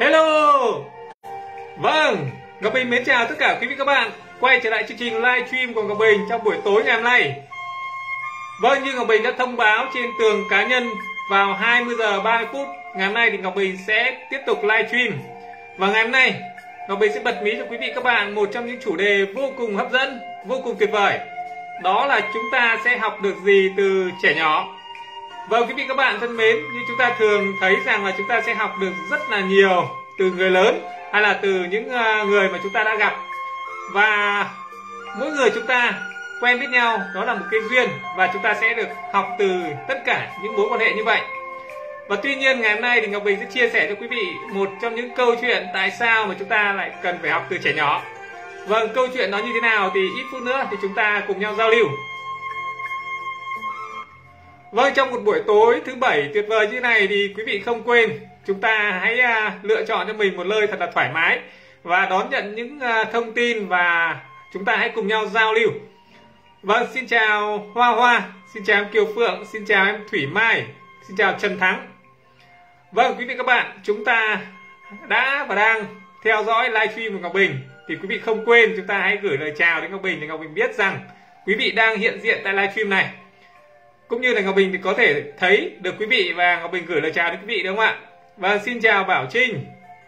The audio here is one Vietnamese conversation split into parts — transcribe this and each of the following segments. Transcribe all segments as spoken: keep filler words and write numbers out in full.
Hello. Vâng, Ngọc Bình mến chào tất cả quý vị các bạn. Quay trở lại chương trình live stream của Ngọc Bình trong buổi tối ngày hôm nay. Vâng, như Ngọc Bình đã thông báo trên tường cá nhân vào hai mươi giờ ba mươi phút ngày hôm nay thì Ngọc Bình sẽ tiếp tục live stream. Và ngày hôm nay Ngọc Bình sẽ bật mí cho quý vị các bạn một trong những chủ đề vô cùng hấp dẫn, vô cùng tuyệt vời. Đó là chúng ta sẽ học được gì từ trẻ nhỏ. Vâng, quý vị các bạn thân mến, như chúng ta thường thấy rằng là chúng ta sẽ học được rất là nhiều từ người lớn hay là từ những người mà chúng ta đã gặp. Và mỗi người chúng ta quen biết nhau, đó là một cái duyên, và chúng ta sẽ được học từ tất cả những mối quan hệ như vậy. Và tuy nhiên ngày hôm nay thì Ngọc Bình sẽ chia sẻ cho quý vị một trong những câu chuyện tại sao mà chúng ta lại cần phải học từ trẻ nhỏ. Vâng, câu chuyện nó như thế nào thì ít phút nữa thì chúng ta cùng nhau giao lưu. Vâng, trong một buổi tối thứ bảy tuyệt vời như thế này thì quý vị không quên chúng ta hãy uh, lựa chọn cho mình một nơi thật là thoải mái và đón nhận những uh, thông tin, và chúng ta hãy cùng nhau giao lưu. Vâng, xin chào Hoa Hoa, xin chào em Kiều Phượng, xin chào em Thủy Mai, xin chào Trần Thắng. Vâng, quý vị các bạn, chúng ta đã và đang theo dõi livestream của Ngọc Bình thì quý vị không quên chúng ta hãy gửi lời chào đến Ngọc Bình để Ngọc Bình biết rằng quý vị đang hiện diện tại livestream này. Cũng như là Ngọc Bình thì có thể thấy được quý vị và Ngọc Bình gửi lời chào đến quý vị, đúng không ạ? Và xin chào Bảo Trinh.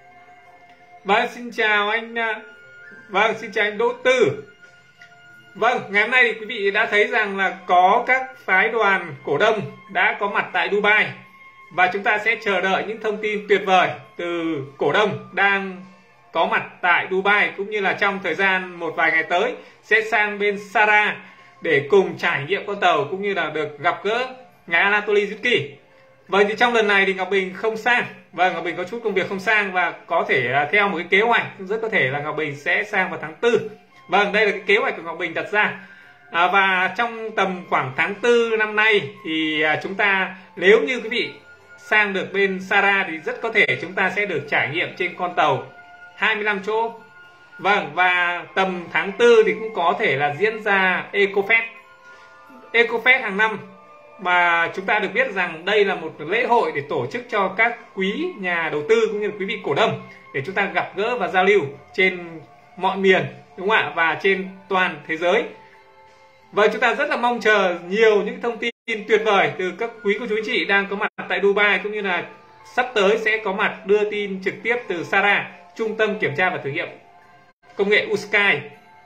Và xin chào anh Vâng, xin chào anh Đỗ Tư. Vâng, ngày hôm nay thì quý vị đã thấy rằng là có các phái đoàn cổ đông đã có mặt tại Dubai. Và chúng ta sẽ chờ đợi những thông tin tuyệt vời từ cổ đông đang có mặt tại Dubai, cũng như là trong thời gian một vài ngày tới sẽ sang bên Sara để cùng trải nghiệm con tàu, cũng như là được gặp gỡ ngài Anatoly Zutki. Vâng, thì trong lần này thì Ngọc Bình không sang. Vâng, Ngọc Bình có chút công việc không sang, và có thể là theo một cái kế hoạch, rất có thể là Ngọc Bình sẽ sang vào tháng tư. Vâng, đây là cái kế hoạch của Ngọc Bình đặt ra. À, và trong tầm khoảng tháng tư năm nay thì à, chúng ta, nếu như quý vị sang được bên Sara thì rất có thể chúng ta sẽ được trải nghiệm trên con tàu hai mươi lăm chỗ. Vâng, và tầm tháng tư thì cũng có thể là diễn ra EcoFest. EcoFest hàng năm mà chúng ta được biết rằng đây là một lễ hội để tổ chức cho các quý nhà đầu tư cũng như là quý vị cổ đông để chúng ta gặp gỡ và giao lưu trên mọi miền, đúng không ạ, và trên toàn thế giới. Và chúng ta rất là mong chờ nhiều những thông tin tuyệt vời từ các quý cô chú anh chị đang có mặt tại Dubai, cũng như là sắp tới sẽ có mặt đưa tin trực tiếp từ Sara, trung tâm kiểm tra và thử nghiệm công nghệ u sky.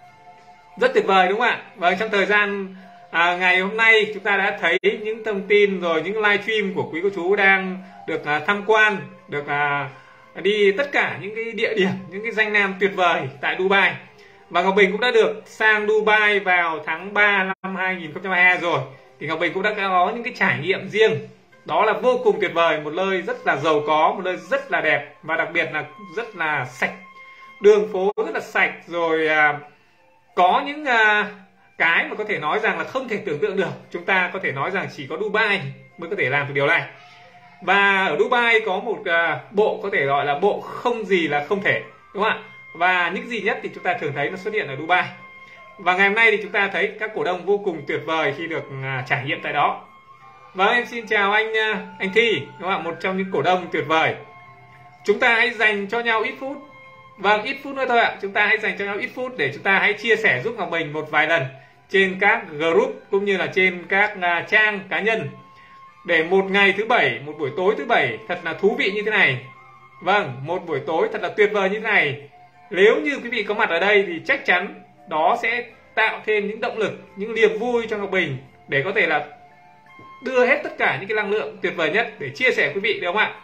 Rất tuyệt vời, đúng không ạ? Và trong thời gian à, ngày hôm nay chúng ta đã thấy những thông tin rồi, những live stream của quý cô chú đang được à, tham quan, được à, đi tất cả những cái địa điểm, những cái danh lam tuyệt vời tại Dubai. Và Ngọc Bình cũng đã được sang Dubai vào tháng ba năm hai nghìn không trăm hai mươi hai rồi. Thì Ngọc Bình cũng đã có những cái trải nghiệm riêng. Đó là vô cùng tuyệt vời, một nơi rất là giàu có, một nơi rất là đẹp, và đặc biệt là rất là sạch. Đường phố rất là sạch, rồi à, có những à, cái mà có thể nói rằng là không thể tưởng tượng được. Chúng ta có thể nói rằng chỉ có Dubai mới có thể làm được điều này. Và ở Dubai có một à, bộ có thể gọi là bộ không gì là không thể, đúng không ạ? Và những gì nhất thì chúng ta thường thấy nó xuất hiện ở Dubai. Và ngày hôm nay thì chúng ta thấy các cổ đông vô cùng tuyệt vời khi được à, trải nghiệm tại đó. Và em xin chào anh anh Thi, đúng không ạ? Một trong những cổ đông tuyệt vời. Chúng ta hãy dành cho nhau ít phút. Vâng, ít phút nữa thôi ạ. Chúng ta hãy dành cho nhau ít phút để chúng ta hãy chia sẻ giúp Ngọc Bình một vài lần trên các group cũng như là trên các uh, trang cá nhân, để một ngày thứ bảy, một buổi tối thứ bảy thật là thú vị như thế này. Vâng, một buổi tối thật là tuyệt vời như thế này. Nếu như quý vị có mặt ở đây thì chắc chắn đó sẽ tạo thêm những động lực, những niềm vui cho Ngọc Bình để có thể là đưa hết tất cả những cái năng lượng tuyệt vời nhất để chia sẻ quý vị, đúng không ạ?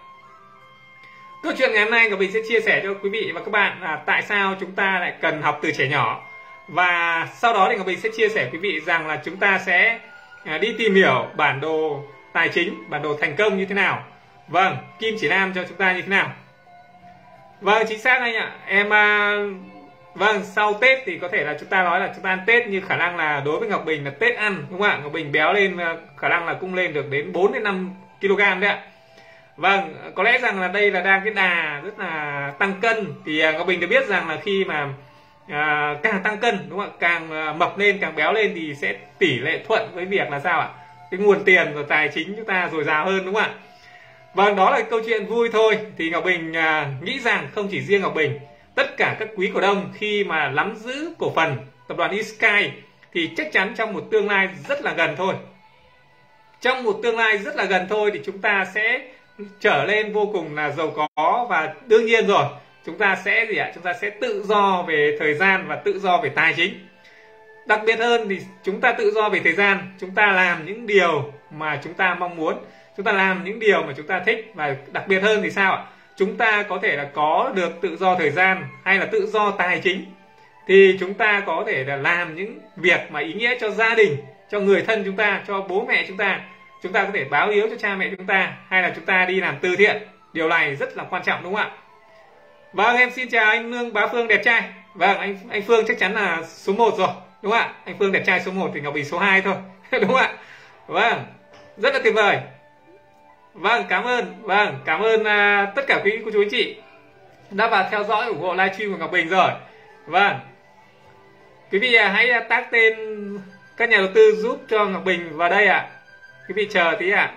Câu chuyện ngày hôm nay Ngọc Bình sẽ chia sẻ cho quý vị và các bạn là tại sao chúng ta lại cần học từ trẻ nhỏ. Và sau đó thì Ngọc Bình sẽ chia sẻ quý vị rằng là chúng ta sẽ đi tìm hiểu bản đồ tài chính, bản đồ thành công như thế nào. Vâng, kim chỉ nam cho chúng ta như thế nào. Vâng, chính xác anh ạ. Em Vâng, sau Tết thì có thể là chúng ta nói là chúng ta ăn Tết, như khả năng là đối với Ngọc Bình là Tết ăn, đúng không ạ? Ngọc Bình béo lên, khả năng là cũng lên được đến bốn đến năm ki lô gam đấy ạ. Vâng, có lẽ rằng là đây là đang cái đà rất là tăng cân. Thì Ngọc Bình được biết rằng là khi mà à, càng tăng cân, đúng không ạ? Càng mập lên, càng béo lên thì sẽ tỷ lệ thuận với việc là sao ạ? Cái nguồn tiền và tài chính chúng ta dồi dào hơn, đúng không ạ? Vâng, đó là câu chuyện vui thôi. Thì Ngọc Bình à, nghĩ rằng không chỉ riêng Ngọc Bình, tất cả các quý cổ đông khi mà nắm giữ cổ phần tập đoàn eSky thì chắc chắn trong một tương lai rất là gần thôi. Trong một tương lai rất là gần thôi thì chúng ta sẽ trở lên vô cùng là giàu có, và đương nhiên rồi, chúng ta sẽ gì ạ? Chúng ta sẽ tự do về thời gian và tự do về tài chính. Đặc biệt hơn thì chúng ta tự do về thời gian, chúng ta làm những điều mà chúng ta mong muốn, chúng ta làm những điều mà chúng ta thích, và đặc biệt hơn thì sao ạ? Chúng ta có thể là có được tự do thời gian hay là tự do tài chính, thì chúng ta có thể là làm những việc mà ý nghĩa cho gia đình, cho người thân chúng ta, cho bố mẹ chúng ta. Chúng ta có thể báo hiếu cho cha mẹ chúng ta, hay là chúng ta đi làm từ thiện. Điều này rất là quan trọng, đúng không ạ? Vâng, em xin chào anh Lương Bá Phương đẹp trai. Vâng, anh anh Phương chắc chắn là số một rồi, đúng không ạ? Anh Phương đẹp trai số một thì Ngọc Bình số hai thôi, đúng không ạ? Vâng, rất là tuyệt vời. Vâng, cảm ơn. Vâng, cảm ơn uh, tất cả quý cô chú anh chị đã vào theo dõi ủng hộ livestream của Ngọc Bình rồi. Vâng, quý vị uh, hãy uh, tag tên các nhà đầu tư giúp cho Ngọc Bình vào đây ạ. À. Quý vị chờ tí ạ. À.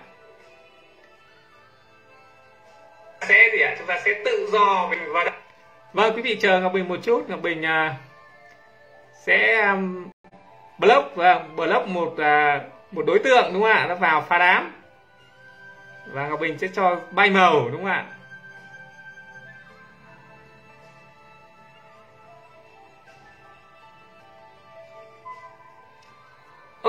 Sẽ gì ạ? À? Chúng ta sẽ tự do mình vào đây. Vâng, quý vị chờ Ngọc Bình một chút. Ngọc Bình uh, sẽ um, block uh, block một uh, một đối tượng, đúng không ạ? Nó vào phá đám. Và Ngọc Bình sẽ cho bay màu, đúng không ạ? Ok.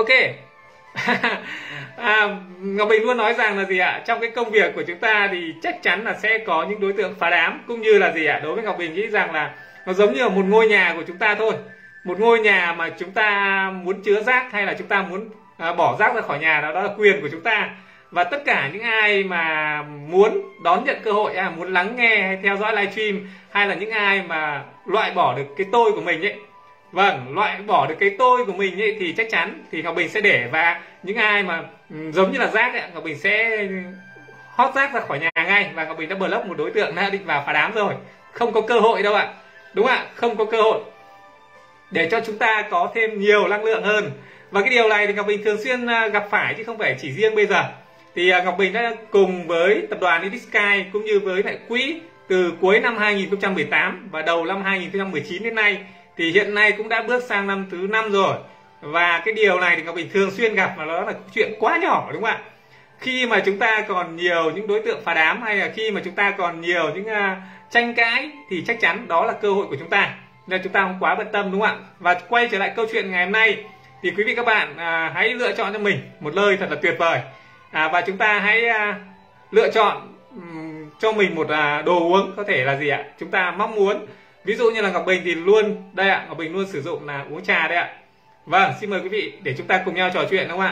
à, Ngọc Bình luôn nói rằng là gì ạ? Trong cái công việc của chúng ta thì chắc chắn là sẽ có những đối tượng phá đám, cũng như là gì ạ? Đối với Ngọc Bình nghĩ rằng là nó giống như là một ngôi nhà của chúng ta thôi. Một ngôi nhà mà chúng ta muốn chứa rác hay là chúng ta muốn à, bỏ rác ra khỏi nhà, đó, đó là quyền của chúng ta. Và tất cả những ai mà muốn đón nhận cơ hội, à, muốn lắng nghe hay theo dõi livestream, hay là những ai mà loại bỏ được cái tôi của mình ấy, vâng, loại bỏ được cái tôi của mình ấy, thì chắc chắn thì Ngọc Bình sẽ để. Và những ai mà um, giống như là rác ấy, Ngọc Bình sẽ hót rác ra khỏi nhà ngay. Và Ngọc Bình đã block một đối tượng đã định vào phá đám rồi, không có cơ hội đâu ạ, đúng ạ, không có cơ hội, để cho chúng ta có thêm nhiều năng lượng hơn. Và cái điều này thì Ngọc Bình thường xuyên gặp phải, chứ không phải chỉ riêng bây giờ. Thì Ngọc Bình đã cùng với tập đoàn eSky cũng như với lại quỹ từ cuối năm hai nghìn không trăm mười tám và đầu năm hai nghìn không trăm mười chín đến nay, thì hiện nay cũng đã bước sang năm thứ năm rồi. Và cái điều này thì Ngọc Bình thường xuyên gặp, mà đó là chuyện quá nhỏ, đúng không ạ? Khi mà chúng ta còn nhiều những đối tượng phá đám, hay là khi mà chúng ta còn nhiều những uh, tranh cãi, thì chắc chắn đó là cơ hội của chúng ta, nên chúng ta không quá bận tâm, đúng không ạ? Và quay trở lại câu chuyện ngày hôm nay, thì quý vị các bạn uh, hãy lựa chọn cho mình một nơi thật là tuyệt vời. À, và chúng ta hãy uh, lựa chọn um, cho mình một uh, đồ uống, có thể là gì ạ? Chúng ta mong muốn. Ví dụ như là Ngọc Bình thì luôn, đây ạ, Ngọc Bình luôn sử dụng là uống trà đây ạ. Vâng, xin mời quý vị để chúng ta cùng nhau trò chuyện, đúng không ạ?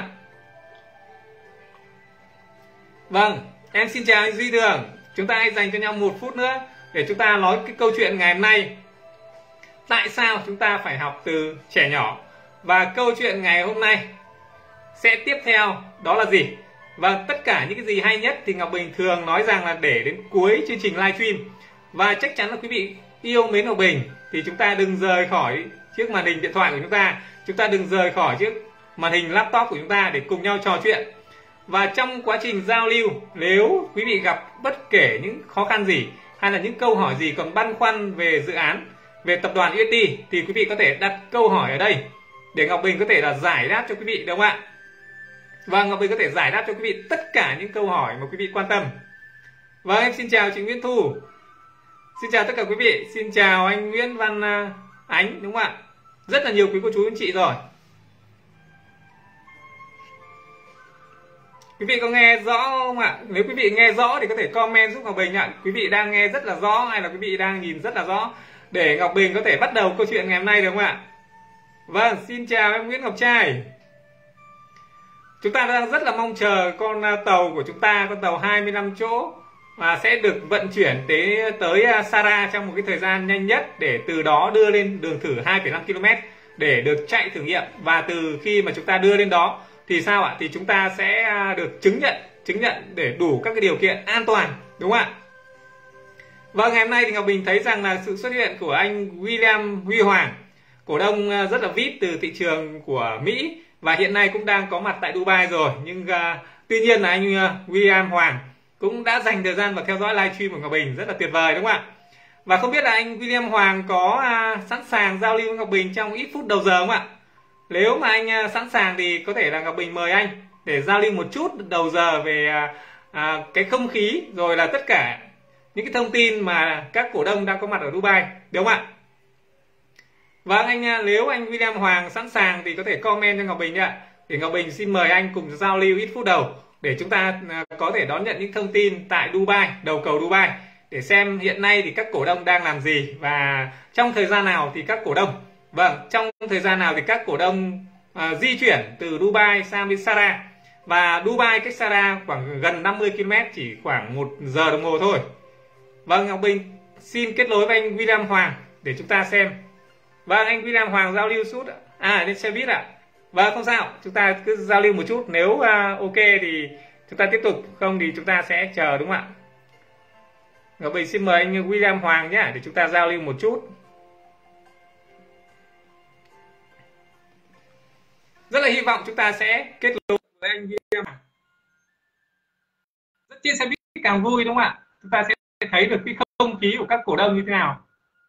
Vâng, em xin chào anh Duy Đường. Chúng ta hãy dành cho nhau một phút nữa để chúng ta nói cái câu chuyện ngày hôm nay. Tại sao chúng ta phải học từ trẻ nhỏ? Và câu chuyện ngày hôm nay sẽ tiếp theo đó là gì? Và tất cả những cái gì hay nhất thì Ngọc Bình thường nói rằng là để đến cuối chương trình livestream. Và chắc chắn là quý vị yêu mến Ngọc Bình thì chúng ta đừng rời khỏi chiếc màn hình điện thoại của chúng ta, chúng ta đừng rời khỏi chiếc màn hình laptop của chúng ta để cùng nhau trò chuyện. Và trong quá trình giao lưu, nếu quý vị gặp bất kể những khó khăn gì hay là những câu hỏi gì còn băn khoăn về dự án, về tập đoàn u ét tê, thì quý vị có thể đặt câu hỏi ở đây để Ngọc Bình có thể là giải đáp cho quý vị, đúng không ạ? Và Ngọc Bình có thể giải đáp cho quý vị tất cả những câu hỏi mà quý vị quan tâm. Và em xin chào chị Nguyễn Thu. Xin chào tất cả quý vị. Xin chào anh Nguyễn Văn Ánh, đúng không ạ? Rất là nhiều quý cô chú anh chị rồi. Quý vị có nghe rõ không ạ? Nếu quý vị nghe rõ thì có thể comment giúp Ngọc Bình ạ. Quý vị đang nghe rất là rõ hay là quý vị đang nhìn rất là rõ, để Ngọc Bình có thể bắt đầu câu chuyện ngày hôm nay, được không ạ? Vâng, xin chào em Nguyễn Ngọc Trai. Chúng ta đang rất là mong chờ con tàu của chúng ta, con tàu hai mươi lăm chỗ, và sẽ được vận chuyển tới tới Sara trong một cái thời gian nhanh nhất, để từ đó đưa lên đường thử hai phẩy năm ki lô mét để được chạy thử nghiệm. Và từ khi mà chúng ta đưa lên đó thì sao ạ? Thì chúng ta sẽ được chứng nhận chứng nhận để đủ các cái điều kiện an toàn, đúng không ạ? Vâng, ngày hôm nay thì Ngọc Bình thấy rằng là sự xuất hiện của anh William Huy Hoàng, cổ đông rất là vê i pê từ thị trường của Mỹ, và hiện nay cũng đang có mặt tại Dubai rồi. Nhưng uh, tuy nhiên là anh uh, William Hoàng cũng đã dành thời gian và theo dõi livestream của Ngọc Bình, rất là tuyệt vời đúng không ạ? Và không biết là anh William Hoàng có à, sẵn sàng giao lưu với Ngọc Bình trong ít phút đầu giờ không ạ? Nếu mà anh à, sẵn sàng thì có thể là Ngọc Bình mời anh để giao lưu một chút đầu giờ về à, à, cái không khí rồi là tất cả những cái thông tin mà các cổ đông đang có mặt ở Dubai, đúng không ạ? Vâng anh, à, nếu anh William Hoàng sẵn sàng thì có thể comment cho Ngọc Bình ạ. Để Ngọc Bình xin mời anh cùng giao lưu ít phút đầu để chúng ta à, có thể đón nhận những thông tin tại Dubai, đầu cầu Dubai, để xem hiện nay thì các cổ đông đang làm gì và trong thời gian nào thì các cổ đông vâng trong thời gian nào thì các cổ đông à, di chuyển từ Dubai sang bên Sada, và Dubai cách Sada khoảng gần năm mươi ki lô mét, chỉ khoảng một giờ đồng hồ thôi. Vâng, Ngọc Bình xin kết nối với anh William Hoàng để chúng ta xem. Vâng, anh William Hoàng giao lưu chút ạ. À, lên xe buýt ạ. Vâng, không sao, chúng ta cứ giao lưu một chút, nếu uh, ok thì chúng ta tiếp tục, không thì chúng ta sẽ chờ, đúng không ạ? Ngọc Bình xin mời anh William Hoàng nhé, để chúng ta giao lưu một chút. Rất là hy vọng chúng ta sẽ kết nối với anh William Hoàng. Rất chia sẻ biết càng vui, đúng không ạ? Chúng ta sẽ thấy được cái không khí của các cổ đông như thế nào.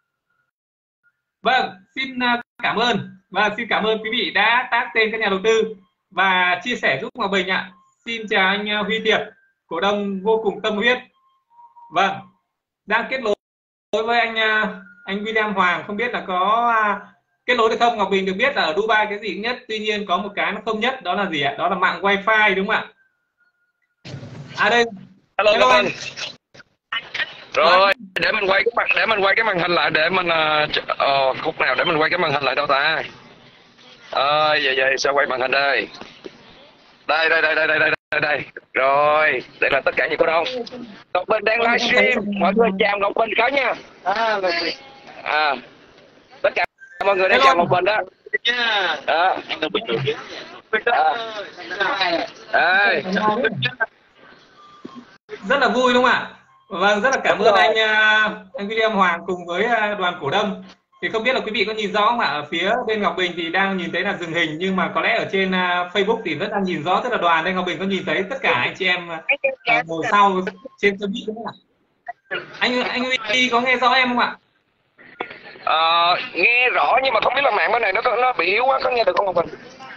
Vâng, xin cảm ơn và xin cảm ơn quý vị đã tag tên các nhà đầu tư và chia sẻ giúp Ngọc Bình ạ. Xin chào anh Huy Tiệp, cổ đông vô cùng tâm huyết. Vâng, đang kết nối với anh anh William Hoàng, không biết là có kết nối được không? Ngọc Bình được biết là ở Dubai cái gì cũng nhất, tuy nhiên có một cái nó không nhất, đó là gì ạ? Đó là mạng wifi, đúng không ạ? À đây, hello, hello anh. Rồi, để mình quay cái mặt để mình quay cái màn hình lại để mình ờ uh, khúc nào để mình quay cái màn hình lại đâu ta? Ờ uh, vậy vậy sao quay màn hình đây? Đây đây đây đây đây đây đây đây. Rồi, đây là tất cả những cổ đông. Ngọc Bình đang livestream, mọi người chào Ngọc Bình có nha. À, à tất cả mọi người đang chào Ngọc Bình đó. Đó. À. Rất là vui đúng không ạ? Vâng, rất là cảm ơn anh anh William Hoàng cùng với đoàn cổ đông. Thì không biết là quý vị có nhìn rõ không ạ? Ở phía bên Ngọc Bình thì đang nhìn thấy là dừng hình, nhưng mà có lẽ ở trên Facebook thì rất đang nhìn rõ, tức là đoàn đây Ngọc Bình có nhìn thấy tất cả anh chị em ngồi sau trên xe buýt đúng không ạ? Anh anh Huy có nghe rõ em không ạ? À, nghe rõ nhưng mà không biết là mạng bên này nó nó bị yếu quá, có nghe được không Ngọc Bình?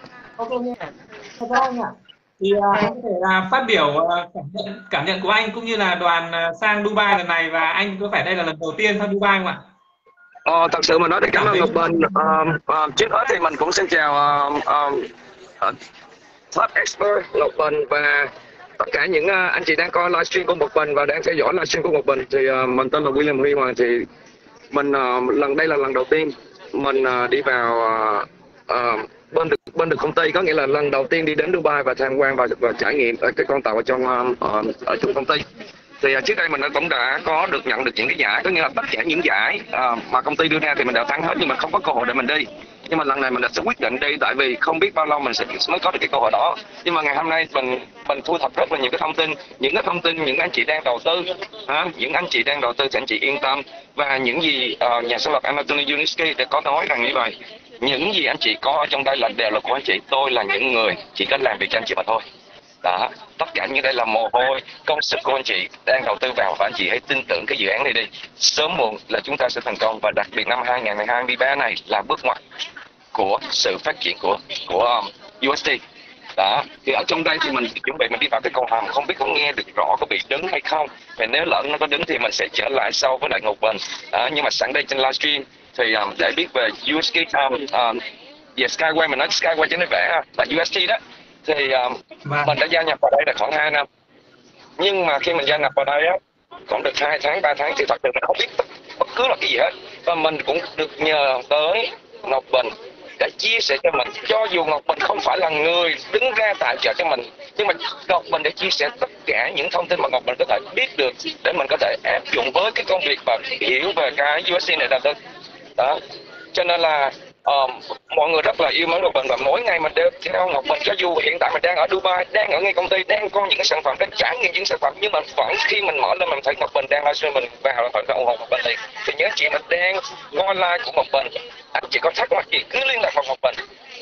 Ok nghe. Không rõ anh ạ. Thì uh, anh có thể là phát biểu uh, cảm nhận cảm nhận của anh cũng như là đoàn uh, sang Dubai lần này, và anh có phải đây là lần đầu tiên sang Dubai không ạ? Ờ, thật sự mà nói thì cảm ơn Ngọc Bình. Uh, uh, trước hết thì mình cũng xin chào uh, um, uh, Top Expert Ngọc Bình và tất cả những uh, anh chị đang coi livestream của Ngọc Bình và đang theo dõi livestream của Ngọc Bình. Thì uh, mình tên là William Huy Hoàng. Thì mình uh, lần đây là lần đầu tiên mình uh, đi vào uh, uh, bên được bên được công ty, có nghĩa là lần đầu tiên đi đến Dubai và tham quan và, và trải nghiệm ở cái con tàu ở trong uh, ở trong công ty. Thì uh, trước đây mình cũng đã có được nhận được những cái giải, có nghĩa là tất cả những giải uh, mà công ty đưa ra thì mình đã thắng hết, nhưng mà không có cơ hội để mình đi. Nhưng mà lần này mình đã sẽ quyết định đi, tại vì không biết bao lâu mình sẽ mới có được cái cơ hội đó. Nhưng mà ngày hôm nay mình mình thu thập rất là nhiều cái thông tin, những cái thông tin những anh chị đang đầu tư, à, những anh chị đang đầu tư thì anh chị yên tâm. Và những gì uh, nhà sáng lập Anthony Yuniski đã có nói rằng như vậy, những gì anh chị có ở trong đây là đều là của anh chị, tôi là những người chỉ có làm việc cho anh chị mà thôi. Đó, tất cả những đây là mồ hôi công sức của anh chị đang đầu tư vào, và anh chị hãy tin tưởng cái dự án này đi, sớm muộn là chúng ta sẽ thành công. Và đặc biệt năm hai nghìn không trăm hai mươi ba này là bước ngoặt của sự phát triển của của um, u ét đê. Đó, thì ở trong đây thì mình chuẩn bị mình đi vào cái cầu hầm, không biết có nghe được rõ có bị đứng hay không, và nếu lỡ nó có đứng thì mình sẽ trở lại sau với lại Ngọc Bình. Đó, nhưng mà sẵn đây trên livestream thì um, để biết về u ét đê, um, um, về Skyway, mình nói Skyway cho nó vẽ là u ét đê đó, thì um, mình đã gia nhập vào đây là khoảng hai năm. Nhưng mà khi mình gia nhập vào đây á, còn được hai tháng ba tháng thì thật sự mình không biết bất cứ là cái gì hết, và mình cũng được nhờ tới Ngọc Bình để chia sẻ cho mình, cho dù Ngọc Bình không phải là người đứng ra tài trợ cho mình, nhưng mà Ngọc Bình để chia sẻ tất cả những thông tin mà Ngọc Bình có thể biết được để mình có thể áp dụng với cái công việc và hiểu về cái u ét đê này là được. Đó, cho nên là uh, mọi người rất là yêu mến Ngọc Bình, và mỗi ngày mình đều theo Ngọc Bình, cho dù hiện tại mình đang ở Dubai, đang ở ngay công ty, đang có những cái sản phẩm, đang trải nghiệm những sản phẩm, nhưng mà vẫn khi mình mở lên mình thấy Ngọc Bình đang livestream, mình vào là phải ủng hộ Ngọc Bình liền. Thì nhớ chị mình đang coi live của Ngọc Bình, anh chị có thắc mắc gì cứ liên lạc vào Ngọc Bình.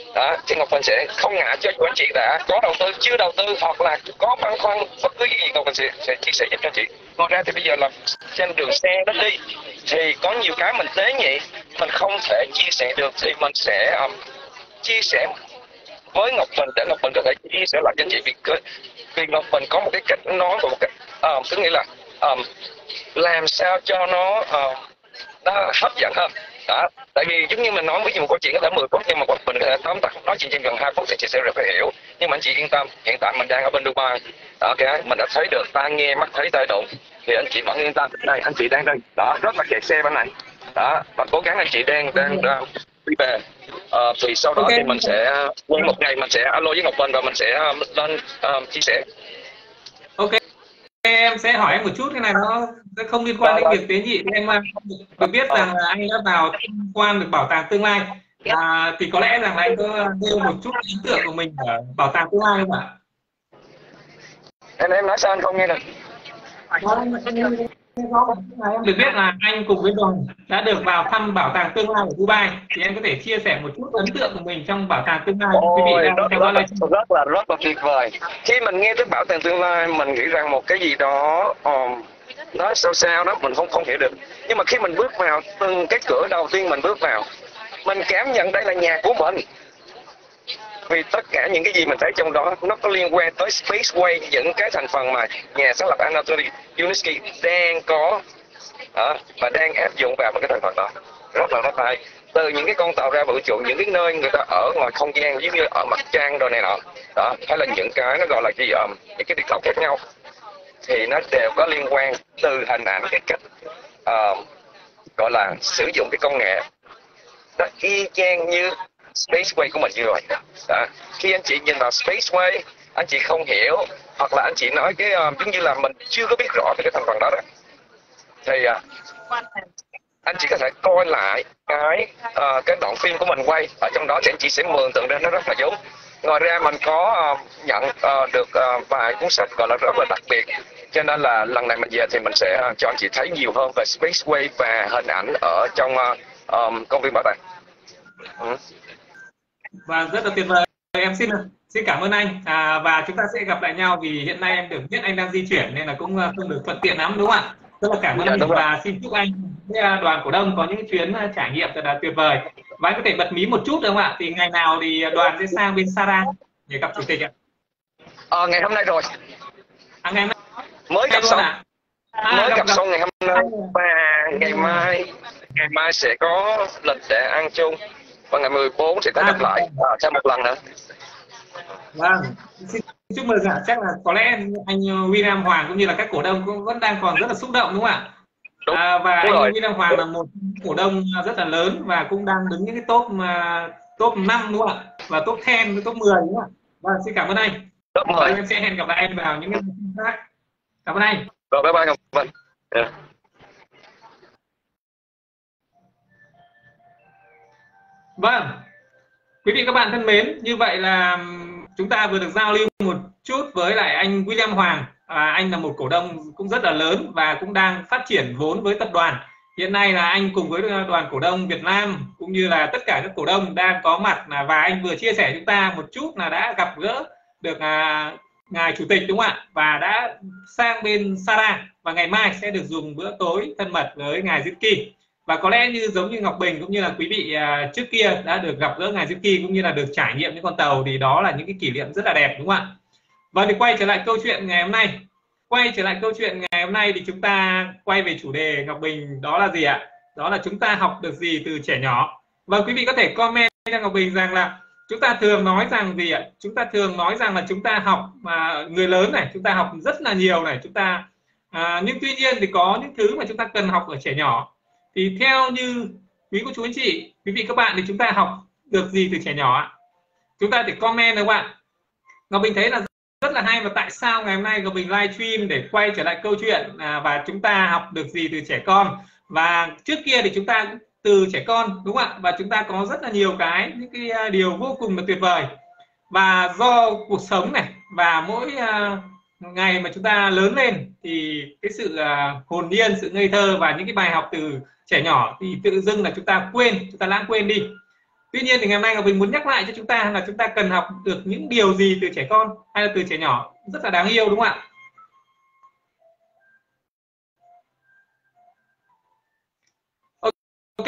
Đó, thì Ngọc Bình sẽ không ngại cho anh chị đã có đầu tư, chưa đầu tư hoặc là có băn khoăn bất cứ cái gì, Ngọc Bình sẽ, sẽ chia sẻ giúp cho chị. Ngoài ra thì bây giờ là trên đường xe đó đi thì có nhiều cái mình tế nhị mình không thể chia sẻ được, thì mình sẽ um, chia sẻ với Ngọc Bình để Ngọc Bình có thể chia sẻ lại cho anh chị. Vì, vì Ngọc Bình có một cái cách nói và một cách um, tức nghĩa là um, làm sao cho nó uh, nó hấp dẫn hơn. Đó, tại vì giống như mình nói ví dụ một câu chuyện có thể mười phút nhưng mà Ngọc Bình có thể tóm tắt nói chuyện trên gần hai phút thì chị sẽ rất là hiểu. Nhưng mà anh chị yên tâm, hiện tại mình đang ở bên Dubai, đó, okay, mình đã thấy được tai nghe mắt thấy tay đụng thì anh chị vẫn yên tâm. Đây anh chị đang đây, đó, rất là kẹt xe bên này, đó, và cố gắng anh chị đang đang uh, đi về. Uh, thì sau đó okay. Thì mình sẽ quen một ngày mình sẽ alo với Ngọc Bình và mình sẽ um, lên uh, chia sẻ. Ok, em sẽ hỏi em một chút, cái này nó sẽ không liên quan đến việc tế nhị. Em được biết rằng là anh đã vào tham quan được bảo tàng tương lai, à, thì có lẽ rằng là anh có nêu một chút ấn tượng của mình ở bảo tàng tương lai không ạ? Em em nói sao anh không nghe được? Em được biết là anh cùng với đoàn đã được vào thăm bảo tàng tương lai ở Dubai, thì em có thể chia sẻ một chút ấn tượng của mình trong bảo tàng tương lai. Ôi, quý vị đang rất, rất, rất, rất là rất là tuyệt vời. Khi mình nghe tới bảo tàng tương lai mình nghĩ rằng một cái gì đó um, nó sao sao đó mình không không hiểu được, nhưng mà khi mình bước vào từng cái cửa đầu tiên mình bước vào mình cảm nhận đây là nhà của mình. Vì tất cả những cái gì mình thấy trong đó nó có liên quan tới Spaceway, những cái thành phần mà nhà sáng lập Anatoly Yunitsky đang có đó, và đang áp dụng vào một cái thành phần đó rất là rất hay. Từ những cái con tàu ra vũ trụ, những cái nơi người ta ở ngoài không gian giống như ở mặt trăng rồi này nọ đó, hay là những cái nó gọi là gì um, những cái địa cầu khác nhau thì nó đều có liên quan từ hình ảnh, cái cách uh, gọi là sử dụng cái công nghệ nó y chang như Spaceway của mình như vậy đó. Khi anh chị nhìn vào Spaceway anh chị không hiểu hoặc là anh chị nói cái uh, giống như là mình chưa có biết rõ về cái thành phần đó, đó thì uh, anh chị có thể coi lại cái uh, cái đoạn phim của mình quay ở trong đó thì anh chị sẽ mường tượng ra nó rất là giống. Ngoài ra mình có uh, nhận uh, được uh, vài cuốn sách gọi là rất là đặc biệt, cho nên là lần này mình về thì mình sẽ uh, cho anh chị thấy nhiều hơn về Spaceway và hình ảnh ở trong uh, um, công viên bảo tàng. Ừ. Và rất là tuyệt vời, em xin xin cảm ơn anh, à, và chúng ta sẽ gặp lại nhau vì hiện nay em được biết anh đang di chuyển nên là cũng không được thuận tiện lắm, đúng không ạ? Rất là cảm ơn dạ, anh và xin chúc anh với đoàn cổ đông có những chuyến trải nghiệm thật là tuyệt vời. Và anh có thể bật mí một chút được không ạ? Thì ngày nào thì đoàn sẽ sang bên Sarah để gặp chủ tịch ạ? Ờ, ngày hôm nay rồi. À, ngày hôm nay mới gặp xong à? À, mới gặp, gặp xong ngày hôm nay và ngày mai ngày mai sẽ có lịch để ăn chung và ngày mười bốn sẽ có gặp lại à, thêm một lần nữa. Vâng, xin chúc mừng ạ. Chắc là có lẽ anh William Hoàng cũng như là các cổ đông cũng vẫn đang còn rất là xúc động đúng không ạ? Đúng, à, và đúng anh rồi. William Hoàng là một cổ đông rất là lớn và cũng đang đứng những cái top mà top năm đúng không ạ? Và top mười, top mười đúng không ạ? Vâng, xin cảm ơn anh. Top mười. Em sẽ hẹn gặp lại anh vào những cái khác. Cảm ơn anh. Rồi, bye bye Ngọc Bình. Yeah. Vâng, quý vị các bạn thân mến, như vậy là chúng ta vừa được giao lưu một chút với lại anh William Hoàng. À, anh là một cổ đông cũng rất là lớn và cũng đang phát triển vốn với tập đoàn. Hiện nay là anh cùng với đoàn cổ đông Việt Nam cũng như là tất cả các cổ đông đang có mặt, và anh vừa chia sẻ chúng ta một chút là đã gặp gỡ được à, ngài chủ tịch đúng không ạ, và đã sang bên Sarah và ngày mai sẽ được dùng bữa tối thân mật với ngài Zitki. Và có lẽ như giống như Ngọc Bình cũng như là quý vị uh, trước kia đã được gặp gỡ ngài Zitki cũng như là được trải nghiệm những con tàu, thì đó là những cái kỷ niệm rất là đẹp đúng không ạ? Và thì quay trở lại câu chuyện ngày hôm nay quay trở lại câu chuyện ngày hôm nay thì chúng ta quay về chủ đề Ngọc Bình, đó là gì ạ? Đó là chúng ta học được gì từ trẻ nhỏ. Và quý vị có thể comment cho Ngọc Bình rằng là chúng ta thường nói rằng gì ạ? Chúng ta thường nói rằng là chúng ta học mà người lớn này, chúng ta học rất là nhiều này, chúng ta à, nhưng tuy nhiên thì có những thứ mà chúng ta cần học ở trẻ nhỏ. Thì theo như quý cô chú anh chị, quý vị các bạn thì chúng ta học được gì từ trẻ nhỏ ạ? Chúng ta để comment được không ạ? Ngọc Bình thấy là rất là hay, và tại sao ngày hôm nay Ngọc Bình livestream để quay trở lại câu chuyện à, và chúng ta học được gì từ trẻ con. Và trước kia thì chúng ta từ trẻ con đúng không ạ? Và chúng ta có rất là nhiều cái những cái điều vô cùng là tuyệt vời. Và do cuộc sống này và mỗi uh, ngày mà chúng ta lớn lên thì cái sự uh, hồn nhiên, sự ngây thơ và những cái bài học từ trẻ nhỏ thì tự dưng là chúng ta quên, chúng ta lãng quên đi. Tuy nhiên thì ngày hôm nay Ngọc Bình muốn nhắc lại cho chúng ta là chúng ta cần học được những điều gì từ trẻ con hay là từ trẻ nhỏ rất là đáng yêu, đúng không ạ? Ok,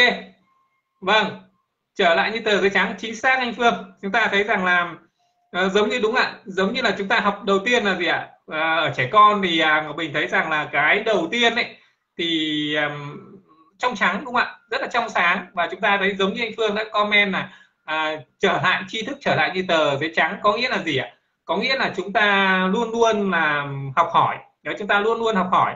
vâng, trở lại như tờ giấy trắng, chính xác anh Phương. Chúng ta thấy rằng là uh, giống như đúng ạ, giống như là chúng ta học đầu tiên là gì ạ? Uh, ở trẻ con thì uh, Ngọc Bình thấy rằng là cái đầu tiên ấy thì um, trong trắng, đúng không ạ? Rất là trong sáng, và chúng ta thấy giống như anh Phương đã comment là uh, trở lại tri thức, trở lại như tờ giấy trắng có nghĩa là gì ạ? Có nghĩa là chúng ta luôn luôn là học hỏi, đấy, chúng ta luôn luôn học hỏi.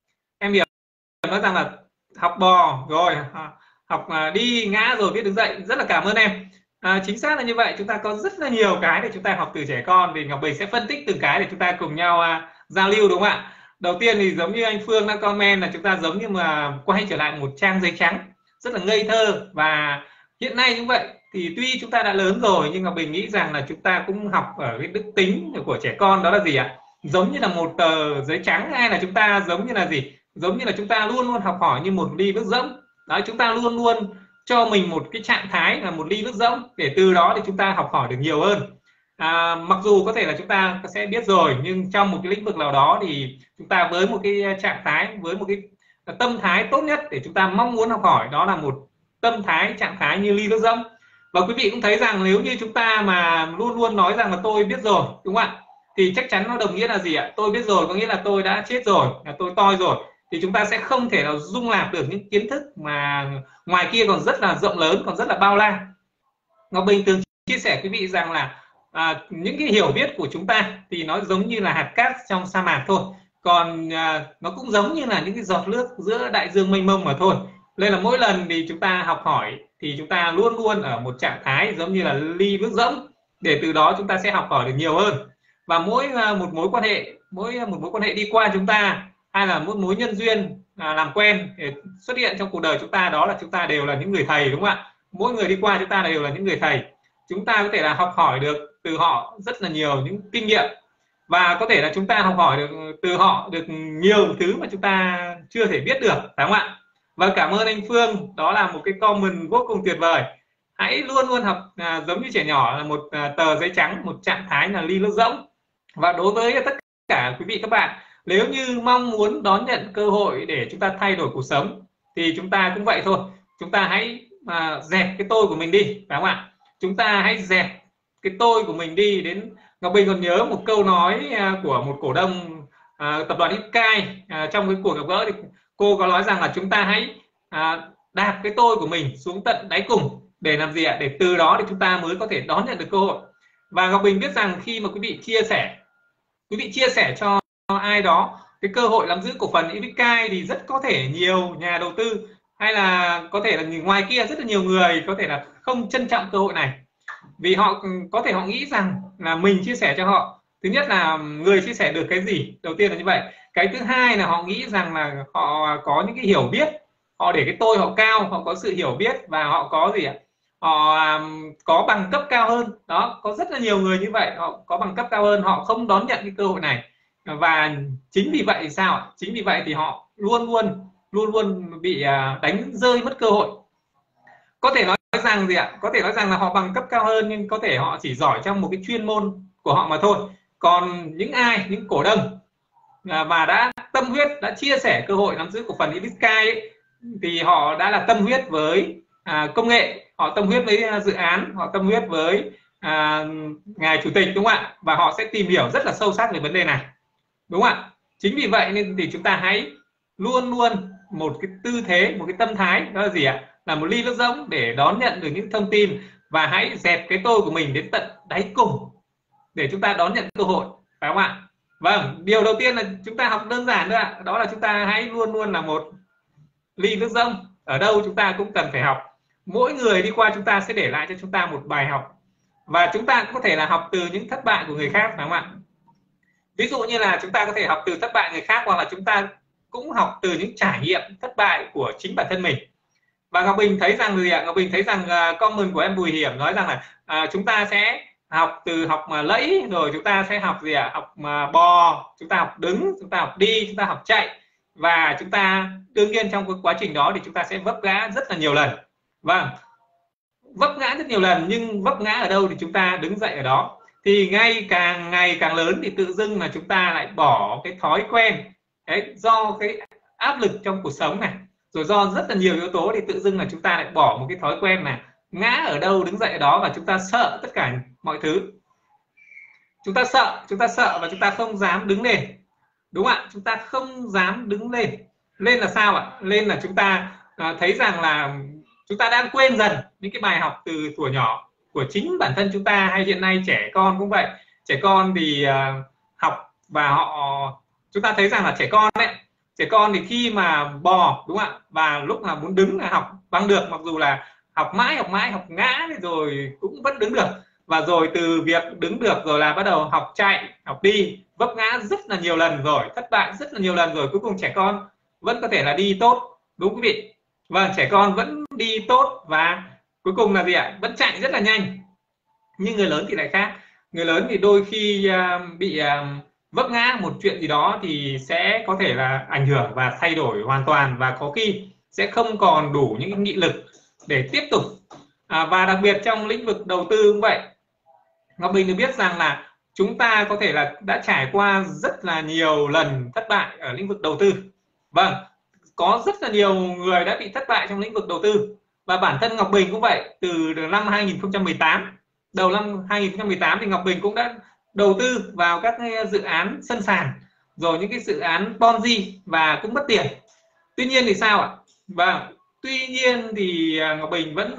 Em hiểu nói rằng là học bò rồi học đi ngã rồi biết đứng dậy. Rất là cảm ơn em. À, chính xác là như vậy, chúng ta có rất là nhiều cái để chúng ta học từ trẻ con, thì Ngọc Bình sẽ phân tích từng cái để chúng ta cùng nhau uh, giao lưu, đúng không ạ? Đầu tiên thì giống như anh Phương đã comment là chúng ta giống như mà quay trở lại một trang giấy trắng, rất là ngây thơ. Và hiện nay như vậy thì tuy chúng ta đã lớn rồi nhưng Ngọc Bình nghĩ rằng là chúng ta cũng học ở cái đức tính của trẻ con, đó là gì ạ? Giống như là một tờ giấy trắng, hay là chúng ta giống như là gì? Giống như là chúng ta luôn luôn học hỏi như một ly nước rỗng. Đấy, chúng ta luôn luôn cho mình một cái trạng thái là một ly nước rỗng, để từ đó thì chúng ta học hỏi được nhiều hơn. À, mặc dù có thể là chúng ta sẽ biết rồi, nhưng trong một cái lĩnh vực nào đó thì chúng ta với một cái trạng thái, với một cái tâm thái tốt nhất để chúng ta mong muốn học hỏi, đó là một tâm thái, trạng thái như ly nước rỗng. Và quý vị cũng thấy rằng nếu như chúng ta mà luôn luôn nói rằng là tôi biết rồi, đúng không ạ, thì chắc chắn nó đồng nghĩa là gì ạ? Tôi biết rồi có nghĩa là tôi đã chết rồi, là tôi toi rồi, thì chúng ta sẽ không thể nào dung nạp được những kiến thức mà ngoài kia còn rất là rộng lớn, còn rất là bao la. Ngọc Bình từng chia sẻ quý vị rằng là à, những cái hiểu biết của chúng ta thì nó giống như là hạt cát trong sa mạc thôi, còn à, nó cũng giống như là những cái giọt nước giữa đại dương mênh mông mà thôi. Nên là mỗi lần thì chúng ta học hỏi thì chúng ta luôn luôn ở một trạng thái giống như là ly nước rỗng, để từ đó chúng ta sẽ học hỏi được nhiều hơn. Và mỗi một mối quan hệ, mỗi một mối quan hệ đi qua chúng ta, hay là mỗi mối nhân duyên à, làm quen xuất hiện trong cuộc đời chúng ta, đó là chúng ta đều là những người thầy, đúng không ạ? Mỗi người đi qua chúng ta đều là những người thầy. Chúng ta có thể là học hỏi được từ họ rất là nhiều những kinh nghiệm, và có thể là chúng ta học hỏi được từ họ được nhiều thứ mà chúng ta chưa thể biết được, phải không ạ? Và cảm ơn anh Phương, đó là một cái comment vô cùng tuyệt vời. Hãy luôn luôn học à, giống như trẻ nhỏ, là một à, tờ giấy trắng, một trạng thái là ly nước rỗng. Và đối với tất cả quý vị các bạn, nếu như mong muốn đón nhận cơ hội để chúng ta thay đổi cuộc sống, thì chúng ta cũng vậy thôi. Chúng ta hãy à, dẹp cái tôi của mình đi, phải không ạ? Chúng ta hãy dẹp cái tôi của mình đi. Đến Ngọc Bình còn nhớ một câu nói à, của một cổ đông à, tập đoàn Ipcai à, trong cái cuộc gặp gỡ, thì cô có nói rằng là chúng ta hãy à, đạp cái tôi của mình xuống tận đáy cùng, để làm gì ạ? Để từ đó thì chúng ta mới có thể đón nhận được cơ hội. Và Ngọc Bình biết rằng khi mà quý vị chia sẻ, quý vị chia sẻ cho ai đó cái cơ hội nắm giữ cổ phần Ipcai, thì rất có thể nhiều nhà đầu tư, hay là có thể là ngoài kia rất là nhiều người có thể là không trân trọng cơ hội này, vì họ có thể họ nghĩ rằng là mình chia sẻ cho họ. Thứ nhất là người chia sẻ được cái gì, đầu tiên là như vậy. Cái thứ hai là họ nghĩ rằng là họ có những cái hiểu biết, họ để cái tôi họ cao, họ có sự hiểu biết, và họ có gì ạ? Họ có bằng cấp cao hơn. Đó, có rất là nhiều người như vậy, họ có bằng cấp cao hơn, họ không đón nhận cái cơ hội này. Và chính vì vậy sao ạ? Chính vì vậy thì họ luôn luôn luôn luôn bị đánh rơi mất cơ hội. Có thể nói rằng gì ạ? Có thể nói rằng là họ bằng cấp cao hơn, nhưng có thể họ chỉ giỏi trong một cái chuyên môn của họ mà thôi. Còn những ai, những cổ đông mà đã tâm huyết, đã chia sẻ cơ hội nắm giữ cổ phần Ipcai, thì họ đã là tâm huyết với à, công nghệ, họ tâm huyết với dự án, họ tâm huyết với à, ngài chủ tịch, đúng không ạ? Và họ sẽ tìm hiểu rất là sâu sắc về vấn đề này, đúng không ạ? Chính vì vậy nên thì chúng ta hãy luôn luôn một cái tư thế, một cái tâm thái, đó là gì ạ? Là một ly nước rỗng để đón nhận được những thông tin, và hãy dẹp cái tôi của mình đến tận đáy cùng để chúng ta đón nhận cơ hội, phải không ạ? Vâng, điều đầu tiên là chúng ta học đơn giản thôi ạ, đó là chúng ta hãy luôn luôn là một ly nước rỗng. Ở đâu chúng ta cũng cần phải học. Mỗi người đi qua chúng ta sẽ để lại cho chúng ta một bài học, và chúng ta cũng có thể là học từ những thất bại của người khác, phải không ạ? Ví dụ như là chúng ta có thể học từ thất bại người khác, hoặc là chúng ta cũng học từ những trải nghiệm thất bại của chính bản thân mình. Và Ngọc Bình thấy rằng gì ạ? Ngọc Bình thấy rằng uh, comment của em Bùi Hiểm nói rằng là uh, chúng ta sẽ học từ học mà lẫy, rồi chúng ta sẽ học gì ạ? Học mà bò, chúng ta học đứng, chúng ta học đi, chúng ta học chạy, và chúng ta đương nhiên trong cái quá trình đó thì chúng ta sẽ vấp ngã rất là nhiều lần. Vâng, vấp ngã rất nhiều lần, nhưng vấp ngã ở đâu thì chúng ta đứng dậy ở đó. Thì ngay càng ngày càng lớn thì tự dưng mà chúng ta lại bỏ cái thói quen đấy, do cái áp lực trong cuộc sống này, rồi do rất là nhiều yếu tố, thì tự dưng là chúng ta lại bỏ một cái thói quen là ngã ở đâu đứng dậy ở đó, và chúng ta sợ tất cả mọi thứ. Chúng ta sợ, chúng ta sợ và chúng ta không dám đứng lên, đúng không ạ? Chúng ta không dám đứng lên. Lên là sao ạ? Lên là chúng ta à, thấy rằng là chúng ta đang quên dần những cái bài học từ thuở nhỏ của chính bản thân chúng ta, hay hiện nay trẻ con cũng vậy. Trẻ con thì uh, học và họ, chúng ta thấy rằng là trẻ con đấy, trẻ con thì khi mà bò, đúng không ạ, và lúc nào muốn đứng là học bằng được, mặc dù là học mãi học mãi học ngã rồi cũng vẫn đứng được. Và rồi từ việc đứng được rồi là bắt đầu học chạy, học đi, vấp ngã rất là nhiều lần rồi, thất bại rất là nhiều lần rồi, cuối cùng trẻ con vẫn có thể là đi tốt, đúng quý vị. Và trẻ con vẫn đi tốt và cuối cùng là gì ạ? Vẫn chạy rất là nhanh. Nhưng người lớn thì lại khác. Người lớn thì đôi khi uh, bị uh, vấp ngã một chuyện gì đó thì sẽ có thể là ảnh hưởng và thay đổi hoàn toàn, và có khi sẽ không còn đủ những nghị lực để tiếp tục. À, và đặc biệt trong lĩnh vực đầu tư cũng vậy. Ngọc Bình được biết rằng là chúng ta có thể là đã trải qua rất là nhiều lần thất bại ở lĩnh vực đầu tư. Vâng, có rất là nhiều người đã bị thất bại trong lĩnh vực đầu tư. Và bản thân Ngọc Bình cũng vậy, từ năm hai nghìn không trăm mười tám, đầu năm hai nghìn không trăm mười tám thì Ngọc Bình cũng đã đầu tư vào các dự án sân sàn, rồi những cái dự án Ponzi và cũng mất tiền. Tuy nhiên thì sao ạ? Vâng, tuy nhiên thì Ngọc Bình vẫn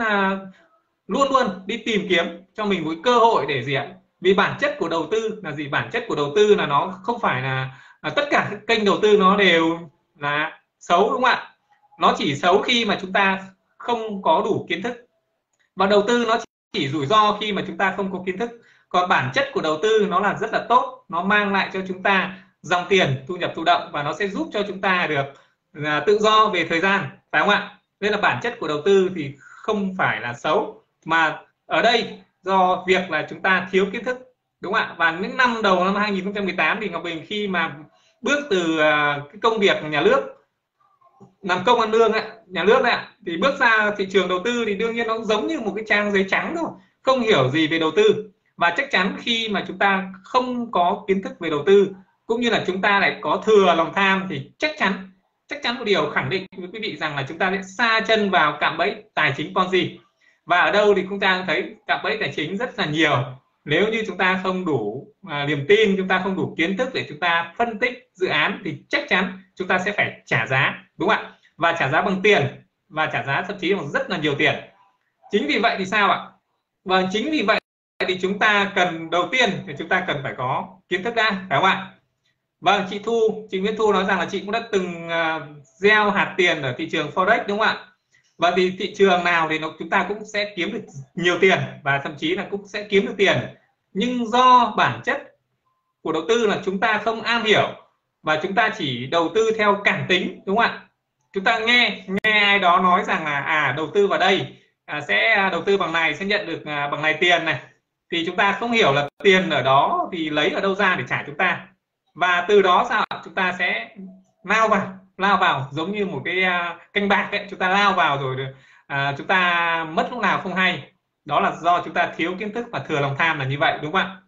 luôn luôn đi tìm kiếm cho mình một cơ hội để gì ạ? Vì bản chất của đầu tư là gì? Bản chất của đầu tư là nó không phải là, là tất cả các kênh đầu tư nó đều là xấu, đúng không ạ? Nó chỉ xấu khi mà chúng ta không có đủ kiến thức. Và đầu tư nó chỉ rủi ro khi mà chúng ta không có kiến thức. Còn bản chất của đầu tư nó là rất là tốt, nó mang lại cho chúng ta dòng tiền, thu nhập thụ động, và nó sẽ giúp cho chúng ta được là tự do về thời gian, phải không ạ? Nên là bản chất của đầu tư thì không phải là xấu, mà ở đây do việc là chúng ta thiếu kiến thức, đúng không ạ? Và những năm đầu năm hai nghìn không trăm mười tám thì Ngọc Bình khi mà bước từ cái công việc nhà nước, làm công ăn lương ấy, nhà nước ấy, thì bước ra thị trường đầu tư thì đương nhiên nó giống như một cái trang giấy trắng thôi, không hiểu gì về đầu tư. Và chắc chắn khi mà chúng ta không có kiến thức về đầu tư, cũng như là chúng ta lại có thừa lòng tham, thì chắc chắn chắc chắn một điều khẳng định với quý vị rằng là chúng ta sẽ sa chân vào cạm bẫy tài chính Ponzi. Và ở đâu thì chúng ta thấy cạm bẫy tài chính rất là nhiều. Nếu như chúng ta không đủ à, niềm tin, chúng ta không đủ kiến thức để chúng ta phân tích dự án, thì chắc chắn chúng ta sẽ phải trả giá, đúng không ạ? Và trả giá bằng tiền, và trả giá thậm chí bằng rất là nhiều tiền. Chính vì vậy thì sao ạ? Và chính vì vậy thì chúng ta cần, đầu tiên thì chúng ta cần phải có kiến thức đã, phải không ạ? Vâng, chị Thu, chị Nguyễn Thu nói rằng là chị cũng đã từng uh, gieo hạt tiền ở thị trường Forex, đúng không ạ? Và thì thị trường nào thì nó, chúng ta cũng sẽ kiếm được nhiều tiền, và thậm chí là cũng sẽ kiếm được tiền. Nhưng do bản chất của đầu tư là chúng ta không am hiểu, và chúng ta chỉ đầu tư theo cảm tính, đúng không ạ? Chúng ta nghe nghe ai đó nói rằng là à đầu tư vào đây à, sẽ đầu tư bằng này sẽ nhận được à, bằng này tiền này, thì chúng ta không hiểu là tiền ở đó thì lấy ở đâu ra để trả chúng ta. Và từ đó sao chúng ta sẽ lao vào lao vào giống như một cái uh, canh bạc ấy, chúng ta lao vào rồi uh, chúng ta mất lúc nào không hay. Đó là do chúng ta thiếu kiến thức và thừa lòng tham là như vậy, đúng không ạ?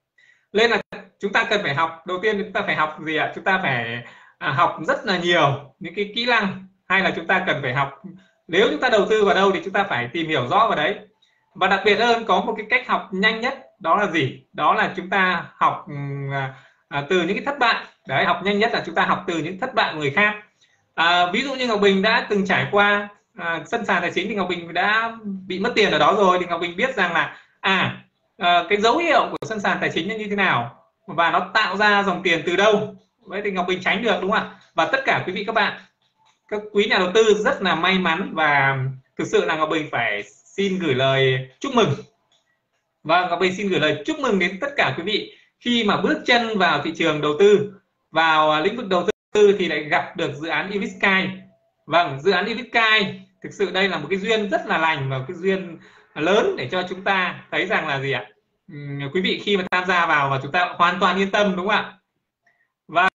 Nên là chúng ta cần phải học, đầu tiên chúng ta phải học gì ạ? Chúng ta phải uh, học rất là nhiều những cái kỹ năng, hay là chúng ta cần phải học, nếu chúng ta đầu tư vào đâu thì chúng ta phải tìm hiểu rõ vào đấy. Và đặc biệt hơn, có một cái cách học nhanh nhất, đó là gì? Đó là chúng ta học uh, À, từ những cái thất bại. Đấy, học nhanh nhất là chúng ta học từ những thất bại của người khác. À, ví dụ như Ngọc Bình đã từng trải qua à, sân sàn tài chính, thì Ngọc Bình đã bị mất tiền ở đó rồi, thì Ngọc Bình biết rằng là à, à cái dấu hiệu của sân sàn tài chính như thế nào, và nó tạo ra dòng tiền từ đâu. Vậy thì Ngọc Bình tránh được, đúng không ạ? Và tất cả quý vị các bạn, các quý nhà đầu tư rất là may mắn, và thực sự là Ngọc Bình phải xin gửi lời chúc mừng. Và Ngọc Bình xin gửi lời chúc mừng đến tất cả quý vị khi mà bước chân vào thị trường đầu tư, vào lĩnh vực đầu tư, thì lại gặp được dự án Evisky. Vâng, dự án Evisky thực sự đây là một cái duyên rất là lành, và cái duyên lớn để cho chúng ta thấy rằng là gì ạ? Uhm, quý vị khi mà tham gia vào và chúng ta hoàn toàn yên tâm, đúng không ạ? Và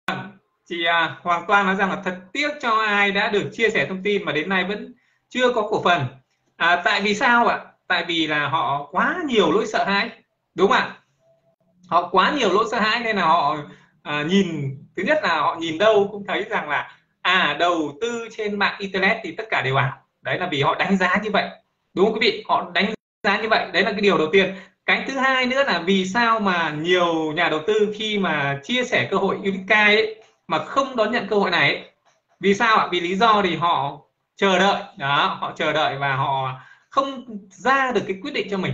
chị à, Hoàng Toan nói rằng là thật tiếc cho ai đã được chia sẻ thông tin mà đến nay vẫn chưa có cổ phần. À, tại vì sao ạ? Tại vì là họ quá nhiều nỗi sợ hãi, đúng không ạ? Họ quá nhiều nỗi sợ hãi nên là họ à, nhìn, thứ nhất là họ nhìn đâu cũng thấy rằng là à đầu tư trên mạng internet thì tất cả đều ảo. Đấy là vì họ đánh giá như vậy, đúng không quý vị? Họ đánh giá như vậy, đấy là cái điều đầu tiên. Cái thứ hai nữa là vì sao mà nhiều nhà đầu tư khi mà chia sẻ cơ hội Unica ấy mà không đón nhận cơ hội này ấy. Vì sao ạ? Vì lý do thì họ chờ đợi, đó, họ chờ đợi và họ không ra được cái quyết định cho mình.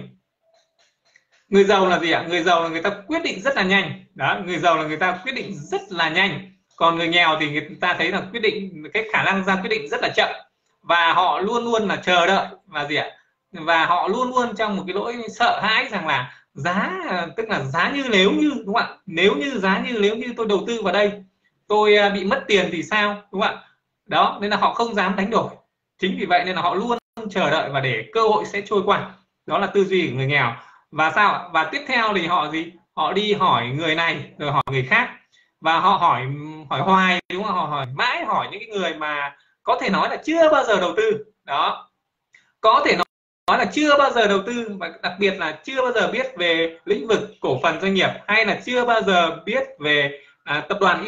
Người giàu là gì ạ? Người giàu là người ta quyết định rất là nhanh, đó, người giàu là người ta quyết định rất là nhanh. Còn người nghèo thì người ta thấy là quyết định, cái khả năng ra quyết định rất là chậm, và họ luôn luôn là chờ đợi và gì ạ? Và họ luôn luôn trong một cái nỗi sợ hãi rằng là giá, tức là giá như nếu như, đúng không ạ? Nếu như giá như nếu như tôi đầu tư vào đây, tôi bị mất tiền thì sao, đúng không ạ? Đó, nên là họ không dám đánh đổi. Chính vì vậy nên là họ luôn chờ đợi và để cơ hội sẽ trôi qua. Đó là tư duy của người nghèo. Và sao ạ? Và tiếp theo thì họ gì? Họ đi hỏi người này rồi hỏi người khác, và họ hỏi hỏi hoài, đúng không? Họ hỏi mãi, hỏi những cái người mà có thể nói là chưa bao giờ đầu tư, đó, có thể nói nói là chưa bao giờ đầu tư, và đặc biệt là chưa bao giờ biết về lĩnh vực cổ phần doanh nghiệp, hay là chưa bao giờ biết về à, tập đoàn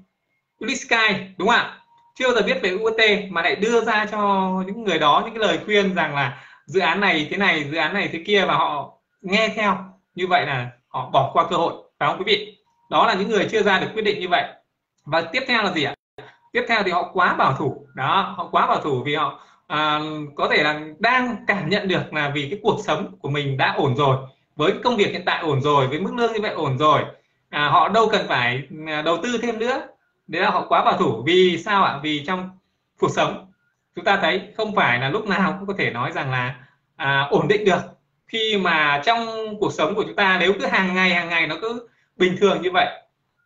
Unisky, đúng không ạ? Chưa bao giờ biết về u ét tê mà lại đưa ra cho những người đó những cái lời khuyên rằng là dự án này thế này, dự án này thế kia, và họ nghe theo. Như vậy là họ bỏ qua cơ hội, phải không quý vị? Đó là những người chưa ra được quyết định như vậy. Và tiếp theo là gì ạ? Tiếp theo thì họ quá bảo thủ, đó, họ quá bảo thủ vì họ à, có thể là đang cảm nhận được là vì cái cuộc sống của mình đã ổn rồi, với công việc hiện tại ổn rồi, với mức lương như vậy ổn rồi, à, họ đâu cần phải đầu tư thêm nữa. Đấy là họ quá bảo thủ. Vì sao ạ? Vì trong cuộc sống chúng ta thấy không phải là lúc nào cũng có thể nói rằng là à, ổn định được. Khi mà trong cuộc sống của chúng ta nếu cứ hàng ngày hàng ngày nó cứ bình thường như vậy,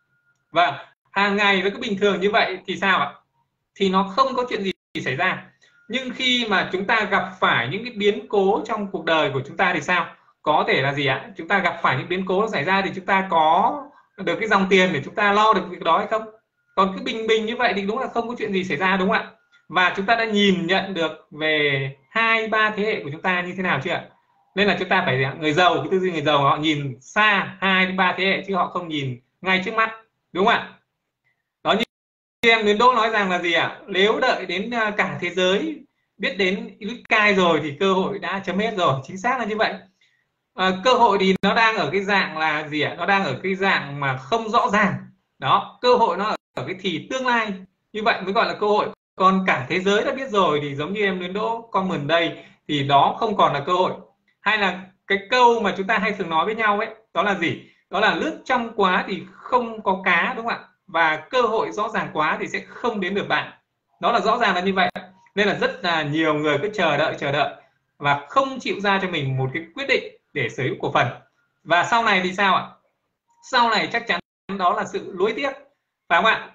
và hàng ngày nó cứ bình thường như vậy thì sao ạ? Thì nó không có chuyện gì xảy ra. Nhưng khi mà chúng ta gặp phải những cái biến cố trong cuộc đời của chúng ta thì sao? Có thể là gì ạ? Chúng ta gặp phải những biến cố xảy ra thì chúng ta có được cái dòng tiền để chúng ta lo được việc đó hay không? Còn cứ bình bình như vậy thì đúng là không có chuyện gì xảy ra, đúng không ạ? Và chúng ta đã nhìn nhận được về hai ba thế hệ của chúng ta như thế nào chưa ạ? Nên là chúng ta phải, người giàu, cái tư duy người giàu họ nhìn xa hai đến ba thế hệ chứ họ không nhìn ngay trước mắt, đúng không ạ? Đó, như em Nguyễn Đỗ nói rằng là gì ạ? Nếu đợi đến cả thế giới biết đến Unisky rồi thì cơ hội đã chấm hết rồi. Chính xác là như vậy. À, cơ hội thì nó đang ở cái dạng là gì ạ? Nó đang ở cái dạng mà không rõ ràng. Đó, cơ hội nó ở cái thì tương lai, như vậy mới gọi là cơ hội. Còn cả thế giới đã biết rồi thì giống như em Nguyễn Đỗ comment đây thì đó không còn là cơ hội. Hay là cái câu mà chúng ta hay thường nói với nhau ấy, đó là gì? Đó là nước trong quá thì không có cá, đúng không ạ? Và cơ hội rõ ràng quá thì sẽ không đến được bạn. Đó là rõ ràng là như vậy. Nên là rất là nhiều người cứ chờ đợi chờ đợi và không chịu ra cho mình một cái quyết định để sở hữu cổ phần. Và sau này thì sao ạ? Sau này chắc chắn đó là sự nuối tiếc, phải không ạ?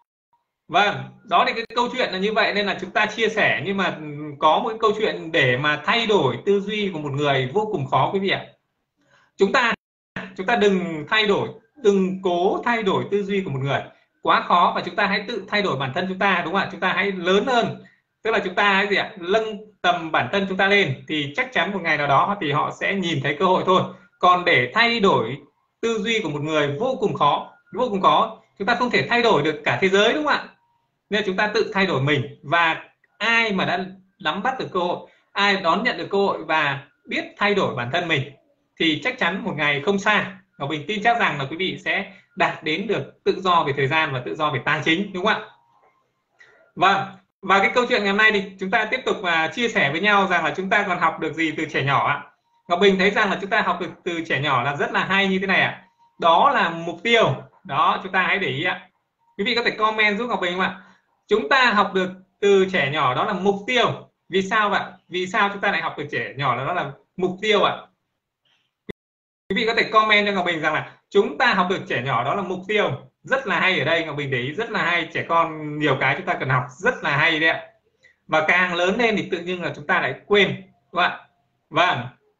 Vâng, đó thì cái câu chuyện là như vậy. Nên là chúng ta chia sẻ, nhưng mà có một cái câu chuyện để mà thay đổi tư duy của một người vô cùng khó quý vị ạ. Chúng ta chúng ta đừng thay đổi, đừng cố thay đổi tư duy của một người, quá khó. Và chúng ta hãy tự thay đổi bản thân chúng ta, đúng không ạ? Chúng ta hãy lớn hơn, tức là chúng ta hãy gì ạ? Nâng tầm bản thân chúng ta lên thì chắc chắn một ngày nào đó thì họ sẽ nhìn thấy cơ hội thôi. Còn để thay đổi tư duy của một người vô cùng khó, vô cùng khó. Chúng ta không thể thay đổi được cả thế giới, đúng không ạ? Nên chúng ta tự thay đổi mình. Và ai mà đã nắm bắt được cơ hội, ai đón nhận được cơ hội và biết thay đổi bản thân mình thì chắc chắn một ngày không xa, và mình tin chắc rằng là quý vị sẽ đạt đến được tự do về thời gian và tự do về tài chính, đúng không ạ? Vâng, và cái câu chuyện ngày hôm nay thì chúng ta tiếp tục uh, chia sẻ với nhau rằng là chúng ta còn học được gì từ trẻ nhỏ ạ. Ngọc Bình thấy rằng là chúng ta học được từ trẻ nhỏ là rất là hay như thế này ạ. Đó là mục tiêu. Đó, chúng ta hãy để ý ạ. Quý vị có thể comment giúp Ngọc Bình không ạ? Chúng ta học được từ trẻ nhỏ đó là mục tiêu. Vì sao vậy? Vì sao chúng ta lại học từ trẻ nhỏ là đó là mục tiêu ạ? Quý vị có thể comment cho Ngọc Bình rằng là chúng ta học được trẻ nhỏ đó là mục tiêu. Rất là hay ở đây, Ngọc Bình để ý rất là hay. Trẻ con nhiều cái chúng ta cần học rất là hay đấy ạ. Và càng lớn lên thì tự nhiên là chúng ta lại quên, đúng không ạ? Vâng.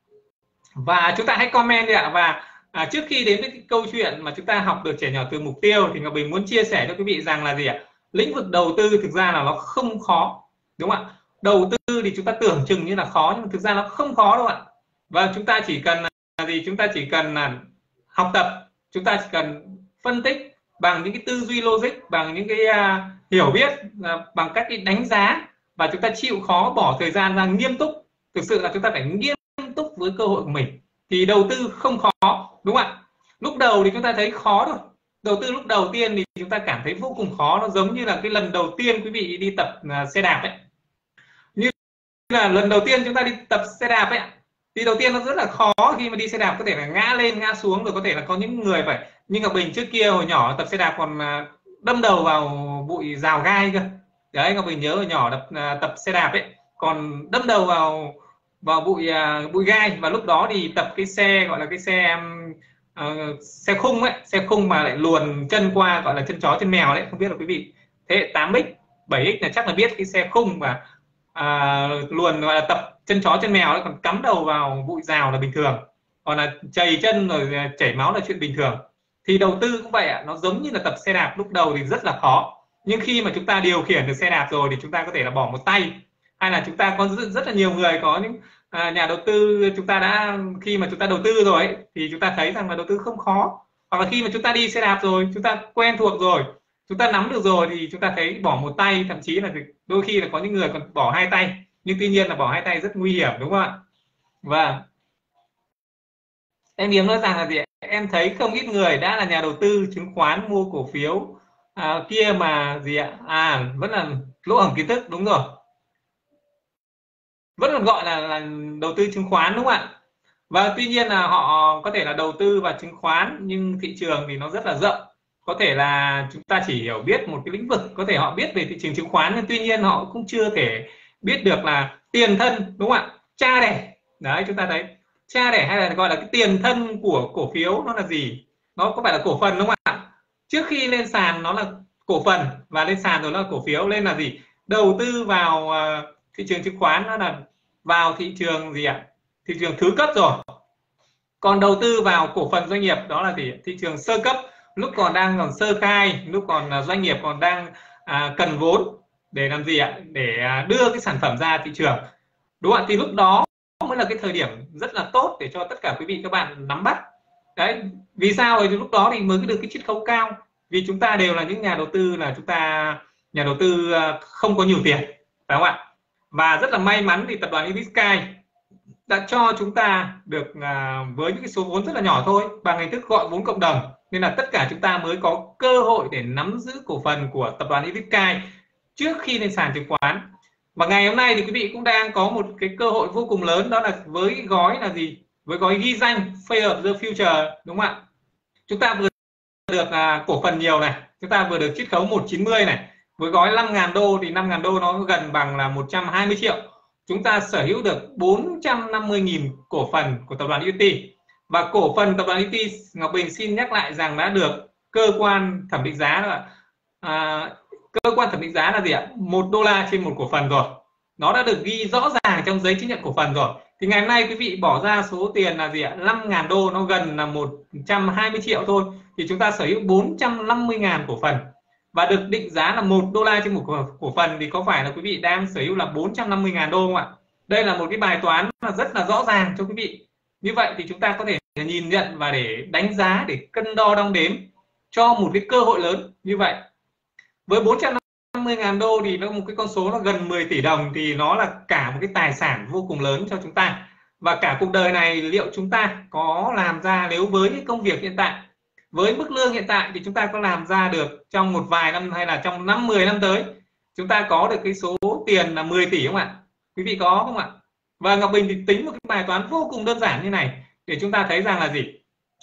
Và chúng ta hãy comment đi ạ. Và à, trước khi đến với cái câu chuyện mà chúng ta học được trẻ nhỏ từ mục tiêu thì Ngọc Bình muốn chia sẻ cho quý vị rằng là gì ạ? Lĩnh vực đầu tư thực ra là nó không khó, đúng không ạ? đầu tư thì chúng ta tưởng chừng như là khó, nhưng mà thực ra nó không khó đâu ạ. Và chúng ta chỉ cần là gì, chúng ta chỉ cần là học tập, chúng ta chỉ cần phân tích bằng những cái tư duy logic, bằng những cái uh, hiểu biết, uh, bằng các cái đánh giá, và chúng ta chịu khó bỏ thời gian ra nghiêm túc. Thực sự là chúng ta phải nghiêm túc với cơ hội của mình thì đầu tư không khó, đúng không ạ? Lúc đầu thì chúng ta thấy khó thôi, đầu tư lúc đầu tiên thì chúng ta cảm thấy vô cùng khó, nó giống như là cái lần đầu tiên quý vị đi tập uh, xe đạp ấy, như là lần đầu tiên chúng ta đi tập xe đạp ấy, thì đầu tiên nó rất là khó khi mà đi xe đạp, có thể là ngã lên ngã xuống, rồi có thể là có những người phải như Ngọc Bình trước kia hồi nhỏ tập xe đạp còn đâm đầu vào bụi rào gai cơ. Đấy, Ngọc Bình nhớ hồi nhỏ tập tập xe đạp ấy còn đâm đầu vào vào bụi bụi gai, và lúc đó thì tập cái xe gọi là cái xe uh, xe khung ấy, xe khung mà lại luồn chân qua, gọi là chân chó chân mèo đấy, không biết là quý vị thế hệ tám x bảy x là chắc là biết cái xe khung và à, luồn gọi là tập chân chó chân mèo ấy, còn cắm đầu vào bụi rào là bình thường, còn là chày chân rồi chảy máu là chuyện bình thường. Thì đầu tư cũng vậy ạ, nó giống như là tập xe đạp, lúc đầu thì rất là khó, nhưng khi mà chúng ta điều khiển được xe đạp rồi thì chúng ta có thể là bỏ một tay, hay là chúng ta có rất, rất là nhiều người, có những à, nhà đầu tư chúng ta đã khi mà chúng ta đầu tư rồi ấy, thì chúng ta thấy rằng là đầu tư không khó, hoặc là khi mà chúng ta đi xe đạp rồi, chúng ta quen thuộc rồi, chúng ta nắm được rồi, thì chúng ta thấy bỏ một tay, thậm chí là đôi khi là có những người còn bỏ hai tay, nhưng tuy nhiên là bỏ hai tay rất nguy hiểm, đúng không ạ? Và em Yếm nói rằng là gì, em thấy không ít người đã là nhà đầu tư chứng khoán, mua cổ phiếu à, kia mà gì ạ, à vẫn là lỗ hổng kiến thức, đúng rồi, vẫn còn gọi là, là đầu tư chứng khoán, đúng không ạ? Và tuy nhiên là họ có thể là đầu tư vào chứng khoán, nhưng thị trường thì nó rất là rộng, có thể là chúng ta chỉ hiểu biết một cái lĩnh vực, có thể họ biết về thị trường chứng khoán, nhưng tuy nhiên họ cũng chưa thể biết được là tiền thân, đúng không ạ, cha đẻ. Đấy, chúng ta thấy cha đẻ hay là gọi là cái tiền thân của cổ phiếu nó là gì, nó có phải là cổ phần, đúng không ạ? Trước khi lên sàn nó là cổ phần, và lên sàn rồi nó là cổ phiếu, lên là gì, đầu tư vào uh, thị trường chứng khoán nó là vào thị trường gì ạ, thị trường thứ cấp rồi. Còn đầu tư vào cổ phần doanh nghiệp đó là gì, thị trường sơ cấp, lúc còn đang còn sơ khai, lúc còn doanh nghiệp còn đang à, cần vốn để làm gì ạ, để à, đưa cái sản phẩm ra thị trường, đúng không ạ? Thì lúc đó mới là cái thời điểm rất là tốt để cho tất cả quý vị các bạn nắm bắt. Đấy, vì sao? Thì lúc đó thì mới được cái chiết khấu cao, vì chúng ta đều là những nhà đầu tư, là chúng ta nhà đầu tư không có nhiều tiền, phải không ạ? Và rất là may mắn thì tập đoàn e vê Sky đã cho chúng ta được à, với những cái số vốn rất là nhỏ thôi, bằng hình thức gọi vốn cộng đồng, nên là tất cả chúng ta mới có cơ hội để nắm giữ cổ phần của tập đoàn e vê Sky trước khi lên sàn chứng khoán. Và ngày hôm nay thì quý vị cũng đang có một cái cơ hội vô cùng lớn, đó là với gói là gì, với gói ghi danh Fair of the Future, đúng không ạ? Chúng ta vừa được à, cổ phần nhiều này, chúng ta vừa được chiết khấu một trăm chín mươi này, với gói năm nghìn đô thì năm nghìn đô nó gần bằng là một trăm hai mươi triệu. Chúng ta sở hữu được bốn trăm năm mươi nghìn cổ phần của tập đoàn e vê tê. Và cổ phần tập đoàn e vê tê, Ngọc Bình xin nhắc lại rằng đã được cơ quan thẩm định giá là à, cơ quan thẩm định giá là gì ạ, một đô la trên một cổ phần rồi, nó đã được ghi rõ ràng trong giấy chứng nhận cổ phần rồi. Thì ngày hôm nay quý vị bỏ ra số tiền là gì ạ, năm nghìn đô, nó gần là một trăm hai mươi triệu thôi, thì chúng ta sở hữu bốn trăm năm mươi nghìn cổ phần và được định giá là một đô la trên một cổ phần, thì có phải là quý vị đang sở hữu là bốn trăm năm mươi nghìn đô không ạ? Đây là một cái bài toán là rất là rõ ràng cho quý vị. Như vậy thì chúng ta có thể nhìn nhận và để đánh giá, để cân đo đong đếm cho một cái cơ hội lớn như vậy. Với bốn trăm năm mươi nghìn đô thì nó một cái con số nó gần mười tỷ đồng, thì nó là cả một cái tài sản vô cùng lớn cho chúng ta. Và cả cuộc đời này liệu chúng ta có làm ra, nếu với cái công việc hiện tại, với mức lương hiện tại, thì chúng ta có làm ra được trong một vài năm hay là trong năm mười năm tới chúng ta có được cái số tiền là mười tỷ không ạ? Quý vị có không ạ? Và Ngọc Bình thì tính một cái bài toán vô cùng đơn giản như này để chúng ta thấy rằng là gì?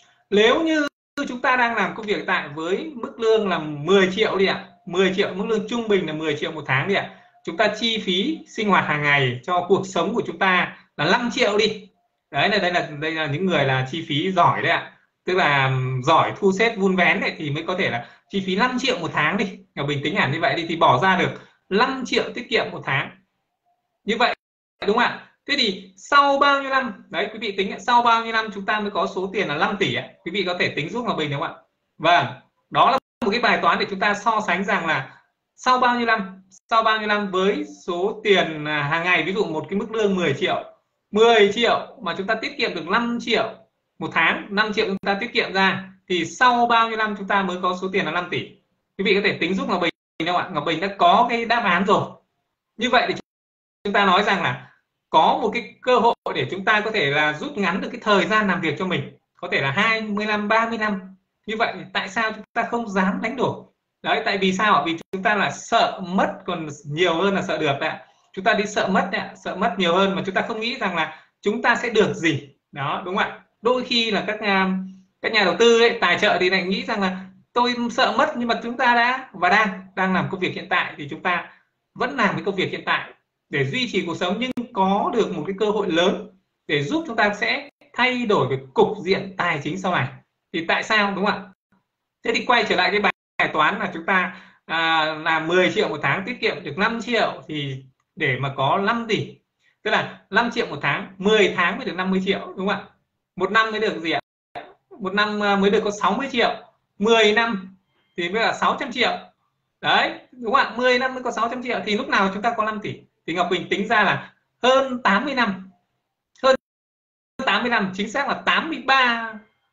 Nếu như chúng ta đang làm công việc hiện tại với mức lương là mười triệu đi ạ, mười triệu, mức lương trung bình là mười triệu một tháng đi ạ, chúng ta chi phí sinh hoạt hàng ngày cho cuộc sống của chúng ta là năm triệu đi. Đấy là đây là đây là những người là chi phí giỏi đấy ạ, tức là giỏi thu xếp vun vén này, thì mới có thể là chi phí năm triệu một tháng đi, Ngọc Bình tính hẳn như vậy đi, thì bỏ ra được năm triệu tiết kiệm một tháng. Như vậy đúng không ạ? Thế thì sau bao nhiêu năm, đấy quý vị tính sau bao nhiêu năm chúng ta mới có số tiền là năm tỷ ạ? Quý vị có thể tính giúp Ngọc Bình đúng không ạ? Vâng, đó là một cái bài toán để chúng ta so sánh rằng là sau bao nhiêu năm, sau bao nhiêu năm với số tiền hàng ngày, ví dụ một cái mức lương mười triệu, mười triệu mà chúng ta tiết kiệm được năm triệu một tháng, năm triệu chúng ta tiết kiệm ra, thì sau bao nhiêu năm chúng ta mới có số tiền là năm tỷ. Quý vị có thể tính giúp Ngọc Bình không ạ? Ngọc Bình đã có cái đáp án rồi. Như vậy thì chúng ta nói rằng là có một cái cơ hội để chúng ta có thể là rút ngắn được cái thời gian làm việc cho mình, có thể là hai mươi năm, ba mươi năm. Như vậy tại sao chúng ta không dám đánh đổi? Đấy, tại vì sao ạ? Vì chúng ta là sợ mất còn nhiều hơn là sợ được đấy. Chúng ta đi sợ mất đấy, sợ mất nhiều hơn mà chúng ta không nghĩ rằng là chúng ta sẽ được gì. Đó, đúng không ạ? Đôi khi là các nhà, các nhà đầu tư ấy, tài trợ thì lại nghĩ rằng là tôi sợ mất, nhưng mà chúng ta đã và đang đang làm công việc hiện tại thì chúng ta vẫn làm cái công việc hiện tại để duy trì cuộc sống, nhưng có được một cái cơ hội lớn để giúp chúng ta sẽ thay đổi về cục diện tài chính sau này. Thì tại sao, đúng không ạ? Thế thì quay trở lại cái bài, bài toán là chúng ta à, làm mười triệu một tháng tiết kiệm được năm triệu, thì để mà có năm tỷ, tức là năm triệu một tháng, mười tháng mới được năm mươi triệu, đúng không ạ? Một năm mới được gì ạ? Một năm mới được có sáu mươi triệu, mười năm thì mới là sáu trăm triệu. Đấy, đúng không ạ? mười năm mới có sáu trăm triệu thì lúc nào chúng ta có năm tỷ? Thì Ngọc Bình tính ra là hơn tám mươi năm. Hơn tám mươi năm, chính xác là tám mươi ba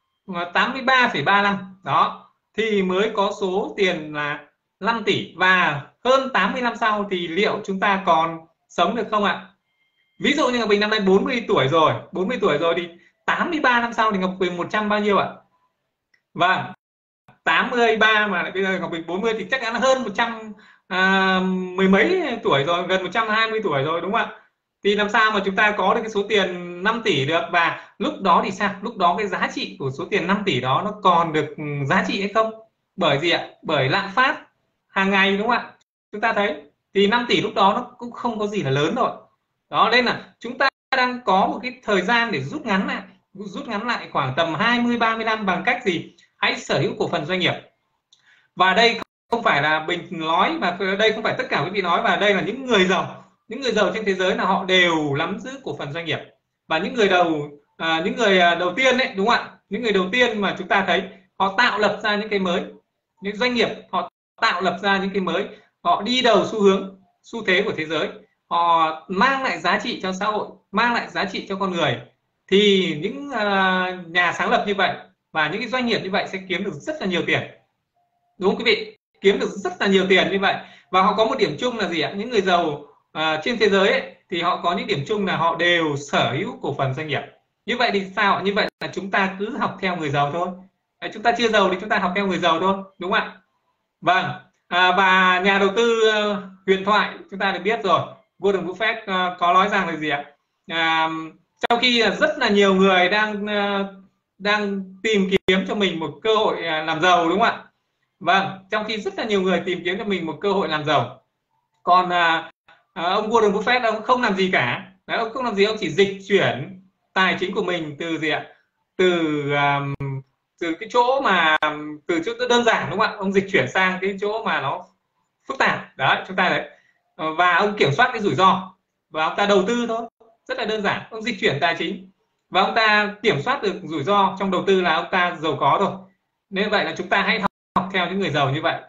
tám mươi ba phẩy ba năm. Đó, thì mới có số tiền là năm tỷ. Và hơn tám mươi năm sau thì liệu chúng ta còn sống được không ạ? Ví dụ như Ngọc Bình năm nay bốn mươi tuổi rồi, bốn mươi tuổi rồi thì tám mươi ba năm sau thì Ngọc Bình một trăm bao nhiêu ạ? Vâng, tám mươi ba mà lại bây giờ Ngọc Bình bốn mươi thì chắc chắn là hơn một trăm à, mười mấy tuổi rồi, gần một trăm hai mươi tuổi rồi, đúng không ạ? Thì làm sao mà chúng ta có được cái số tiền năm tỷ được? Và lúc đó thì sao? Lúc đó cái giá trị của số tiền năm tỷ đó nó còn được giá trị hay không? Bởi gì ạ? Bởi lạm phát hàng ngày, đúng không ạ? Chúng ta thấy thì năm tỷ lúc đó nó cũng không có gì là lớn rồi. Đó, nên là chúng ta đang có một cái thời gian để rút ngắn lại, rút ngắn lại khoảng tầm hai mươi ba mươi năm bằng cách gì? Hãy sở hữu cổ phần doanh nghiệp. Và đây không phải là Bình nói, mà đây không phải tất cả quý vị nói, và đây là những người giàu, những người giàu trên thế giới là họ đều nắm giữ cổ phần doanh nghiệp. Và những người đầu à, những người đầu tiên đấy, đúng không ạ? Những người đầu tiên mà chúng ta thấy họ tạo lập ra những cái mới, những doanh nghiệp họ tạo lập ra những cái mới, họ đi đầu xu hướng, xu thế của thế giới, họ mang lại giá trị cho xã hội, mang lại giá trị cho con người. Thì những uh, nhà sáng lập như vậy và những cái doanh nghiệp như vậy sẽ kiếm được rất là nhiều tiền, đúng không quý vị? Kiếm được rất là nhiều tiền như vậy. Và họ có một điểm chung là gì ạ? Những người giàu uh, trên thế giới ấy, thì họ có những điểm chung là họ đều sở hữu cổ phần doanh nghiệp. Như vậy thì sao? Như vậy là chúng ta cứ học theo người giàu thôi. Đấy, chúng ta chưa giàu thì chúng ta học theo người giàu thôi, đúng không ạ? Vâng, à, và nhà đầu tư uh, huyền thoại chúng ta được biết rồi, Warren Buffett uh, có nói rằng là gì ạ? À, trong khi rất là nhiều người đang uh, đang tìm kiếm cho mình một cơ hội uh, làm giàu, đúng không ạ? Vâng, trong khi rất là nhiều người tìm kiếm cho mình một cơ hội làm giàu, còn uh, uh, ông Warren Buffett ông không làm gì cả. Đấy, ông không làm gì, ông chỉ dịch chuyển tài chính của mình từ gì ạ? Từ um, từ cái chỗ mà từ chỗ đơn giản, đúng không ạ? Ông dịch chuyển sang cái chỗ mà nó phức tạp. Đấy, chúng ta đấy. Và ông kiểm soát cái rủi ro và ông ta đầu tư thôi, rất là đơn giản. Ông dịch chuyển tài chính và ông ta kiểm soát được rủi ro trong đầu tư là ông ta giàu có rồi. Nên vậy là chúng ta hãy học, học theo những người giàu như vậy.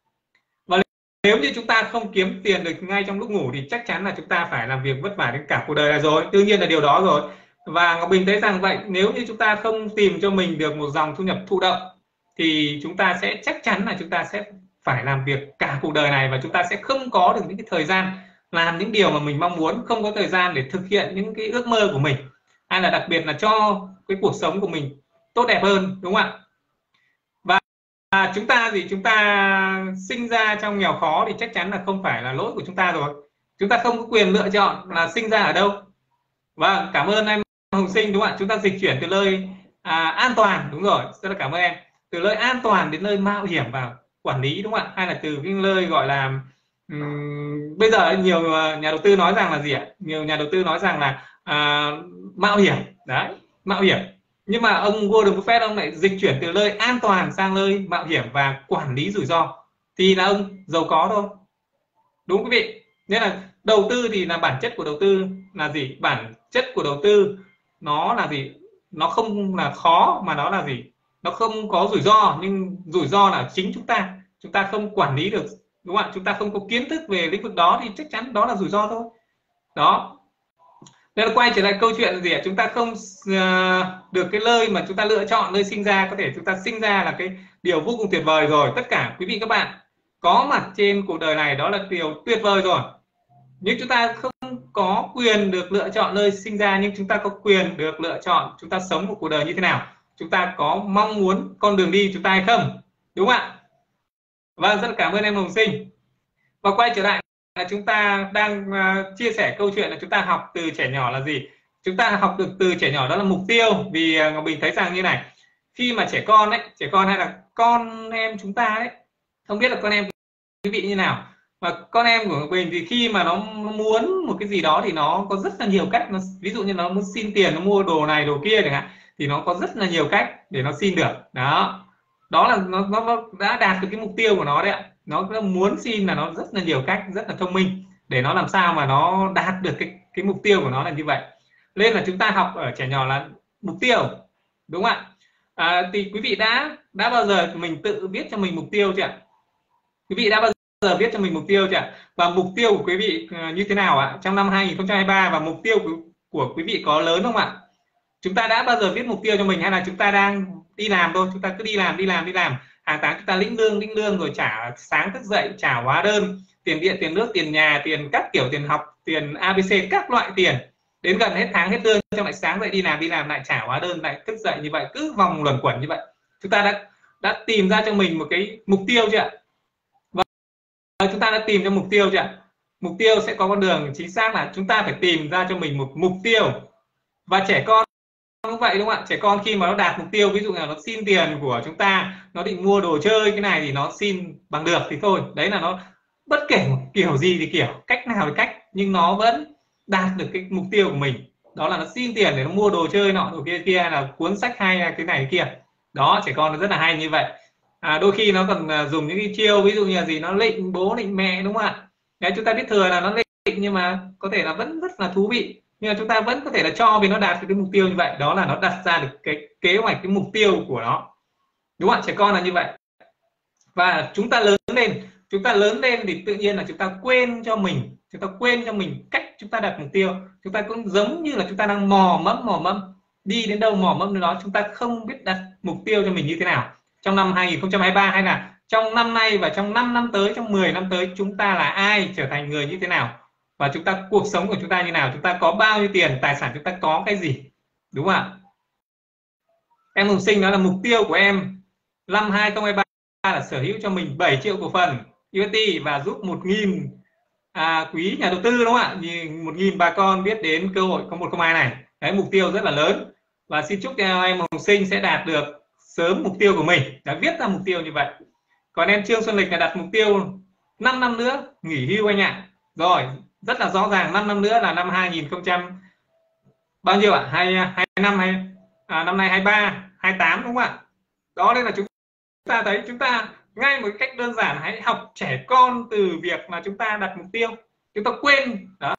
Và nếu như chúng ta không kiếm tiền được ngay trong lúc ngủ thì chắc chắn là chúng ta phải làm việc vất vả đến cả cuộc đời này rồi, đương nhiên là điều đó rồi. Và Ngọc Bình thấy rằng vậy, nếu như chúng ta không tìm cho mình được một dòng thu nhập thụ động thì chúng ta sẽ chắc chắn là chúng ta sẽ phải làm việc cả cuộc đời này, và chúng ta sẽ không có được những cái thời gian làm những điều mà mình mong muốn, không có thời gian để thực hiện những cái ước mơ của mình, hay là đặc biệt là cho cái cuộc sống của mình tốt đẹp hơn, đúng không ạ? Và à, chúng ta gì chúng ta sinh ra trong nghèo khó thì chắc chắn là không phải là lỗi của chúng ta rồi. Chúng ta không có quyền lựa chọn là sinh ra ở đâu. Vâng, cảm ơn em Hồng Sinh, đúng không ạ? Chúng ta dịch chuyển từ nơi à, an toàn, đúng rồi, rất là cảm ơn em, từ nơi an toàn đến nơi mạo hiểm và quản lý, đúng không ạ? Hay là từ cái nơi gọi là um, bây giờ nhiều nhà đầu tư nói rằng là gì ạ? Nhiều nhà đầu tư nói rằng là à, mạo hiểm, đấy, mạo hiểm. Nhưng mà ông Warren Buffett ông lại dịch chuyển từ nơi an toàn sang nơi mạo hiểm và quản lý rủi ro, thì là ông giàu có thôi, đúng quý vị? Nên là đầu tư thì là bản chất của đầu tư là gì? Bản chất của đầu tư nó là gì? Nó không là khó mà nó là gì? Nó không có rủi ro, nhưng rủi ro là chính chúng ta chúng ta không quản lý được đúng không ạ? Chúng ta không có kiến thức về lĩnh vực đó thì chắc chắn đó là rủi ro thôi. Đó, nên là quay trở lại câu chuyện là gì ạ? Chúng ta không uh, được cái nơi mà chúng ta lựa chọn, nơi sinh ra, có thể chúng ta sinh ra là cái điều vô cùng tuyệt vời rồi. Tất cả quý vị các bạn có mặt trên cuộc đời này đó là điều tuyệt vời rồi. Nhưng chúng ta không có quyền được lựa chọn nơi sinh ra, nhưng chúng ta có quyền được lựa chọn chúng ta sống một cuộc đời như thế nào. Chúng ta có mong muốn con đường đi chúng ta hay không, đúng không ạ? Vâng, rất là cảm ơn em Hồng Sinh. Và quay trở lại là chúng ta đang uh, chia sẻ câu chuyện là chúng ta học từ trẻ nhỏ là gì. Chúng ta học được từ trẻ nhỏ đó là mục tiêu. Vì uh, Ngọc Bình thấy rằng như này, khi mà trẻ con ấy, trẻ con hay là con em chúng ta ấy, không biết là con em quý vị như nào, mà con em của Ngọc Bình thì khi mà nó muốn một cái gì đó thì nó có rất là nhiều cách. Nó, ví dụ như nó muốn xin tiền, nó mua đồ này đồ kia chẳng hạn, thì nó có rất là nhiều cách để nó xin được. Đó, đó là nó, nó đã đạt được cái mục tiêu của nó đấy ạ. Nó, nó muốn xin là nó rất là nhiều cách, rất là thông minh để nó làm sao mà nó đạt được cái cái mục tiêu của nó là như vậy. Nên là chúng ta học ở trẻ nhỏ là mục tiêu, đúng không ạ? À, thì quý vị đã đã bao giờ mình tự viết cho mình mục tiêu chưa ạ? Quý vị đã bao giờ viết cho mình mục tiêu chưa ạ? Và mục tiêu của quý vị như thế nào ạ? Trong năm hai nghìn không trăm hai mươi ba, và mục tiêu của, của quý vị có lớn không ạ? Chúng ta đã bao giờ viết mục tiêu cho mình, hay là chúng ta đang đi làm thôi? Chúng ta cứ đi làm đi làm đi làm, hàng tháng chúng ta lĩnh lương lĩnh lương rồi trả sáng thức dậy, trả hóa đơn, tiền điện, tiền nước, tiền nhà, tiền các kiểu, tiền học, tiền a bê xê, các loại tiền. Đến gần hết tháng hết lương xong lại sáng dậy đi làm đi làm lại trả hóa đơn, lại thức dậy như vậy, cứ vòng luẩn quẩn như vậy. Chúng ta đã đã tìm ra cho mình một cái mục tiêu chưa ạ? Và chúng ta đã tìm cho mục tiêu chưa ạ? Mục tiêu sẽ có con đường chính xác là chúng ta phải tìm ra cho mình một mục tiêu. Và trẻ con cũng vậy, đúng không ạ? Trẻ con khi mà nó đạt mục tiêu, ví dụ là nó xin tiền của chúng ta, nó định mua đồ chơi cái này thì nó xin bằng được thì thôi, đấy là nó bất kể kiểu gì thì kiểu, cách nào thì cách, nhưng nó vẫn đạt được cái mục tiêu của mình. Đó là nó xin tiền để nó mua đồ chơi nọ đồ kia kia, là cuốn sách hay là cái này cái kia. Đó, trẻ con nó rất là hay như vậy. À, đôi khi nó còn dùng những cái chiêu, ví dụ như là gì, nó lệnh bố lệnh mẹ, đúng không ạ? Đấy, chúng ta biết thừa là nó lệnh nhưng mà có thể là vẫn rất là thú vị, nhưng mà chúng ta vẫn có thể là cho vì nó đạt được cái mục tiêu như vậy. Đó là nó đặt ra được cái kế hoạch, cái mục tiêu của nó, đúng không ạ? Trẻ con là như vậy. Và chúng ta lớn lên, chúng ta lớn lên thì tự nhiên là chúng ta quên cho mình, chúng ta quên cho mình cách chúng ta đặt mục tiêu. Chúng ta cũng giống như là chúng ta đang mò mẫm mò mẫm đi đến đâu mò mẫm đến đó, chúng ta không biết đặt mục tiêu cho mình như thế nào. Trong năm hai nghìn không trăm hai mươi ba hay là trong năm nay và trong năm năm tới, trong mười năm tới, chúng ta là ai, trở thành người như thế nào, và chúng ta, cuộc sống của chúng ta như nào, chúng ta có bao nhiêu tiền, tài sản chúng ta có cái gì, đúng không ạ? Em Hồng Sinh nói là mục tiêu của em năm hai nghìn không trăm hai mươi ba là sở hữu cho mình bảy triệu cổ phần u ét tê và giúp một nghìn à, quý nhà đầu tư, đúng không ạ? một nghìn bà con biết đến cơ hội có một không hai này. Đấy, mục tiêu rất là lớn, và xin chúc cho em Hồng Sinh sẽ đạt được sớm mục tiêu của mình, đã viết ra mục tiêu như vậy. Còn em Trương Xuân Lịch là đặt mục tiêu năm năm nữa nghỉ hưu anh ạ. Rồi, rất là rõ ràng, năm năm nữa là năm hai nghìn không trăm bao nhiêu ạ? Hai hai năm hay à, năm nay hai ba hai tám, đúng không ạ? Đó, nên là chúng ta thấy, chúng ta ngay một cách đơn giản, hãy học trẻ con từ việc mà chúng ta đặt mục tiêu. Chúng ta quên đó.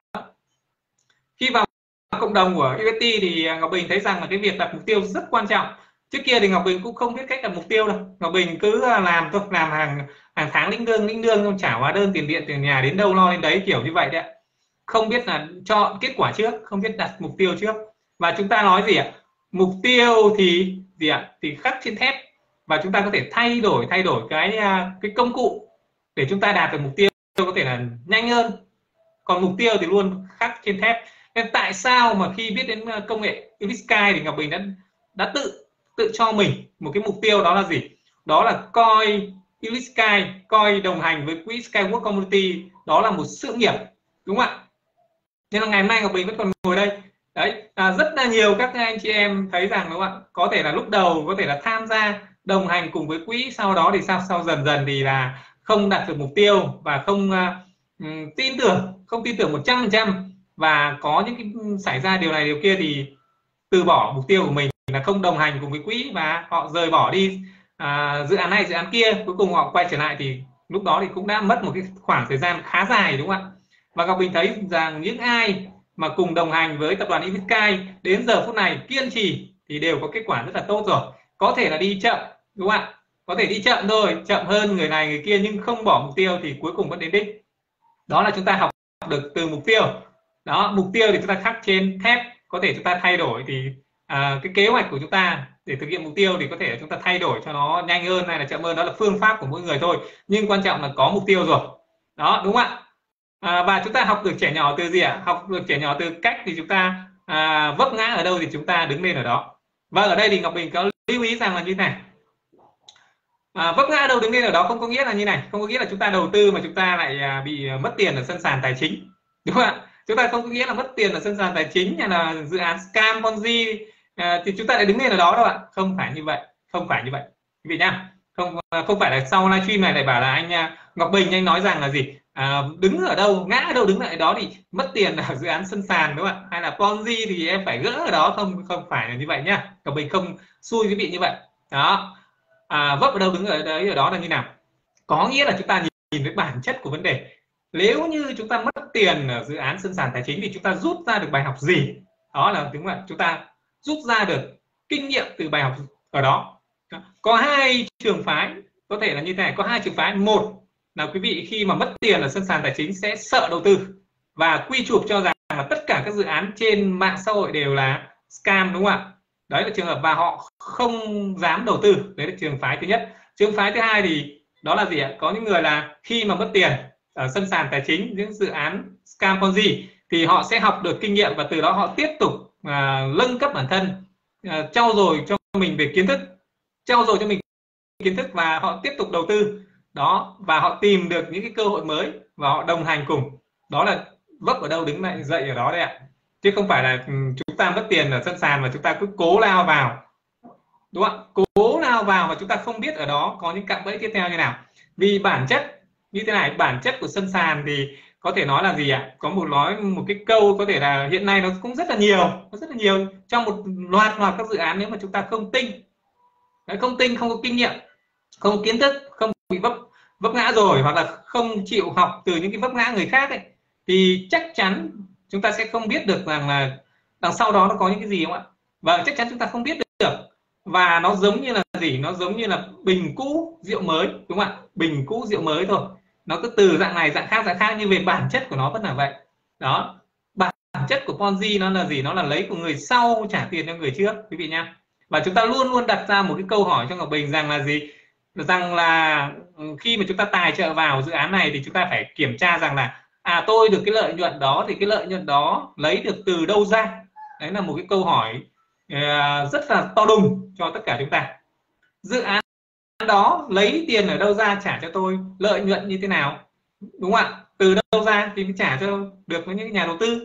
Khi vào cộng đồng của u ét tê thì Ngọc Bình thấy rằng là cái việc đặt mục tiêu rất quan trọng. Trước kia thì Ngọc Bình cũng không biết cách đặt mục tiêu đâu, Ngọc Bình cứ làm thôi, làm hàng hàng tháng lĩnh lương lĩnh lương trả hóa đơn, tiền điện, tiền nhà, đến đâu lo đến đấy, kiểu như vậy đấy. Không biết là chọn kết quả trước, không biết đặt mục tiêu trước. Và chúng ta nói gì ạ? Mục tiêu thì gì ạ? Thì khắc trên thép, và chúng ta có thể thay đổi thay đổi cái cái công cụ để chúng ta đạt được mục tiêu có thể là nhanh hơn. Còn mục tiêu thì luôn khắc trên thép. Nên tại sao mà khi biết đến công nghệ Unisky thì Ngọc Bình đã đã tự tự cho mình một cái mục tiêu, đó là gì? Đó là coi Unisky, coi đồng hành với quỹ Skywork Community đó là một sự nghiệp, đúng không ạ? Nên là ngày hôm nay Ngọc Bình vẫn còn ngồi đây. Đấy, à, rất là nhiều các anh chị em thấy rằng, đúng không ạ? Có thể là lúc đầu có thể là tham gia đồng hành cùng với quỹ, sau đó thì sau sau dần dần thì là không đạt được mục tiêu và không uh, tin tưởng, không tin tưởng một trăm phần trăm, và có những cái xảy ra điều này điều kia thì từ bỏ mục tiêu của mình, là không đồng hành cùng với quỹ và họ rời bỏ đi à, dự án này dự án kia. Cuối cùng họ quay trở lại thì lúc đó thì cũng đã mất một cái khoảng thời gian khá dài, đúng không ạ? Và Ngọc Bình thấy rằng những ai mà cùng đồng hành với tập đoàn Unisky đến giờ phút này kiên trì thì đều có kết quả rất là tốt rồi. Có thể là đi chậm, đúng không ạ? có thể đi chậm thôi, chậm hơn người này người kia nhưng không bỏ mục tiêu thì cuối cùng vẫn đến đích. Đó là chúng ta học được từ mục tiêu. Đó, mục tiêu thì chúng ta khắc trên thép, có thể chúng ta thay đổi thì à, cái kế hoạch của chúng ta để thực hiện mục tiêu thì có thể chúng ta thay đổi cho nó nhanh hơn hay là chậm hơn, đó là phương pháp của mỗi người thôi, nhưng quan trọng là có mục tiêu rồi. Đó, đúng không ạ? À, và chúng ta học được trẻ nhỏ từ gì ạ? Học được trẻ nhỏ từ cách thì chúng ta à, vấp ngã ở đâu thì chúng ta đứng lên ở đó. Và ở đây thì Ngọc Bình có lưu ý rằng là như này, à, vấp ngã ở đâu đứng lên ở đó không có nghĩa là như này, không có nghĩa là chúng ta đầu tư mà chúng ta lại à, bị mất tiền ở sân sàn tài chính, đúng không ạ? Chúng ta không có nghĩa là mất tiền ở sân sàn tài chính hay là dự án scam Ponzi à, thì chúng ta lại đứng lên ở đó đâu ạ, không phải như vậy, không phải như vậy quý vị nhá. Không không phải là sau livestream này lại bảo là anh Ngọc Bình anh nói rằng là gì à, đứng ở đâu ngã ở đâu đứng lại đó thì mất tiền ở dự án sân sàn, đúng không ạ? Hay là Ponzi thì em phải gỡ ở đó, không không phải là như vậy nhá. Ngọc Bình không xui quý vị như vậy. Đó, à, vấp ở đâu đứng ở đấy ở đó là như nào? Có nghĩa là chúng ta nhìn, nhìn với bản chất của vấn đề. Nếu như chúng ta mất tiền ở dự án sân sàn tài chính thì chúng ta rút ra được bài học gì? Đó là đúng là chúng ta rút ra được kinh nghiệm từ bài học ở đó. Có hai trường phái, có thể là như thế này, có hai trường phái. Một là quý vị khi mà mất tiền ở sân sàn tài chính sẽ sợ đầu tư và quy chụp cho rằng là tất cả các dự án trên mạng xã hội đều là scam, đúng không ạ? Đấy là trường hợp và họ không dám đầu tư. Đấy là trường phái thứ nhất. Trường phái thứ hai thì đó là gì ạ? Có những người là khi mà mất tiền ở sân sàn tài chính, những dự án scam Ponzi thì họ sẽ học được kinh nghiệm và từ đó họ tiếp tục à, nâng cấp bản thân, à, trau dồi cho mình về kiến thức, trau dồi cho mình kiến thức và họ tiếp tục đầu tư đó, và họ tìm được những cái cơ hội mới và họ đồng hành cùng. Đó là vấp ở đâu đứng lại dậy ở đó đấy ạ, chứ không phải là chúng ta mất tiền ở sân sàn mà chúng ta cứ cố lao vào, đúng không ạ? Cố lao vào và chúng ta không biết ở đó có những cạm bẫy tiếp theo như nào. Vì bản chất như thế này, bản chất của sân sàn thì có thể nói là gì ạ? Có một nói một cái câu có thể là hiện nay nó cũng rất là nhiều, nó rất là nhiều trong một loạt loạt các dự án. Nếu mà chúng ta không tinh, không tinh, không có kinh nghiệm, không có kiến thức, không bị vấp vấp ngã rồi, hoặc là không chịu học từ những cái vấp ngã người khác ấy, thì chắc chắn chúng ta sẽ không biết được rằng là đằng sau đó nó có những cái gì, không ạ? Và chắc chắn chúng ta không biết được. Và nó giống như là gì? Nó giống như là bình cũ rượu mới, đúng không ạ? Bình cũ rượu mới thôi, nó cứ từ dạng này dạng khác dạng khác, nhưng về bản chất của nó vẫn là vậy. Đó, bản chất của Ponzi nó là gì? Nó là lấy của người sau trả tiền cho người trước, quý vị nha. Và chúng ta luôn luôn đặt ra một cái câu hỏi cho Ngọc Bình rằng là gì? Rằng là khi mà chúng ta tài trợ vào dự án này thì chúng ta phải kiểm tra rằng là à, tôi được cái lợi nhuận đó thì cái lợi nhuận đó lấy được từ đâu ra? Đấy là một cái câu hỏi uh, rất là to đùng cho tất cả chúng ta. Dự án đó lấy tiền ở đâu ra trả cho tôi, lợi nhuận như thế nào, đúng không ạ? Từ đâu ra thì mới trả cho được với những nhà đầu tư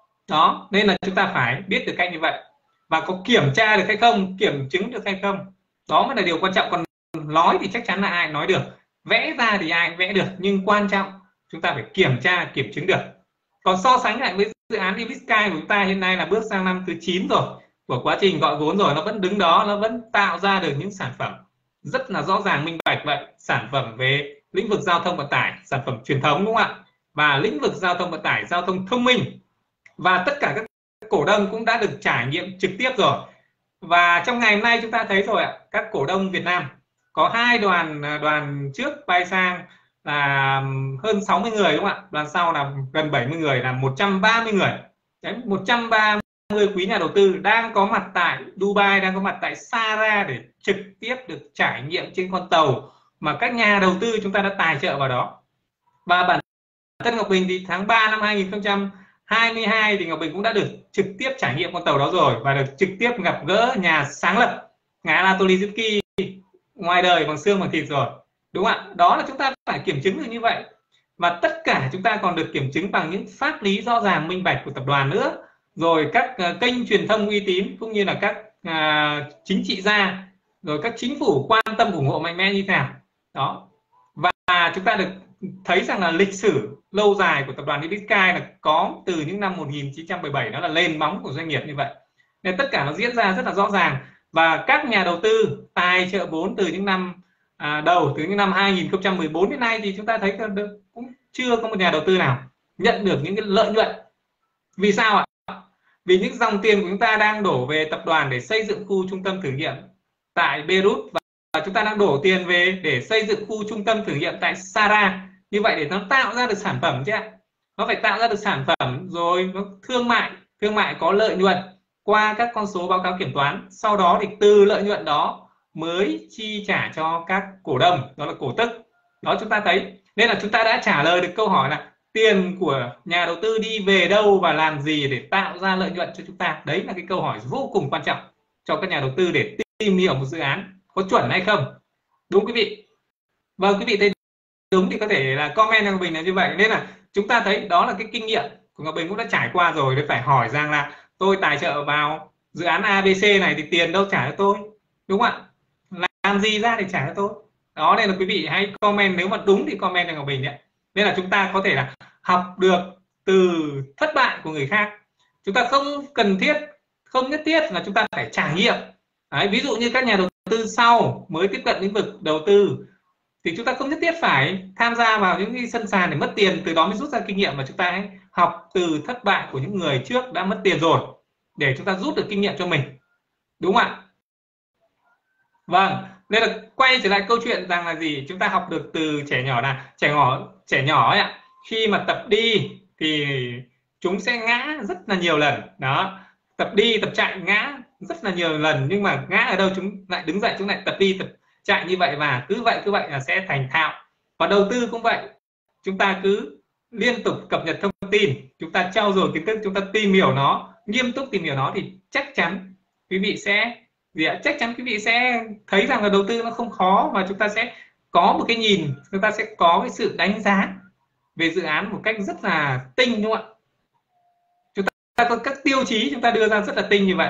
đó. Nên là chúng ta phải biết được cách như vậy, và có kiểm tra được hay không, kiểm chứng được hay không, đó mới là điều quan trọng. Còn nói thì chắc chắn là ai nói được, vẽ ra thì ai vẽ được, nhưng quan trọng chúng ta phải kiểm tra kiểm chứng được. Còn so sánh lại với dự án Ibisky của chúng ta hiện nay là bước sang năm thứ chín rồi của quá trình gọi vốn rồi, nó vẫn đứng đó, nó vẫn tạo ra được những sản phẩm rất là rõ ràng minh bạch vậy. Sản phẩm về lĩnh vực giao thông vận tải, sản phẩm truyền thống, đúng không ạ? Và lĩnh vực giao thông vận tải, giao thông thông minh, và tất cả các cổ đông cũng đã được trải nghiệm trực tiếp rồi. Và trong ngày hôm nay chúng ta thấy rồi ạ, các cổ đông Việt Nam có hai đoàn, đoàn trước bay sang là hơn sáu mươi người, đúng không ạ? Đoàn sau là gần bảy mươi người, là một trăm ba mươi người. Đấy, một trăm ba mươi quý nhà đầu tư đang có mặt tại Dubai, đang có mặt tại Sara để trực tiếp được trải nghiệm trên con tàu mà các nhà đầu tư chúng ta đã tài trợ vào đó. Và bản thân Ngọc Bình thì tháng ba năm hai nghìn không trăm hai mươi hai thì Ngọc Bình cũng đã được trực tiếp trải nghiệm con tàu đó rồi, và được trực tiếp gặp gỡ nhà sáng lập ngài Anatoly Zutsky ngoài đời bằng xương bằng thịt rồi, đúng không ạ? Đó là chúng ta phải kiểm chứng được như vậy. Và tất cả chúng ta còn được kiểm chứng bằng những pháp lý rõ ràng minh bạch của tập đoàn nữa, rồi các uh, kênh truyền thông uy tín, cũng như là các uh, chính trị gia, rồi các chính phủ quan tâm ủng hộ mạnh mẽ như thế nào đó. Và chúng ta được thấy rằng là lịch sử lâu dài của tập đoàn Ibisky là có từ những năm một nghìn chín trăm mười bảy, nó là lên bóng của doanh nghiệp như vậy. Nên tất cả nó diễn ra rất là rõ ràng. Và các nhà đầu tư tài trợ vốn từ những năm à, đầu, từ những năm hai nghìn không trăm mười bốn đến nay thì chúng ta thấy cũng chưa có một nhà đầu tư nào nhận được những cái lợi nhuận. Vì sao ạ? Vì những dòng tiền của chúng ta đang đổ về tập đoàn để xây dựng khu trung tâm thử nghiệm tại Beirut chúng ta đang đổ tiền về để xây dựng khu trung tâm thử nghiệm tại Sara. Như vậy để nó tạo ra được sản phẩm chứ ạ, nó phải tạo ra được sản phẩm rồi nó thương mại, thương mại có lợi nhuận qua các con số báo cáo kiểm toán, sau đó thì từ lợi nhuận đó mới chi trả cho các cổ đông, đó là cổ tức. Đó, chúng ta thấy, nên là chúng ta đã trả lời được câu hỏi là tiền của nhà đầu tư đi về đâu và làm gì để tạo ra lợi nhuận cho chúng ta. Đấy là cái câu hỏi vô cùng quan trọng cho các nhà đầu tư để tìm hiểu một dự án có chuẩn hay không. Đúng quý vị? Vâng, quý vị thấy đúng thì có thể là comment cho Ngọc Bình là như vậy. Nên là chúng ta thấy đó là cái kinh nghiệm của Ngọc Bình cũng đã trải qua rồi. Để phải hỏi rằng là tôi tài trợ vào dự án a bê xê này thì tiền đâu trả cho tôi, đúng không ạ? Làm gì ra để trả cho tôi? Đó, nên là quý vị hãy comment, nếu mà đúng thì comment cho Ngọc Bình đấy. Nên là chúng ta có thể là học được từ thất bại của người khác. Chúng ta không cần thiết, không nhất thiết là chúng ta phải trải nghiệm. Đấy, ví dụ như các nhà đầu tư sau mới tiếp cận lĩnh vực đầu tư thì chúng ta không nhất thiết phải tham gia vào những cái sân sàn để mất tiền, từ đó mới rút ra kinh nghiệm, mà chúng ta hãy học từ thất bại của những người trước đã mất tiền rồi để chúng ta rút được kinh nghiệm cho mình, đúng không ạ? Vâng, nên là quay trở lại câu chuyện rằng là gì, chúng ta học được từ trẻ nhỏ là trẻ nhỏ trẻ nhỏ ấy ạ, khi mà tập đi thì chúng sẽ ngã rất là nhiều lần. Đó, tập đi tập chạy ngã rất là nhiều lần, nhưng mà ngã ở đâu chúng lại đứng dậy, chúng lại tập đi tập chạy như vậy, và cứ vậy cứ vậy là sẽ thành thạo. Và đầu tư cũng vậy, chúng ta cứ liên tục cập nhật thông tin, chúng ta trau dồi kiến thức, chúng ta tìm hiểu nó, nghiêm túc tìm hiểu nó, thì chắc chắn quý vị sẽ gì ạ? Chắc chắn quý vị sẽ thấy rằng là đầu tư nó không khó, và chúng ta sẽ có một cái nhìn, chúng ta sẽ có cái sự đánh giá về dự án một cách rất là tinh, đúng không ạ? Chúng ta có các tiêu chí chúng ta đưa ra rất là tinh như vậy.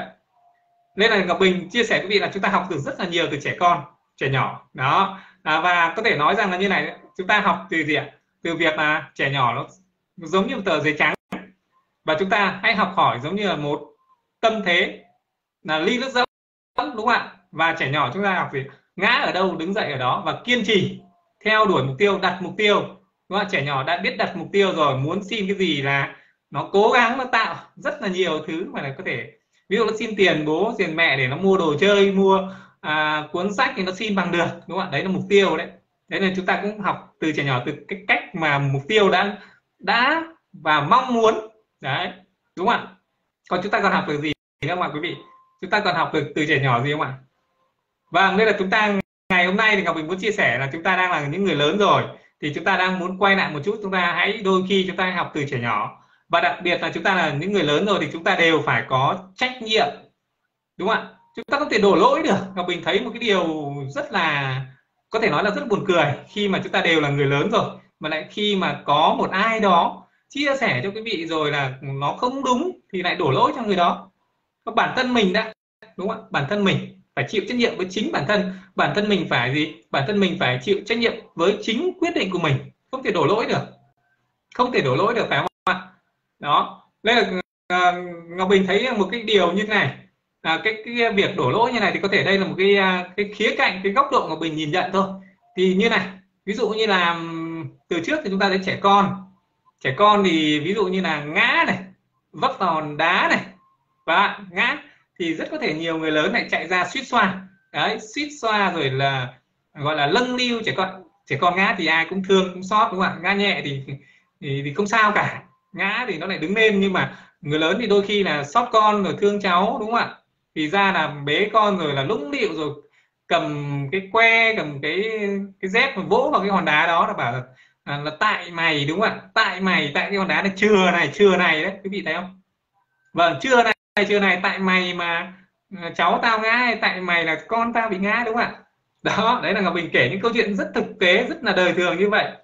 Nên là Ngọc Bình chia sẻ với quý vị là chúng ta học được rất là nhiều từ trẻ con, trẻ nhỏ đó. À, và có thể nói rằng là như này, chúng ta học từ gì ạ? Từ việc là trẻ nhỏ nó giống như một tờ giấy trắng, và chúng ta hãy học hỏi giống như là một tâm thế là ly nước dẫm, đúng không ạ? Và trẻ nhỏ chúng ta học gì? Ngã ở đâu đứng dậy ở đó, và kiên trì theo đuổi mục tiêu, đặt mục tiêu, đúng không? Trẻ nhỏ đã biết đặt mục tiêu rồi, muốn xin cái gì là nó cố gắng nó tạo rất là nhiều thứ mà là có thể, ví dụ nó xin tiền bố tiền mẹ để nó mua đồ chơi, mua à, cuốn sách thì nó xin bằng được, đúng không ạ? Đấy là mục tiêu đấy. Thế nên chúng ta cũng học từ trẻ nhỏ, từ cái cách mà mục tiêu đã đã và mong muốn đấy, đúng không ạ? Còn chúng ta còn học được gì nữa mà quý vị? Chúng ta còn học được từ trẻ nhỏ gì không ạ? Vâng, nên là chúng ta ngày hôm nay thì Ngọc Bình muốn chia sẻ là chúng ta đang là những người lớn rồi, thì chúng ta đang muốn quay lại một chút, chúng ta hãy đôi khi chúng ta học từ trẻ nhỏ, và đặc biệt là chúng ta là những người lớn rồi thì chúng ta đều phải có trách nhiệm, đúng không ạ? Chúng ta không thể đổ lỗi được. Ngọc Bình thấy một cái điều rất là có thể nói là rất buồn cười, khi mà chúng ta đều là người lớn rồi mà lại khi mà có một ai đó chia sẻ cho quý vị rồi là nó không đúng thì lại đổ lỗi cho người đó. Bản thân mình đã, đúng không ạ? Bản thân mình phải chịu trách nhiệm với chính bản thân, bản thân mình phải gì? Bản thân mình phải chịu trách nhiệm với chính quyết định của mình, không thể đổ lỗi được, không thể đổ lỗi được, phải không ạ? Đó, đây là uh, Ngọc Bình thấy một cái điều như thế này, à, cái, cái việc đổ lỗi như này thì có thể đây là một cái cái khía cạnh, cái góc độ Ngọc Bình nhìn nhận thôi. Thì như này, ví dụ như là từ trước thì chúng ta thấy trẻ con, trẻ con thì ví dụ như là ngã này, vấp vào hòn đá này, và ngã thì rất có thể nhiều người lớn lại chạy ra suýt xoa, đấy, suýt xoa rồi là gọi là lâng liu trẻ con. Trẻ con ngã thì ai cũng thương cũng xót, đúng không ạ? Ngã nhẹ thì, thì thì không sao cả, ngã thì nó lại đứng lên, nhưng mà người lớn thì đôi khi là xót con rồi thương cháu, đúng không ạ? Thì ra là bế con rồi là lũng lịu rồi cầm cái que, cầm cái cái dép mà vỗ vào cái hòn đá đó, là bảo là, là, là tại mày, đúng không ạ? Tại mày, tại cái hòn đá này, chừa này, chừa này đấy, quý vị thấy không? Vâng, chừa này, chừa này, tại mày mà cháu tao ngã, hay tại mày là con tao bị ngã, đúng không ạ? Đó, đấy là Ngọc Bình kể những câu chuyện rất thực tế, rất là đời thường như vậy.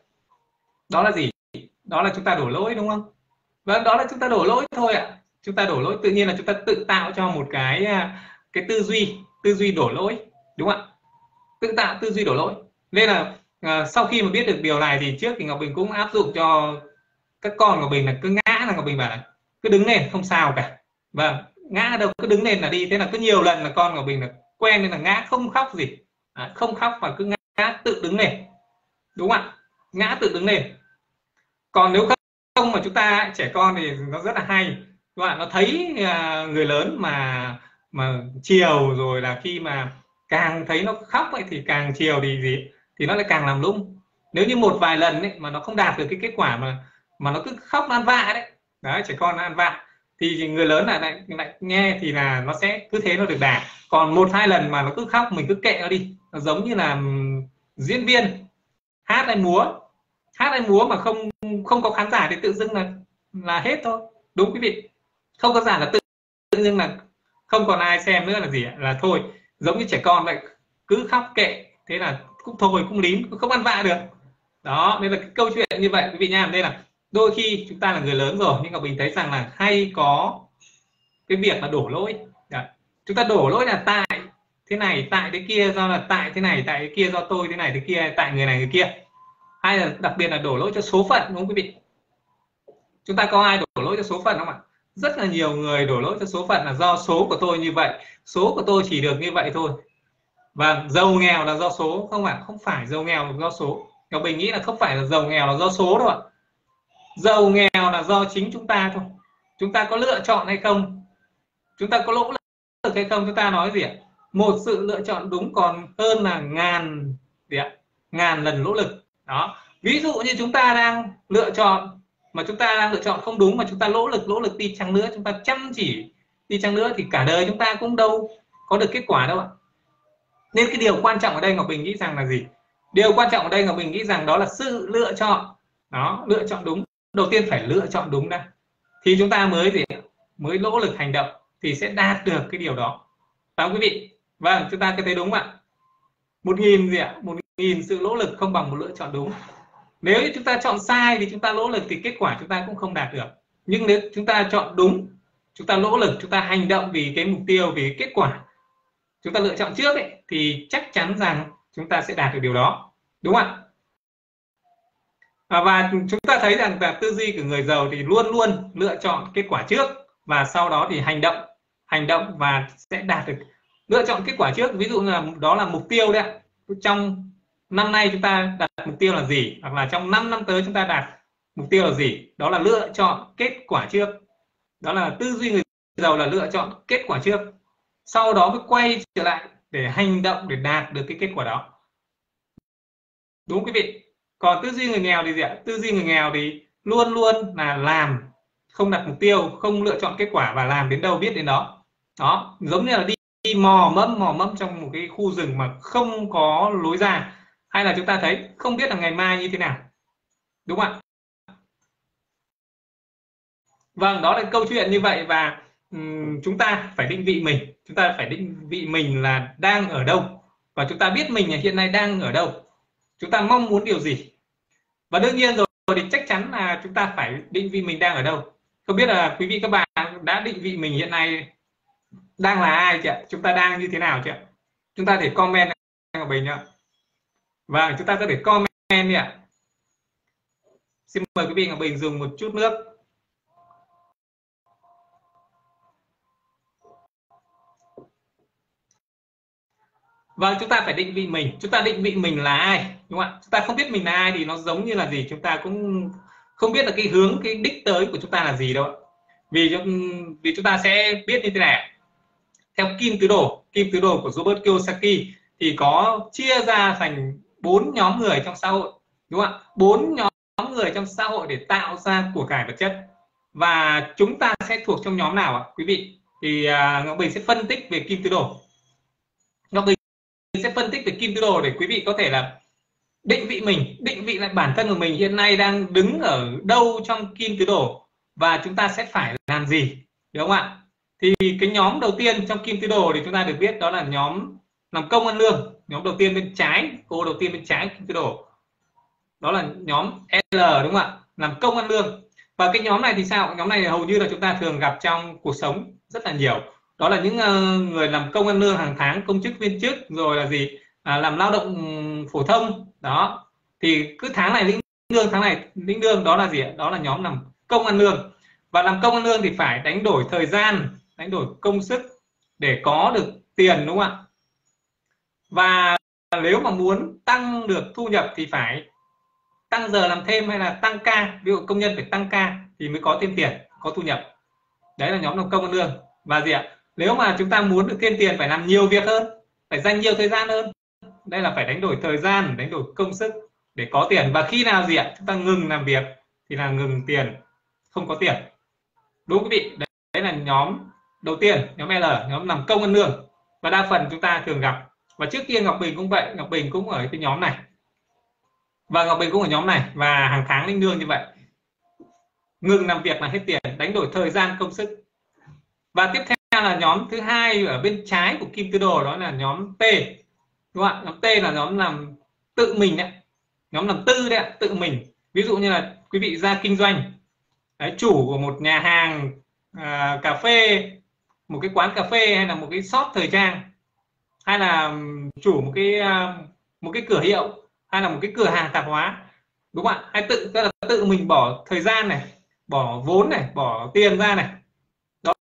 Đó là gì? Đó là chúng ta đổ lỗi, đúng không? Vâng, đó là chúng ta đổ lỗi thôi ạ. Chúng ta đổ lỗi, tự nhiên là chúng ta tự tạo cho một cái cái tư duy, tư duy đổ lỗi, đúng không ạ? Tự tạo tư duy đổ lỗi. Nên là à, sau khi mà biết được điều này thì trước thì Ngọc Bình cũng áp dụng cho các con Ngọc Bình là cứ ngã là Ngọc Bình bảo là cứ đứng lên không sao cả. Vâng, ngã đâu cứ đứng lên là đi. Thế là cứ nhiều lần là con Ngọc Bình là quen nên là ngã không khóc gì, à, không khóc và cứ ngã tự đứng lên, đúng không ạ? Ngã tự đứng lên. Còn nếu không mà chúng ta trẻ con thì nó rất là hay, các bạn nó thấy người lớn mà mà chiều rồi là khi mà càng thấy nó khóc ấy thì càng chiều thì gì thì nó lại càng làm lung. Nếu như một vài lần ấy mà nó không đạt được cái kết quả mà mà nó cứ khóc nó ăn vạ đấy, đấy trẻ con nó ăn vạ thì người lớn là lại lại nghe thì là nó sẽ cứ thế nó được đạt. Còn một hai lần mà nó cứ khóc mình cứ kệ nó đi, nó giống như là diễn viên hát hay múa, hát hay múa mà không không có khán giả thì tự dưng là là hết thôi, đúng quý vị, không có giả là tự, tự dưng là không còn ai xem nữa là gì ạ, là thôi. Giống như trẻ con vậy, cứ khóc kệ thế là cũng thôi, cũng lín, cũng không ăn vạ được. Đó nên là cái câu chuyện như vậy quý vị nha. Đây là đôi khi chúng ta là người lớn rồi nhưng mà mình thấy rằng là hay có cái việc là đổ lỗi. Đấy. Chúng ta đổ lỗi là tại thế này, tại thế kia, do là tại thế này, tại thế kia, do tôi thế này thế kia, tại người này người kia, hay là đặc biệt là đổ lỗi cho số phận, đúng không quý vị? Chúng ta có ai đổ lỗi cho số phận không ạ? Rất là nhiều người đổ lỗi cho số phận là do số của tôi như vậy, số của tôi chỉ được như vậy thôi. Và giàu nghèo là do số không ạ? Không phải giàu nghèo là do số. Ngọc Bình nghĩ là không phải là giàu nghèo là do số đâu ạ. Giàu nghèo là do chính chúng ta thôi. Chúng ta có lựa chọn hay không? Chúng ta có nỗ lực hay không? Chúng ta nói gì ạ? Một sự lựa chọn đúng còn hơn là ngàn gì ạ? Ngàn lần nỗ lực. Đó. Ví dụ như chúng ta đang lựa chọn mà chúng ta đang lựa chọn không đúng, mà chúng ta nỗ lực nỗ lực đi chăng nữa, chúng ta chăm chỉ đi chăng nữa thì cả đời chúng ta cũng đâu có được kết quả đâu ạ. Nên cái điều quan trọng ở đây Ngọc Bình nghĩ rằng là gì? Điều quan trọng ở đây Ngọc Bình nghĩ rằng đó là sự lựa chọn. Đó, lựa chọn đúng. Đầu tiên phải lựa chọn đúng đã, thì chúng ta mới gì mới nỗ lực hành động thì sẽ đạt được cái điều đó. Phải không quý vị? Vâng, chúng ta cứ thấy đúng ạ. Một nghìn gì ạ? Một nghìn sự nỗ lực không bằng một lựa chọn đúng. Nếu chúng ta chọn sai thì chúng ta nỗ lực thì kết quả chúng ta cũng không đạt được. Nhưng nếu chúng ta chọn đúng, chúng ta nỗ lực, chúng ta hành động vì cái mục tiêu, vì cái kết quả chúng ta lựa chọn trước ấy, thì chắc chắn rằng chúng ta sẽ đạt được điều đó, đúng không ạ? À, và chúng ta thấy rằng là tư duy của người giàu thì luôn luôn lựa chọn kết quả trước và sau đó thì hành động, hành động và sẽ đạt được. Lựa chọn kết quả trước, ví dụ như là đó là mục tiêu đấy. Trong năm nay chúng ta đặt mục tiêu là gì, hoặc là trong năm năm tới chúng ta đạt mục tiêu là gì, đó là lựa chọn kết quả trước. Đó là tư duy người giàu là lựa chọn kết quả trước, sau đó mới quay trở lại để hành động để đạt được cái kết quả đó, đúng không quý vị? Còn tư duy người nghèo thì gì ạ? Tư duy người nghèo thì luôn luôn là làm, không đặt mục tiêu, không lựa chọn kết quả và làm đến đâu biết đến đó. Đó, giống như là đi, đi mò mẫm mò mẫm trong một cái khu rừng mà không có lối ra, hay là chúng ta thấy không biết là ngày mai như thế nào, đúng không ạ? Vâng, đó là câu chuyện như vậy. Và um, chúng ta phải định vị mình, chúng ta phải định vị mình là đang ở đâu, và chúng ta biết mình hiện nay đang ở đâu, chúng ta mong muốn điều gì. Và đương nhiên rồi thì chắc chắn là chúng ta phải định vị mình đang ở đâu. Không biết là quý vị các bạn đã định vị mình hiện nay đang là ai chưa? Chúng ta đang như thế nào chưa? Chúng ta để comment ở bình nhá. Và chúng ta có thể comment đi ạ. Xin mời quý vị Ngọc Bình dùng một chút nước. Vâng, chúng ta phải định vị mình. Chúng ta định vị mình là ai, đúng không ạ? Chúng ta không biết mình là ai thì nó giống như là gì, chúng ta cũng không biết là cái hướng, cái đích tới của chúng ta là gì đâu ạ. Vì vì chúng ta sẽ biết như thế này. Theo Kim Tứ Đồ, Kim Tứ Đồ của Robert Kiyosaki thì có chia ra thành bốn nhóm người trong xã hội, đúng không ạ? Bốn nhóm người trong xã hội để tạo ra của cải vật chất. Và chúng ta sẽ thuộc trong nhóm nào ạ, quý vị? Thì uh, Ngọc Bình sẽ phân tích về Kim Tứ Đồ. Ngọc Bình sẽ phân tích về Kim Tứ Đồ để quý vị có thể là định vị mình, định vị lại bản thân của mình hiện nay đang đứng ở đâu trong Kim Tứ Đồ và chúng ta sẽ phải làm gì, đúng không ạ? Thì cái nhóm đầu tiên trong Kim Tứ Đồ thì chúng ta được biết đó là nhóm làm công ăn lương. Nhóm đầu tiên bên trái, ô đầu tiên bên trái Kim Tứ Đồ, đó là nhóm L, đúng không ạ? Làm công ăn lương. Và cái nhóm này thì sao? Nhóm này hầu như là chúng ta thường gặp trong cuộc sống rất là nhiều. Đó là những người làm công ăn lương hàng tháng, công chức viên chức, rồi là gì à, làm lao động phổ thông. Đó thì cứ tháng này lĩnh lương, tháng này lĩnh lương, đó là gì ạ? Đó là nhóm làm công ăn lương. Và làm công ăn lương thì phải đánh đổi thời gian, đánh đổi công sức để có được tiền, đúng không ạ? Và nếu mà muốn tăng được thu nhập thì phải tăng giờ làm thêm hay là tăng ca. Ví dụ công nhân phải tăng ca thì mới có thêm tiền, có thu nhập. Đấy là nhóm làm công ăn lương. Và gì ạ? Nếu mà chúng ta muốn được thêm tiền phải làm nhiều việc hơn, phải dành nhiều thời gian hơn. Đây là phải đánh đổi thời gian, đánh đổi công sức để có tiền. Và khi nào gì ạ? Chúng ta ngừng làm việc thì là ngừng tiền, không có tiền. Đúng không quý vị? Đấy, đấy là nhóm đầu tiên, nhóm L, nhóm làm công ăn lương. Và đa phần chúng ta thường gặp. Và trước kia Ngọc Bình cũng vậy, Ngọc Bình cũng ở cái nhóm này. Và Ngọc Bình cũng ở nhóm này và hàng tháng lĩnh lương như vậy. Ngừng làm việc là hết tiền, đánh đổi thời gian công sức. Và tiếp theo là nhóm thứ hai ở bên trái của kim tứ đồ, đó là nhóm T. Đúng không ạ? Nhóm T là nhóm làm tự mình đấy, nhóm làm tư đấy, tự mình. Ví dụ như là quý vị ra kinh doanh, đấy, chủ của một nhà hàng à, cà phê, một cái quán cà phê hay là một cái shop thời trang, hay là chủ một cái một cái cửa hiệu hay là một cái cửa hàng tạp hóa, đúng không ạ? Hay tự tức là tự mình bỏ thời gian này, bỏ vốn này, bỏ tiền ra này, đó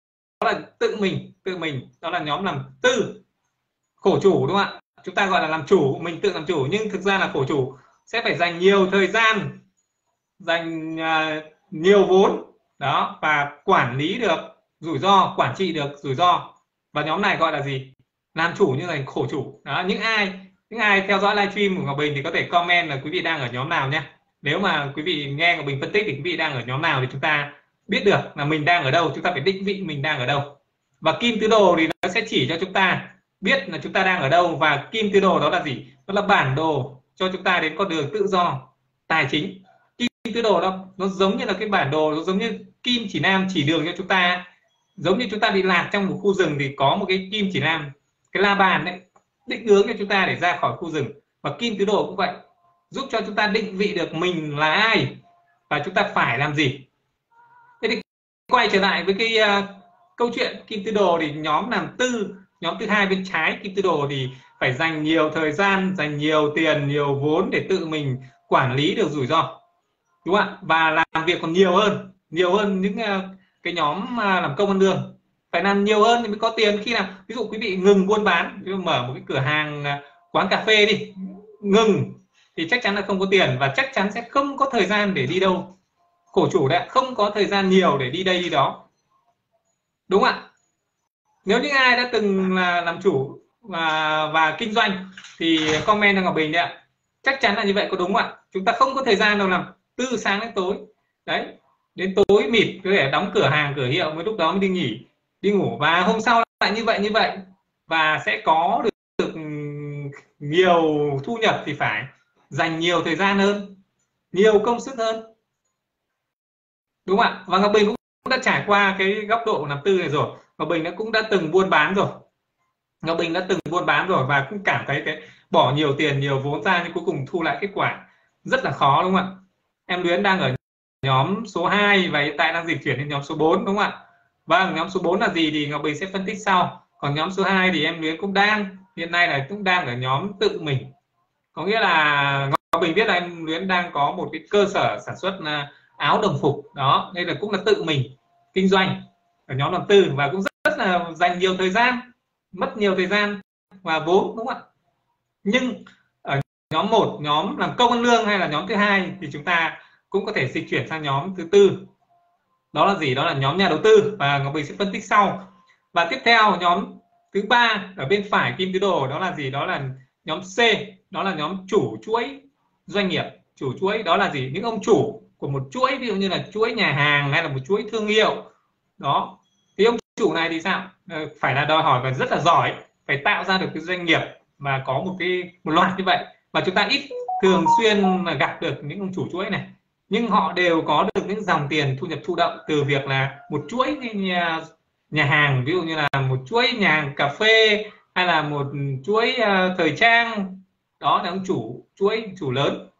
là tự mình tự mình đó là nhóm làm tư. Khổ chủ, đúng không ạ? Chúng ta gọi là làm chủ, mình tự làm chủ, nhưng thực ra là khổ chủ sẽ phải dành nhiều thời gian, dành uh, nhiều vốn đó, và quản lý được rủi ro, quản trị được rủi ro. Và nhóm này gọi là gì? Làm chủ nhưng thành khổ chủ. Đó, những ai những ai theo dõi livestream của Ngọc Bình thì có thể comment là quý vị đang ở nhóm nào nhé. Nếu mà quý vị nghe Ngọc Bình phân tích thì quý vị đang ở nhóm nào thì chúng ta biết được là mình đang ở đâu, chúng ta phải định vị mình đang ở đâu. Và kim tứ đồ thì nó sẽ chỉ cho chúng ta biết là chúng ta đang ở đâu. Và kim tứ đồ đó là gì? Đó là bản đồ cho chúng ta đến con đường tự do tài chính. Kim tứ đồ đó nó giống như là cái bản đồ, nó giống như kim chỉ nam chỉ đường cho chúng ta. Giống như chúng ta bị lạc trong một khu rừng thì có một cái kim chỉ nam, cái la bàn đấy, định hướng cho chúng ta để ra khỏi khu rừng. Và kim tứ đồ cũng vậy, giúp cho chúng ta định vị được mình là ai và chúng ta phải làm gì. Thế thì quay trở lại với cái uh, câu chuyện kim tứ đồ thì nhóm làm tư, nhóm thứ hai bên trái kim tứ đồ thì phải dành nhiều thời gian, dành nhiều tiền, nhiều vốn để tự mình quản lý được rủi ro, đúng không ạ? Và làm việc còn nhiều hơn, nhiều hơn những uh, cái nhóm uh, làm công ăn lương. Phải làm nhiều hơn thì mới có tiền. Khi nào ví dụ quý vị ngừng buôn bán, mở một cái cửa hàng uh, quán cà phê đi, ngừng thì chắc chắn là không có tiền và chắc chắn sẽ không có thời gian để đi đâu. Khổ chủ đấy, không có thời gian nhiều để đi đây đi đó, đúng không ạ? Nếu những ai đã từng là làm chủ và, và kinh doanh thì comment cho Ngọc Bình đấy ạ. Chắc chắn là như vậy, có đúng không ạ? Chúng ta không có thời gian đâu làm từ sáng đến tối. Đấy, đến tối mịt có thể đóng cửa hàng cửa hiệu, mới lúc đó mới đi nghỉ, đi ngủ, và hôm sau lại như vậy như vậy, và sẽ có được, được nhiều thu nhập thì phải dành nhiều thời gian hơn, nhiều công sức hơn, đúng không ạ? Và Ngọc Bình cũng đã trải qua cái góc độ làm tư này rồi. Ngọc Bình đã cũng đã từng buôn bán rồi, Ngọc Bình đã từng buôn bán rồi và cũng cảm thấy cái bỏ nhiều tiền nhiều vốn ra nhưng cuối cùng thu lại kết quả rất là khó, đúng không ạ? Em Luyến đang ở nhóm số hai và hiện tại đang dịch chuyển đến nhóm số bốn, đúng không ạ? Vâng, nhóm số bốn là gì thì Ngọc Bình sẽ phân tích sau. Còn nhóm số hai thì em Luyến cũng đang hiện nay là cũng đang ở nhóm tự mình. Có nghĩa là Ngọc Bình biết là em Luyến đang có một cái cơ sở sản xuất áo đồng phục đó, đây là cũng là tự mình kinh doanh ở nhóm làm tư và cũng rất, rất là dành nhiều thời gian, mất nhiều thời gian và vốn, đúng không ạ? Nhưng ở nhóm một, nhóm làm công ăn lương hay là nhóm thứ hai thì chúng ta cũng có thể dịch chuyển sang nhóm thứ tư. Đó là gì? Đó là nhóm nhà đầu tư và Ngọc Bình sẽ phân tích sau. Và tiếp theo nhóm thứ ba ở bên phải kim tứ đồ đó là gì? Đó là nhóm C, đó là nhóm chủ chuỗi doanh nghiệp. Chủ chuỗi đó là gì? Những ông chủ của một chuỗi, ví dụ như là chuỗi nhà hàng hay là một chuỗi thương hiệu đó. Thì ông chủ này thì sao? Phải là đòi hỏi và rất là giỏi, phải tạo ra được cái doanh nghiệp và có một cái một loạt như vậy. Và chúng ta ít thường xuyên mà gặp được những ông chủ chuỗi này, nhưng họ đều có được những dòng tiền thu nhập thụ động từ việc là một chuỗi nhà, nhà hàng, ví dụ như là một chuỗi nhà hàng cà phê hay là một chuỗi uh, thời trang. Đó là ông chủ chuỗi, chủ lớn,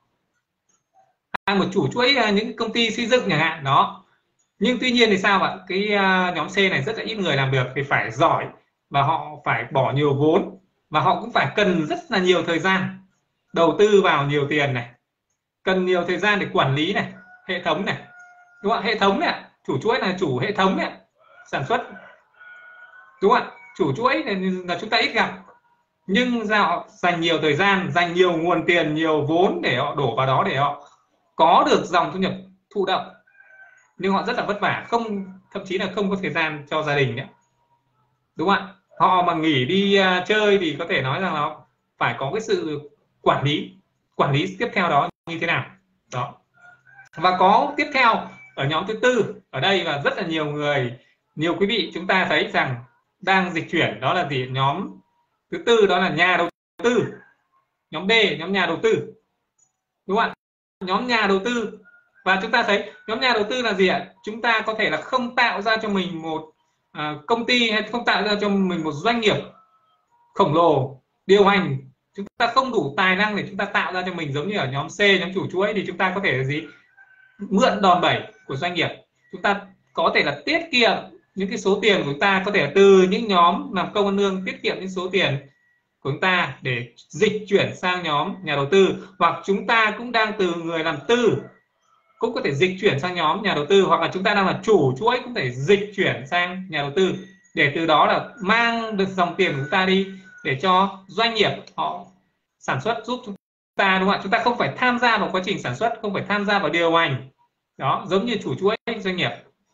hay một chủ chuỗi uh, những công ty xây dựng chẳng hạn đó. Nhưng tuy nhiên thì sao ạ? Cái uh, nhóm C này rất là ít người làm được, thì phải giỏi và họ phải bỏ nhiều vốn và họ cũng phải cần rất là nhiều thời gian đầu tư vào nhiều tiền này, cần nhiều thời gian để quản lý này, hệ thống này, đúng không ạ? Hệ thống này, chủ chuỗi là chủ hệ thống này, sản xuất, đúng không ạ? Chủ chuỗi này là chúng ta ít gặp, nhưng họ dành nhiều thời gian, dành nhiều nguồn tiền, nhiều vốn để họ đổ vào đó để họ có được dòng thu nhập thụ động, nhưng họ rất là vất vả, không thậm chí là không có thời gian cho gia đình nữa, đúng không ạ? họ mà nghỉ đi uh, chơi thì có thể nói rằng là phải có cái sự quản lý quản lý tiếp theo đó như thế nào đó. Và có tiếp theo ở nhóm thứ tư ở đây, và rất là nhiều người, nhiều quý vị chúng ta thấy rằng đang dịch chuyển, đó là gì? Nhóm thứ tư đó là nhà đầu tư. Nhóm D, nhóm nhà đầu tư, đúng không ạ? Nhóm nhà đầu tư, và chúng ta thấy nhóm nhà đầu tư là gì ạ? Chúng ta có thể là không tạo ra cho mình một uh, công ty, hay không tạo ra cho mình một doanh nghiệp khổng lồ điều hành. Chúng ta không đủ tài năng để chúng ta tạo ra cho mình giống như ở nhóm C, nhóm chủ chuỗi, thì chúng ta có thể là gì? Mượn đòn bẩy của doanh nghiệp. Chúng ta có thể là tiết kiệm những cái số tiền của chúng ta, có thể là từ những nhóm làm công ăn lương tiết kiệm những số tiền của chúng ta để dịch chuyển sang nhóm nhà đầu tư, hoặc chúng ta cũng đang từ người làm tư cũng có thể dịch chuyển sang nhóm nhà đầu tư, hoặc là chúng ta đang là chủ chuỗi cũng thể dịch chuyển sang nhà đầu tư, để từ đó là mang được dòng tiền của chúng ta đi để cho doanh nghiệp họ sản xuất giúp chúng ta, đúng không ạ? Chúng ta không phải tham gia vào quá trình sản xuất, không phải tham gia vào điều hành đó, giống như chủ chuỗi doanh nghiệp.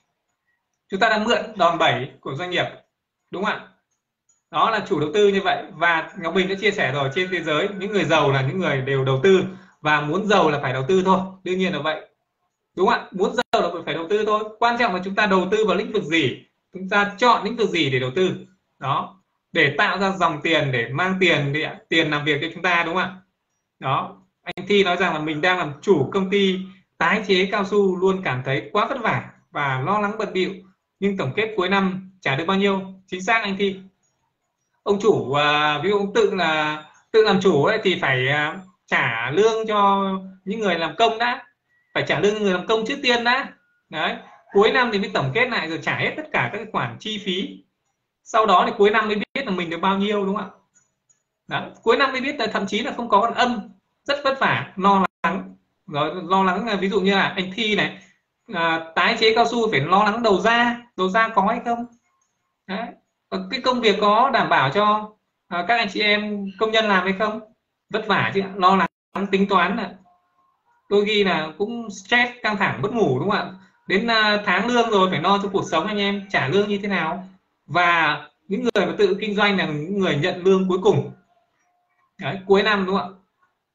Chúng ta đang mượn đòn bẩy của doanh nghiệp, đúng không ạ? Đó là chủ đầu tư như vậy. Và Ngọc Bình đã chia sẻ rồi, trên thế giới những người giàu là những người đều đầu tư, và muốn giàu là phải đầu tư thôi, đương nhiên là vậy, đúng không ạ? Muốn giàu là phải đầu tư thôi, quan trọng là chúng ta đầu tư vào lĩnh vực gì, chúng ta chọn lĩnh vực gì để đầu tư đó, để tạo ra dòng tiền, để mang tiền đi, tiền làm việc cho chúng ta, đúng không ạ? Đó, anh Thi nói rằng là mình đang làm chủ công ty tái chế cao su, luôn cảm thấy quá vất vả và lo lắng bận bịu, nhưng tổng kết cuối năm trả được bao nhiêu? Chính xác anh Thi. Ông chủ à, ví dụ ông tự là tự làm chủ ấy, thì phải à, trả lương cho những người làm công đã, phải trả lương người làm công trước tiên đã. Đấy, cuối năm thì mới tổng kết lại rồi trả hết tất cả các khoản chi phí. Sau đó thì cuối năm mới biết là mình được bao nhiêu, đúng không ạ? Đó, cuối năm mới biết là thậm chí là không có con âm, rất vất vả, lo lắng. Rồi lo lắng ví dụ như là anh Thi này, à, tái chế cao su phải lo lắng đầu ra, đầu ra có hay không? Đấy. Cái công việc có đảm bảo cho à, các anh chị em công nhân làm hay không? Vất vả chứ, lo lắng tính toán là đôi khi là cũng stress, căng thẳng, mất ngủ, đúng không ạ? Đến à, tháng lương rồi phải lo cho cuộc sống anh em, trả lương như thế nào? Và những người mà tự kinh doanh là những người nhận lương cuối cùng. Đấy, cuối năm, đúng không ạ?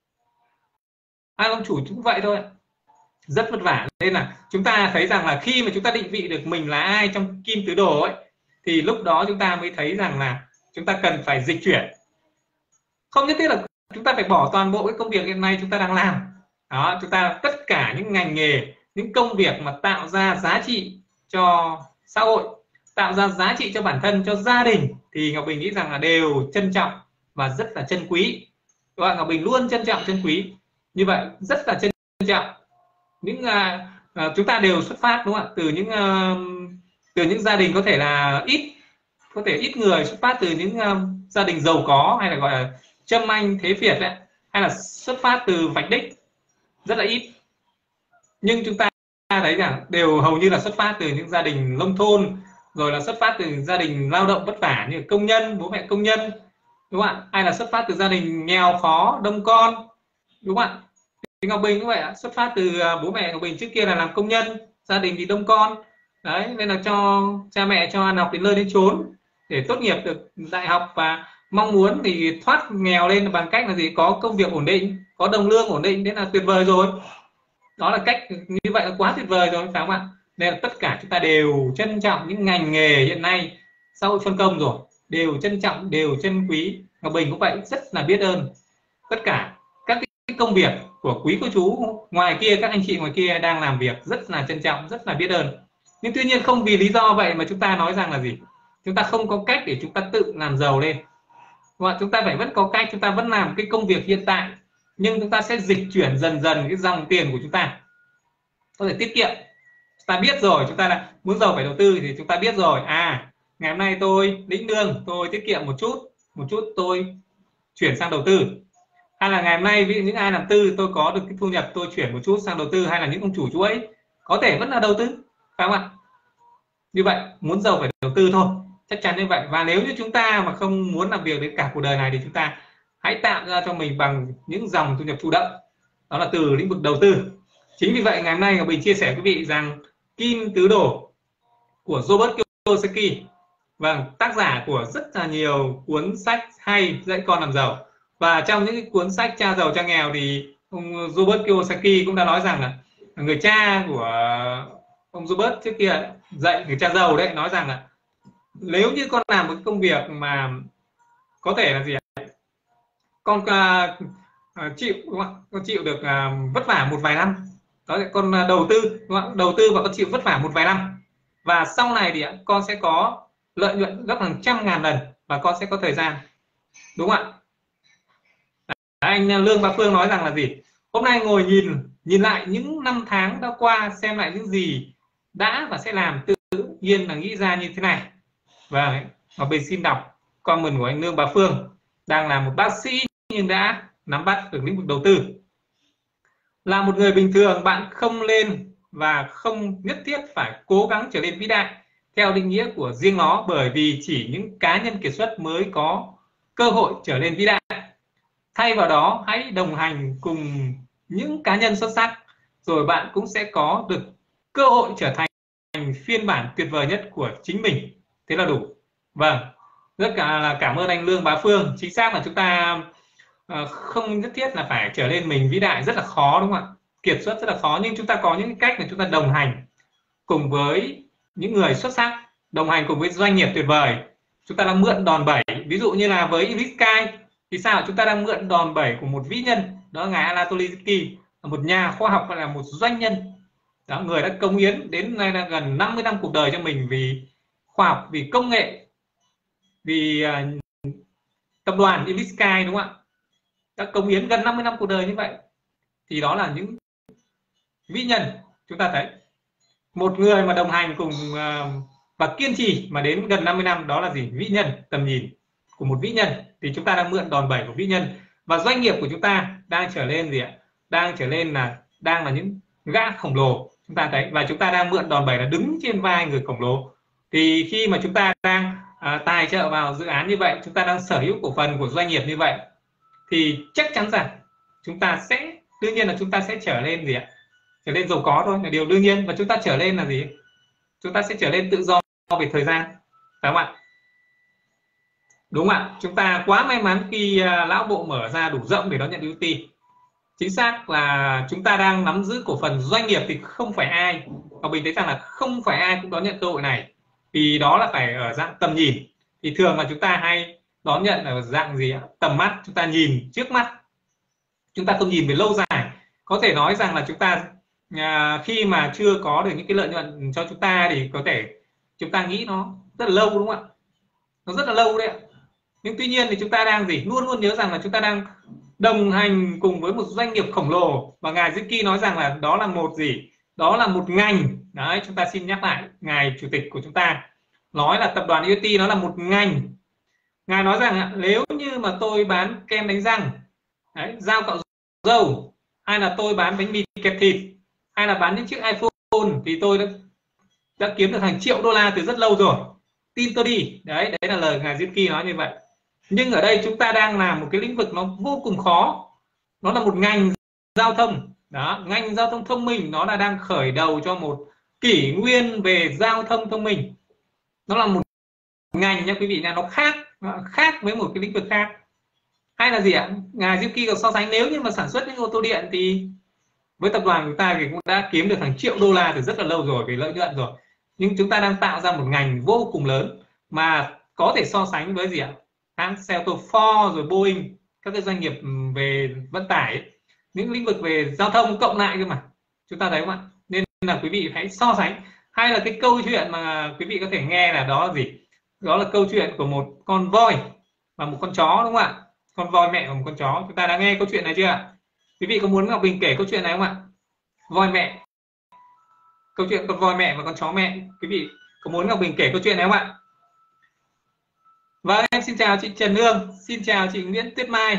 Ai ông chủ cũng vậy thôi, rất vất vả. Nên là chúng ta thấy rằng là khi mà chúng ta định vị được mình là ai trong kim tứ đồ ấy, thì lúc đó chúng ta mới thấy rằng là chúng ta cần phải dịch chuyển. Không nhất thiết là chúng ta phải bỏ toàn bộ cái công việc hiện nay chúng ta đang làm đó. Chúng ta tất cả những ngành nghề, những công việc mà tạo ra giá trị cho xã hội, tạo ra giá trị cho bản thân, cho gia đình, thì Ngọc Bình nghĩ rằng là đều trân trọng và rất là trân quý. Các bạn, Ngọc Bình luôn trân trọng, trân quý như vậy, rất là trân trọng. Những uh, uh, chúng ta đều xuất phát, đúng không ạ? Từ những uh, từ những gia đình có thể là ít, có thể ít người, xuất phát từ những uh, gia đình giàu có, hay là gọi là châm anh thế Việt ấy, hay là xuất phát từ vạch đích, rất là ít. Nhưng chúng ta thấy rằng đều hầu như là xuất phát từ những gia đình nông thôn, rồi là xuất phát từ gia đình lao động vất vả như công nhân, bố mẹ công nhân, đúng không ạ? Hay là xuất phát từ gia đình nghèo khó, đông con, đúng không ạ? Thì Ngọc Bình cũng vậy ạ, xuất phát từ bố mẹ Ngọc Bình trước kia là làm công nhân, gia đình thì đông con. Đấy, nên là cho cha mẹ cho ăn học đến nơi đến chốn để tốt nghiệp được đại học, và mong muốn thì thoát nghèo lên bằng cách là gì? Có công việc ổn định, có đồng lương ổn định, thế là tuyệt vời rồi. Đó là cách như vậy là quá tuyệt vời rồi, phải không ạ? Nên là tất cả chúng ta đều trân trọng những ngành nghề hiện nay xã hội phân công rồi, đều trân trọng, đều trân quý. Ngọc Bình cũng vậy, rất là biết ơn tất cả các cái công việc của quý cô chú ngoài kia, các anh chị ngoài kia đang làm việc, rất là trân trọng, rất là biết ơn. Nhưng tuy nhiên không vì lý do vậy mà chúng ta nói rằng là gì? Chúng ta không có cách để chúng ta tự làm giàu lên. Và chúng ta phải vẫn có cách, chúng ta vẫn làm cái công việc hiện tại, nhưng chúng ta sẽ dịch chuyển dần dần cái dòng tiền của chúng ta. Có thể tiết kiệm. Chúng ta biết rồi, chúng ta là muốn giàu phải đầu tư thì chúng ta biết rồi. À, ngày hôm nay tôi lĩnh lương, tôi tiết kiệm một chút, một chút tôi chuyển sang đầu tư. Hay là ngày hôm nay ví dụ những ai làm tư, tôi có được cái thu nhập, tôi chuyển một chút sang đầu tư. Hay là những ông chủ chuỗi có thể vẫn là đầu tư, phải không ạ? Như vậy muốn giàu phải đầu tư thôi, chắc chắn như vậy. Và nếu như chúng ta mà không muốn làm việc đến cả cuộc đời này, thì chúng ta hãy tạo ra cho mình bằng những dòng thu nhập thụ động, đó là từ lĩnh vực đầu tư. Chính vì vậy ngày hôm nay Ngọc Bình chia sẻ với quý vị rằng kim tứ đồ của Robert Kiyosaki Vâng, tác giả của rất là nhiều cuốn sách hay dạy con làm giàu. Và trong những cái cuốn sách Cha giàu cha nghèo thì ông Robert Kiyosaki cũng đã nói rằng là người cha của ông Robert trước kia dạy người cha giàu đấy, nói rằng là nếu như con làm một công việc mà có thể là gì ạ? Con uh, uh, chịu đúng không? Con chịu được uh, vất vả một vài năm, đó là con uh, đầu tư đúng không? Đầu tư và con chịu vất vả một vài năm, và sau này thì uh, con sẽ có lợi nhuận gấp hàng trăm ngàn lần và con sẽ có thời gian, đúng không ạ? Anh Lương Bá Phương nói rằng là gì? Hôm nay ngồi nhìn nhìn lại những năm tháng đã qua, xem lại những gì đã và sẽ làm, tự nhiên là nghĩ ra như thế này. Và và mình xin đọc comment của anh Lương Bá Phương, đang là một bác sĩ nhưng đã nắm bắt được lĩnh vực đầu tư. Là một người bình thường, bạn không lên và không nhất thiết phải cố gắng trở nên vĩ đại theo định nghĩa của riêng nó, bởi vì chỉ những cá nhân kiệt xuất mới có cơ hội trở nên vĩ đại. Thay vào đó, hãy đồng hành cùng những cá nhân xuất sắc, rồi bạn cũng sẽ có được cơ hội trở thành phiên bản tuyệt vời nhất của chính mình. Thế là đủ. Vâng, rất là cảm ơn anh Lương Bá Phương. Chính xác là chúng ta không nhất thiết là phải trở nên mình vĩ đại, rất là khó đúng không ạ? Kiệt xuất rất là khó, nhưng chúng ta có những cách để chúng ta đồng hành cùng với những người xuất sắc, đồng hành cùng với doanh nghiệp tuyệt vời. Chúng ta đang mượn đòn bẩy, ví dụ như là với Elisky thì sao? Chúng ta đang mượn đòn bẩy của một vĩ nhân, đó là ngài Anatoly Zucki, một nhà khoa học và là một doanh nhân. Đó, người đã cống hiến đến nay là gần năm mươi năm cuộc đời cho mình vì khoa học, vì công nghệ, vì uh, tập đoàn Elisky, đúng không ạ? Đã cống hiến gần năm mươi năm cuộc đời như vậy. Thì đó là những vĩ nhân. Chúng ta thấy một người mà đồng hành cùng uh, và kiên trì mà đến gần năm mươi năm, đó là gì? Vĩ nhân, tầm nhìn của một vĩ nhân. Thì chúng ta đang mượn đòn bẩy của vĩ nhân, và doanh nghiệp của chúng ta đang trở lên gì ạ? Đang trở lên là đang là những gã khổng lồ. Chúng ta thấy, và chúng ta đang mượn đòn bẩy là đứng trên vai người khổng lồ. Thì khi mà chúng ta đang uh, tài trợ vào dự án như vậy, chúng ta đang sở hữu cổ phần của doanh nghiệp như vậy, thì chắc chắn rằng chúng ta sẽ, đương nhiên là chúng ta sẽ trở lên gì ạ? Trở lên giàu có thôi, là điều đương nhiên. Và chúng ta trở lên là gì? Chúng ta sẽ trở lên tự do về thời gian, phải không ạ? Đúng không ạ? Chúng ta quá may mắn khi uh, lão bộ mở ra đủ rộng để đón nhận ưu tiên. Chính xác là chúng ta đang nắm giữ cổ phần doanh nghiệp thì không phải ai, và mình thấy rằng là không phải ai cũng đón nhận cơ hội này, vì đó là phải ở dạng tầm nhìn. Thì thường là chúng ta hay đón nhận ở dạng gì ạ? Tầm mắt, chúng ta nhìn trước mắt, chúng ta không nhìn về lâu dài. Có thể nói rằng là chúng ta à, khi mà chưa có được những cái lợi nhuận cho chúng ta thì có thể chúng ta nghĩ nó rất là lâu, đúng không ạ? Nó rất là lâu đấy ạ. Nhưng tuy nhiên thì chúng ta đang gì? Luôn luôn nhớ rằng là chúng ta đang đồng hành cùng với một doanh nghiệp khổng lồ, và ngài Zucki nói rằng là đó là một gì? Đó là một ngành. Đấy, chúng ta xin nhắc lại, ngài chủ tịch của chúng ta nói là tập đoàn i o tê nó là một ngành. Ngài nói rằng nếu như mà tôi bán kem đánh răng, đấy, dao cạo râu, hay là tôi bán bánh mì kẹp thịt, hay là bán những chiếc iPhone, thì tôi đã, đã kiếm được hàng triệu đô la từ rất lâu rồi. Tin tôi đi. Đấy, đấy là lời ngài Zucki nói như vậy. Nhưng ở đây chúng ta đang làm một cái lĩnh vực nó vô cùng khó. Nó là một ngành giao thông. Đó, ngành giao thông thông minh, nó là đang khởi đầu cho một kỷ nguyên về giao thông thông minh. Nó là một ngành nha quý vị, là nó khác, nó khác với một cái lĩnh vực khác. Hay là gì ạ? Ngài Zucki có so sánh nếu như mà sản xuất những ô tô điện thì với tập đoàn của ta thì cũng đã kiếm được hàng triệu đô la từ rất là lâu rồi về lợi nhuận rồi. Nhưng chúng ta đang tạo ra một ngành vô cùng lớn mà có thể so sánh với gì ạ? Hãng xe ô tô Ford rồi Boeing, các cái doanh nghiệp về vận tải ấy. Những lĩnh vực về giao thông cộng lại cơ mà. Chúng ta thấy không ạ? Nên là quý vị hãy so sánh. Hay là cái câu chuyện mà quý vị có thể nghe là đó là gì? Đó là câu chuyện của một con voi và một con chó, đúng không ạ? Con voi mẹ và một con chó. Chúng ta đã nghe câu chuyện này chưa ạ? Quý vị có muốn Ngọc Bình kể câu chuyện này không ạ? Voi mẹ. Câu chuyện con voi mẹ và con chó mẹ. Quý vị có muốn Ngọc Bình kể câu chuyện này không ạ? Vâng, em xin chào chị Trần Hương, xin chào chị Nguyễn Tuyết Mai.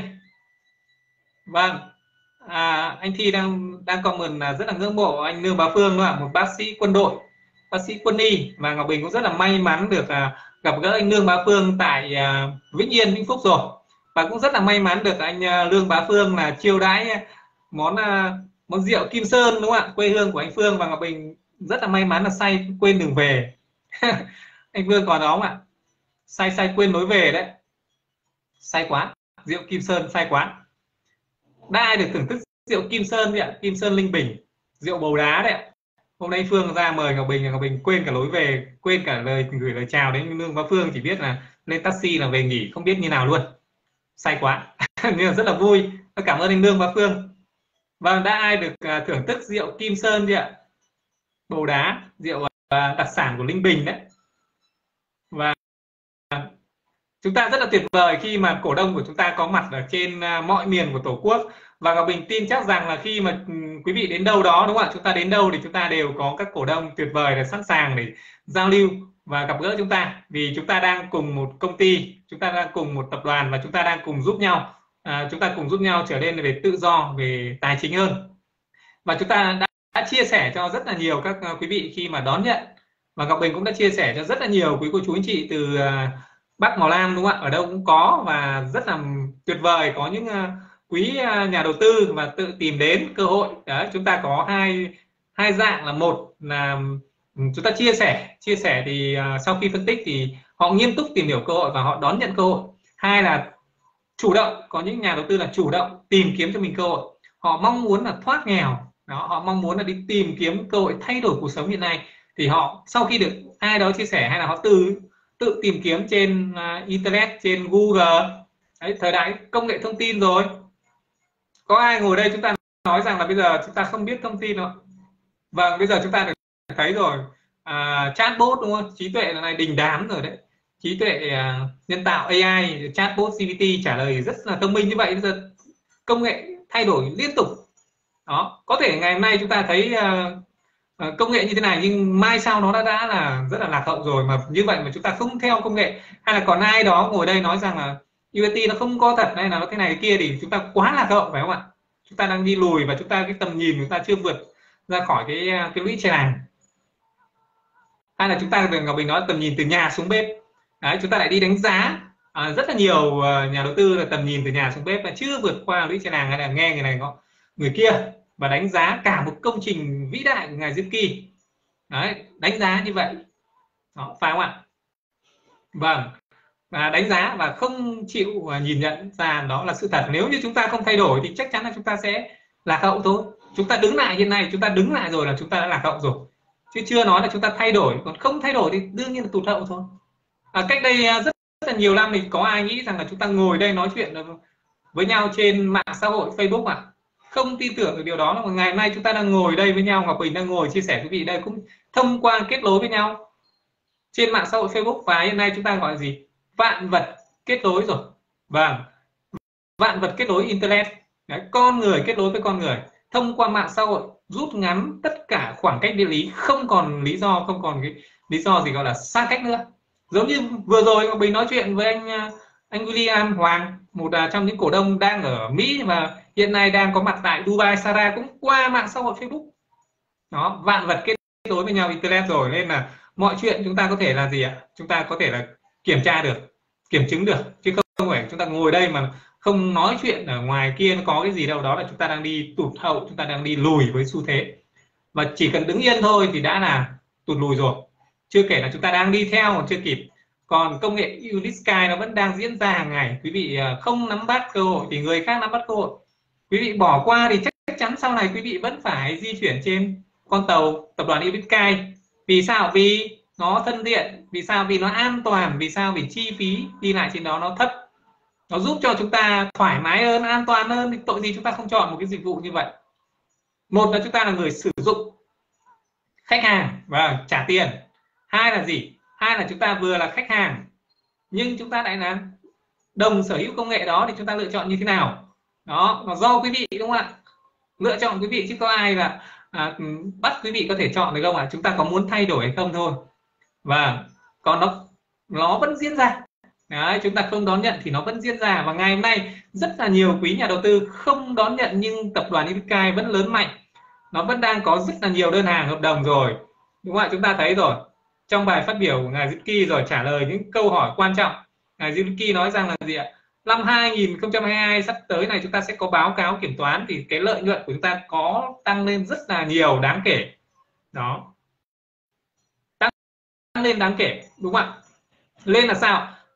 Vâng, à, anh Thi đang đang comment là rất là ngưỡng mộ anh Lương Bá Phương, đúng không? Một bác sĩ quân đội, bác sĩ quân y, và Ngọc Bình cũng rất là may mắn được à, gặp gỡ anh Lương Bá Phương tại à, Vĩnh Yên, Vĩnh Phúc rồi, và cũng rất là may mắn được anh à, Lương Bá Phương là chiêu đãi món à, món rượu Kim Sơn, đúng không ạ? Quê hương của anh Phương, và Ngọc Bình rất là may mắn là say quên đường về. Anh Phương còn đó không ạ? sai sai quên lối về đấy, sai quá. Rượu Kim Sơn sai quá. Đã ai được thưởng thức rượu Kim Sơn vậy ạ? Kim Sơn Linh Bình, rượu bầu đá đấy ạ. Hôm nay Phương ra mời Ngọc Bình, Ngọc Bình quên cả lối về, quên cả lời gửi lời chào đến Nương và Phương, chỉ biết là lên taxi là về nghỉ, không biết như nào luôn. Say quá. Nhưng mà rất là vui. Cảm ơn anh Nương và Phương. Và đã ai được uh, thưởng thức rượu Kim Sơn chưa ạ? Bầu đá, rượu uh, đặc sản của Linh Bình đấy. Và uh, chúng ta rất là tuyệt vời khi mà cổ đông của chúng ta có mặt ở trên uh, mọi miền của Tổ quốc. Và Ngọc Bình tin chắc rằng là khi mà um, quý vị đến đâu đó, đúng không ạ? Chúng ta đến đâu thì chúng ta đều có các cổ đông tuyệt vời để sẵn sàng để giao lưu và gặp gỡ chúng ta. Vì chúng ta đang cùng một công ty, chúng ta đang cùng một tập đoàn và chúng ta đang cùng giúp nhau. À, chúng ta cùng giúp nhau trở nên về tự do, về tài chính hơn. Và chúng ta đã, đã chia sẻ cho rất là nhiều các uh, quý vị khi mà đón nhận. Và Ngọc Bình cũng đã chia sẻ cho rất là nhiều quý cô chú anh chị từ uh, Bắc vào Nam, đúng không ạ? Ở đâu cũng có, và rất là tuyệt vời. Có những uh, quý uh, nhà đầu tư mà tự tìm đến cơ hội. Đấy, chúng ta có hai hai dạng, là một là um, chúng ta chia sẻ, chia sẻ thì uh, sau khi phân tích thì họ nghiêm túc tìm hiểu cơ hội và họ đón nhận cơ hội. Hai là chủ động, có những nhà đầu tư là chủ động tìm kiếm cho mình cơ hội. Họ mong muốn là thoát nghèo, đó, họ mong muốn là đi tìm kiếm cơ hội thay đổi cuộc sống hiện nay. Thì họ sau khi được ai đó chia sẻ hay là họ tự tự tìm kiếm trên uh, internet, trên Google. Đấy, thời đại công nghệ thông tin rồi. Có ai ngồi đây chúng ta nói rằng là bây giờ chúng ta không biết thông tin đâu. Vâng, bây giờ chúng ta được thấy rồi, à, chatbot đúng không? Trí tuệ là này đình đám rồi đấy. Trí tuệ uh, nhân tạo a i, chatbot giê pê tê trả lời rất là thông minh như vậy. Bây giờ công nghệ thay đổi liên tục. Đó, có thể ngày hôm nay chúng ta thấy uh, uh, công nghệ như thế này, nhưng mai sau nó đã đã là rất là lạc hậu rồi. Mà như vậy mà chúng ta không theo công nghệ, hay là còn ai đó ngồi đây nói rằng là u ét tê nó không có thật hay là nó thế này thế kia, thì chúng ta quá lạc hậu, phải không ạ? Chúng ta đang đi lùi và chúng ta cái tầm nhìn chúng ta chưa vượt ra khỏi cái cái lũy tre làng. Hay là chúng ta được Ngọc Bình nói tầm nhìn từ nhà xuống bếp. Đấy, chúng ta lại đi đánh giá à, rất là nhiều uh, nhà đầu tư là tầm nhìn từ nhà xuống bếp là chưa vượt qua lũy tre làng, hay là nghe người này có người kia và đánh giá cả một công trình vĩ đại của ngài Zipki. Đấy, đánh giá như vậy. Đó, phải không ạ? Vâng. Và đánh giá và không chịu uh, nhìn nhận ra đó là sự thật. Nếu như chúng ta không thay đổi thì chắc chắn là chúng ta sẽ lạc hậu thôi. Chúng ta đứng lại, hiện nay chúng ta đứng lại rồi là chúng ta đã lạc hậu rồi. Chứ chưa nói là chúng ta thay đổi. Còn không thay đổi thì đương nhiên là tụt hậu thôi. À, cách đây rất, rất là nhiều năm thì có ai nghĩ rằng là chúng ta ngồi đây nói chuyện với nhau trên mạng xã hội Facebook à? Không tin tưởng được điều đó. Mà ngày hôm nay chúng ta đang ngồi đây với nhau, Ngọc Bình đang ngồi chia sẻ với quý vị đây cũng thông qua kết nối với nhau trên mạng xã hội Facebook. Và hiện nay chúng ta gọi là gì? Vạn vật kết nối rồi. Vâng, vạn vật kết nối internet. Đấy, con người kết nối với con người thông qua mạng xã hội, rút ngắn tất cả khoảng cách địa lý, không còn lý do, không còn cái lý do gì gọi là xa cách nữa. Giống như vừa rồi Ngọc Bình nói chuyện với anh anh William Hoàng, một trong những cổ đông đang ở Mỹ và hiện nay đang có mặt tại Dubai, Sara, cũng qua mạng xã hội Facebook. Đó, vạn vật kết nối với nhau internet rồi, nên là mọi chuyện chúng ta có thể là gì ạ? Chúng ta có thể là kiểm tra được, kiểm chứng được, chứ không phải chúng ta ngồi đây mà không nói chuyện ở ngoài kia nó có cái gì đâu. Đó là chúng ta đang đi tụt hậu, chúng ta đang đi lùi với xu thế. Và chỉ cần đứng yên thôi thì đã là tụt lùi rồi. Chưa kể là chúng ta đang đi theo còn chưa kịp. Còn công nghệ Unit Sky nó vẫn đang diễn ra hàng ngày. Quý vị không nắm bắt cơ hội thì người khác nắm bắt cơ hội. Quý vị bỏ qua thì chắc chắn sau này quý vị vẫn phải di chuyển trên con tàu tập đoàn Unit Sky. Vì sao? Vì nó thân thiện. Vì sao? Vì nó an toàn. Vì sao? Vì chi phí đi lại trên đó nó thấp. Nó giúp cho chúng ta thoải mái hơn, an toàn hơn. Thì tội gì chúng ta không chọn một cái dịch vụ như vậy. Một là chúng ta là người sử dụng, khách hàng và trả tiền. Hai là gì? Hai là chúng ta vừa là khách hàng nhưng chúng ta lại là đồng sở hữu công nghệ đó, thì chúng ta lựa chọn như thế nào? Đó, nó do quý vị, đúng không ạ? Lựa chọn quý vị chứ có ai là à, bắt quý vị có thể chọn được không ạ? À? Chúng ta có muốn thay đổi hay không thôi. Và còn nó nó vẫn diễn ra. Đấy, chúng ta không đón nhận thì nó vẫn diễn ra. Và ngày hôm nay rất là nhiều quý nhà đầu tư không đón nhận, nhưng tập đoàn Unisky vẫn lớn mạnh. Nó vẫn đang có rất là nhiều đơn hàng hợp đồng rồi. Đúng không ạ? Chúng ta thấy rồi. Trong bài phát biểu của ngài Zipki rồi trả lời những câu hỏi quan trọng. Ngài Zipki nói rằng là gì ạ? Năm hai nghìn không trăm hai mươi hai sắp tới này chúng ta sẽ có báo cáo kiểm toán, thì cái lợi nhuận của chúng ta có tăng lên rất là nhiều, đáng kể. Đó. Tăng lên đáng kể, đúng không ạ? Lên là sao?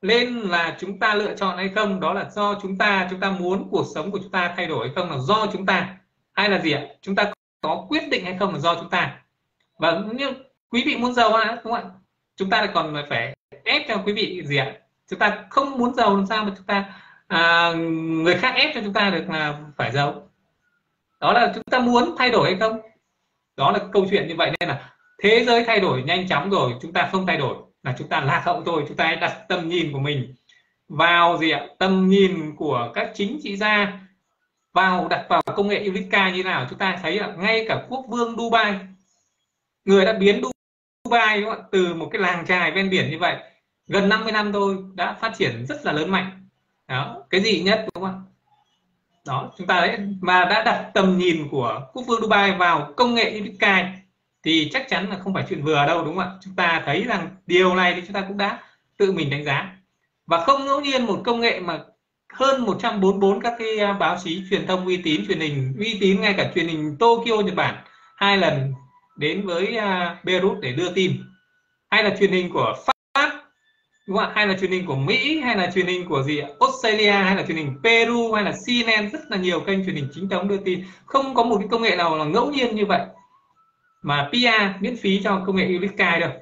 nên là chúng ta lựa chọn hay không, đó là do chúng ta, chúng ta muốn cuộc sống của chúng ta thay đổi hay không là do chúng ta, hay là gì ạ, chúng ta có quyết định hay không là do chúng ta. Và như quý vị muốn giàu á, đúng không ạ, chúng ta lại còn phải ép cho quý vị gì ạ, chúng ta không muốn giàu làm sao mà chúng ta à, người khác ép cho chúng ta được là phải giàu. Đó là chúng ta muốn thay đổi hay không, đó là câu chuyện như vậy. Nên là thế giới thay đổi nhanh chóng rồi, chúng ta không thay đổi là chúng ta lạc hậu thôi. Chúng ta hãy đặt tầm nhìn của mình vào gì ạ, tầm nhìn của các chính trị gia vào, đặt vào công nghệ Eureka như nào. Chúng ta thấy là ngay cả quốc vương Dubai, người đã biến Dubai đúng không? Từ một cái làng chài ven biển như vậy gần năm mươi năm thôi đã phát triển rất là lớn mạnh. Đó, cái gì nhất đúng không? Đó, chúng ta đấy mà đã đặt tầm nhìn của quốc vương Dubai vào công nghệ Eureka thì chắc chắn là không phải chuyện vừa đâu, đúng không ạ? Chúng ta thấy rằng điều này thì chúng ta cũng đã tự mình đánh giá. Và không ngẫu nhiên một công nghệ mà hơn một trăm bốn mươi tư các cái báo chí truyền thông uy tín, truyền hình uy tín, ngay cả truyền hình Tokyo Nhật Bản hai lần đến với Beirut để đưa tin, hay là truyền hình của Pháp, đúng không ạ? Hay là truyền hình của Mỹ, hay là truyền hình của gì Australia, hay là truyền hình Peru, hay là C N N, rất là nhiều kênh truyền hình chính thống đưa tin. Không có một cái công nghệ nào là ngẫu nhiên như vậy mà pê e miễn phí cho công nghệ Eureka đâu.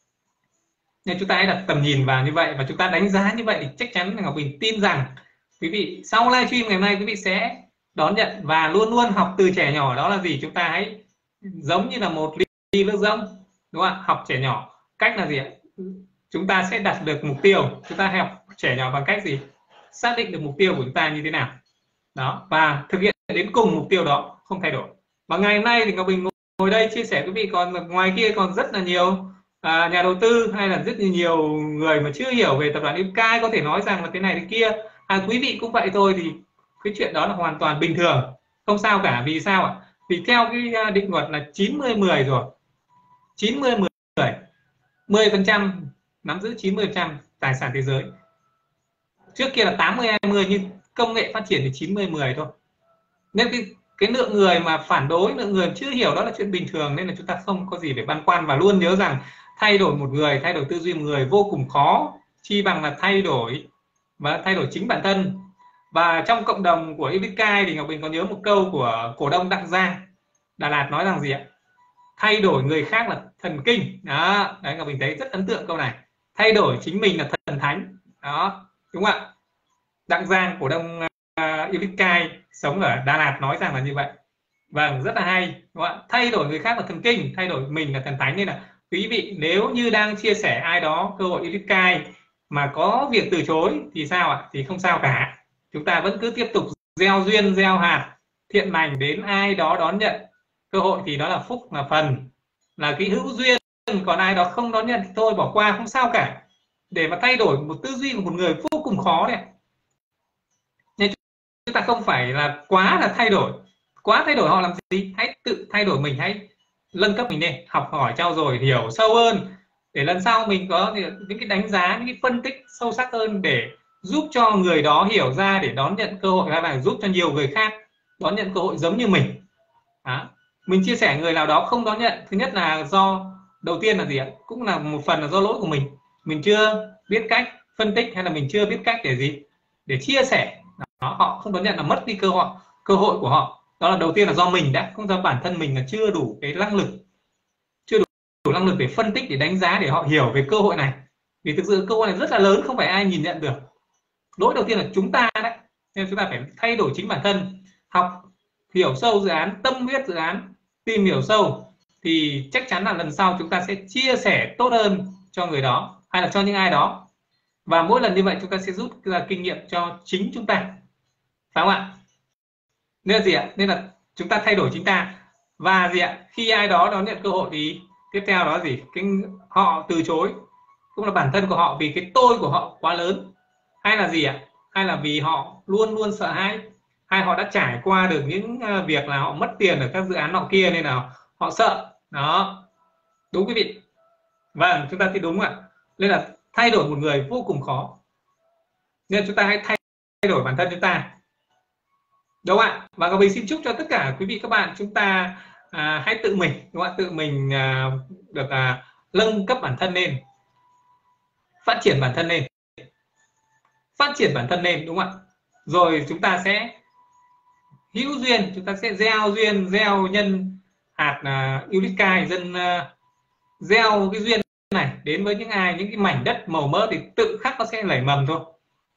Nên chúng ta hãy đặt tầm nhìn vào như vậy và chúng ta đánh giá như vậy thì chắc chắn là Ngọc Bình tin rằng quý vị sau livestream ngày hôm nay quý vị sẽ đón nhận và luôn luôn học từ trẻ nhỏ. Đó là gì? Chúng ta hãy giống như là một ly nước rỗng, đúng không ạ? Học trẻ nhỏ cách là gì ạ? Chúng ta sẽ đặt được mục tiêu. Chúng ta học trẻ nhỏ bằng cách gì? Xác định được mục tiêu của chúng ta như thế nào đó và thực hiện đến cùng mục tiêu đó, không thay đổi. Và ngày hôm nay thì Ngọc Bình ngồi đây chia sẻ quý vị, còn ngoài kia còn rất là nhiều à, nhà đầu tư hay là rất nhiều người mà chưa hiểu về tập đoàn Eureka có thể nói rằng là thế này thế kia. À, quý vị cũng vậy thôi, thì cái chuyện đó là hoàn toàn bình thường, không sao cả. Vì sao ạ? Vì theo cái định luật là chín mươi mười rồi, chín mươi mười, mười phần trăm nắm giữ chín mươi phần trăm tài sản thế giới. Trước kia là tám mươi hai mươi, nhưng công nghệ phát triển thì chín mươi mười thôi. Nên cái cái lượng người mà phản đối, lượng người chưa hiểu đó là chuyện bình thường, nên là chúng ta không có gì để băn khoăn. Và luôn nhớ rằng thay đổi một người, thay đổi tư duy một người vô cùng khó, chi bằng là thay đổi và thay đổi chính bản thân. Và trong cộng đồng của Eureka thì Ngọc Bình có nhớ một câu của cổ đông Đặng Giang Đà Lạt nói rằng gì ạ? Thay đổi người khác là thần kinh. Đó, đấy, Ngọc Bình thấy rất ấn tượng câu này. Thay đổi chính mình là thần thánh. Đó, đúng không ạ? Đặng Giang, cổ đông uh, Eureka sống ở Đà Lạt nói rằng là như vậy. Vâng, rất là hay, đúng không ạ? Thay đổi người khác là thần kinh, thay đổi mình là thần thánh. Nên là quý vị nếu như đang chia sẻ ai đó cơ hội Eureka mà có việc từ chối thì sao ạ? Thì không sao cả. Chúng ta vẫn cứ tiếp tục gieo duyên, gieo hạt thiện lành đến ai đó đón nhận cơ hội, thì đó là phúc, là phần, là cái hữu duyên. Còn ai đó không đón nhận thì thôi, bỏ qua, không sao cả. Để mà thay đổi một tư duy của một người vô cùng khó đấy. Nên chúng ta không phải là quá là thay đổi, quá thay đổi họ làm gì. Hãy tự thay đổi mình, hãy nâng cấp mình lên, học hỏi, trau dồi, hiểu sâu hơn, để lần sau mình có những cái đánh giá, những cái phân tích sâu sắc hơn để giúp cho người đó hiểu ra để đón nhận cơ hội, và giúp cho nhiều người khác đón nhận cơ hội giống như mình. Đó. Mình chia sẻ người nào đó không đón nhận, thứ nhất là do, đầu tiên là gì ạ? Cũng là một phần là do lỗi của mình. Mình chưa biết cách phân tích, hay là mình chưa biết cách để gì? Để chia sẻ. Đó, họ không đón nhận là mất đi cơ hội, cơ hội của họ. Đó là đầu tiên là do mình đã, không do bản thân mình là chưa đủ cái năng lực, chưa đủ, đủ năng lực để phân tích, để đánh giá, để họ hiểu về cơ hội này. Vì thực sự cơ hội này rất là lớn, không phải ai nhìn nhận được. Lỗi đầu tiên là chúng ta đấy. Nên chúng ta phải thay đổi chính bản thân, học hiểu sâu dự án, tâm huyết dự án, tìm hiểu sâu, thì chắc chắn là lần sau chúng ta sẽ chia sẻ tốt hơn cho người đó, hay là cho những ai đó. Và mỗi lần như vậy chúng ta sẽ rút ra kinh nghiệm cho chính chúng ta, phải không ạ? Nên là gì ạ? Nên là chúng ta thay đổi chính ta. Và gì ạ? Khi ai đó đón nhận cơ hội thì tiếp theo đó là gì? Cái họ từ chối cũng là bản thân của họ, vì cái tôi của họ quá lớn, hay là gì ạ? Hay là vì họ luôn luôn sợ hãi, hay họ đã trải qua được những việc là họ mất tiền ở các dự án nọ kia nên là họ sợ. Đó, đúng quý vị. Vâng, chúng ta thấy đúng ạ. Nên là thay đổi một người vô cùng khó, nên chúng ta hãy thay đổi bản thân chúng ta, đúng không ạ? Và mình xin chúc cho tất cả quý vị các bạn chúng ta à, hãy tự mình, đúng không ạ? Tự mình à, được à, nâng cấp bản thân lên, phát triển bản thân lên, phát triển bản thân lên, đúng không ạ? Rồi chúng ta sẽ hữu duyên, chúng ta sẽ gieo duyên, gieo nhân hạt uh, Ulica, dân uh, gieo cái duyên này đến với những ai, những cái mảnh đất màu mỡ thì tự khắc nó sẽ nảy mầm thôi.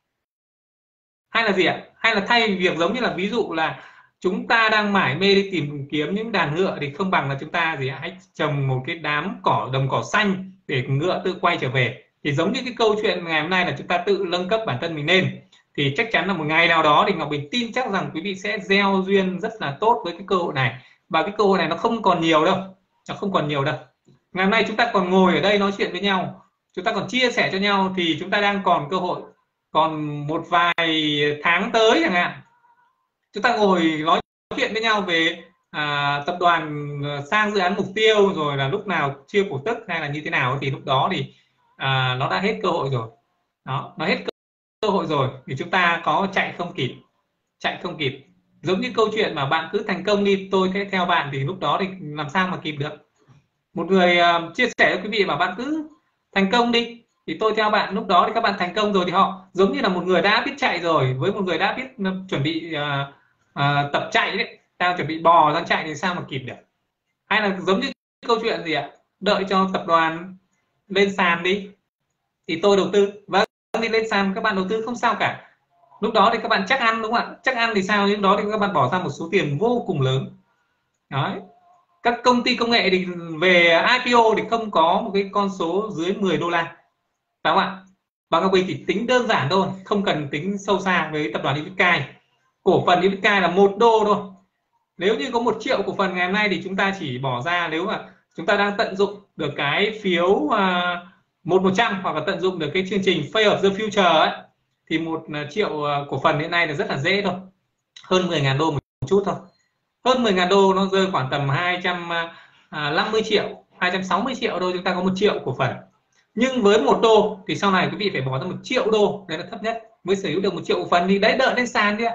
Hay là gì ạ? Hay là thay vì việc giống như là ví dụ là chúng ta đang mải mê đi tìm kiếm những đàn ngựa thì không bằng là chúng ta gì ạ? Hãy trồng một cái đám cỏ, đồng cỏ xanh để ngựa tự quay trở về. Thì giống như cái câu chuyện ngày hôm nay là chúng ta tự nâng cấp bản thân mình lên, thì chắc chắn là một ngày nào đó thì Ngọc Bình tin chắc rằng quý vị sẽ gieo duyên rất là tốt với cái cơ hội này. Và cái cơ hội này nó không còn nhiều đâu, nó không còn nhiều đâu. Ngày hôm nay chúng ta còn ngồi ở đây nói chuyện với nhau, chúng ta còn chia sẻ cho nhau, thì chúng ta đang còn cơ hội. Còn một vài tháng tới chẳng hạn, chúng ta ngồi nói chuyện với nhau về à, tập đoàn sang dự án mục tiêu, rồi là lúc nào chia cổ tức hay là như thế nào, thì lúc đó thì à, nó đã hết cơ hội rồi. Đó, nó hết cơ hội rồi thì chúng ta có chạy không kịp, chạy không kịp. Giống như câu chuyện mà bạn cứ thành công đi, tôi sẽ theo bạn, thì lúc đó thì làm sao mà kịp được. Một người uh, chia sẻ với quý vị mà bạn cứ thành công đi thì tôi theo bạn, lúc đó thì các bạn thành công rồi, thì họ giống như là một người đã biết chạy rồi với một người đã biết uh, chuẩn bị uh, uh, tập chạy đấy, đang chuẩn bị bò đang chạy thì sao mà kịp được. Hay là giống như câu chuyện gì ạ, đợi cho tập đoàn lên sàn đi thì tôi đầu tư, và đi lên sàn các bạn đầu tư không sao cả. Lúc đó thì các bạn chắc ăn, đúng không ạ? Chắc ăn thì sao, nhưng đó thì các bạn bỏ ra một số tiền vô cùng lớn. Đấy. Các công ty công nghệ thì về i pê o thì không có một cái con số dưới mười đô la, phải không ạ? Và Ngọc Bình thì tính đơn giản thôi, không cần tính sâu xa với tập đoàn Ulica. Cổ phần Ulica là một đô thôi. Nếu như có một triệu cổ phần ngày hôm nay thì chúng ta chỉ bỏ ra, nếu mà chúng ta đang tận dụng được cái phiếu uh, một một trăm hoặc là tận dụng được cái chương trình Fay of the Future ấy, thì một triệu cổ phần hiện nay là rất là dễ thôi, hơn mười nghìn đô một chút thôi. Hơn mười nghìn đô nó rơi khoảng tầm hai trăm năm mươi triệu, hai trăm sáu mươi triệu đô, chúng ta có một triệu cổ phần. Nhưng với một đô thì sau này quý vị phải bỏ ra một triệu đô, đấy là thấp nhất, mới sở hữu được một triệu cổ phần, thì đấy đợi lên sàn đi ạ.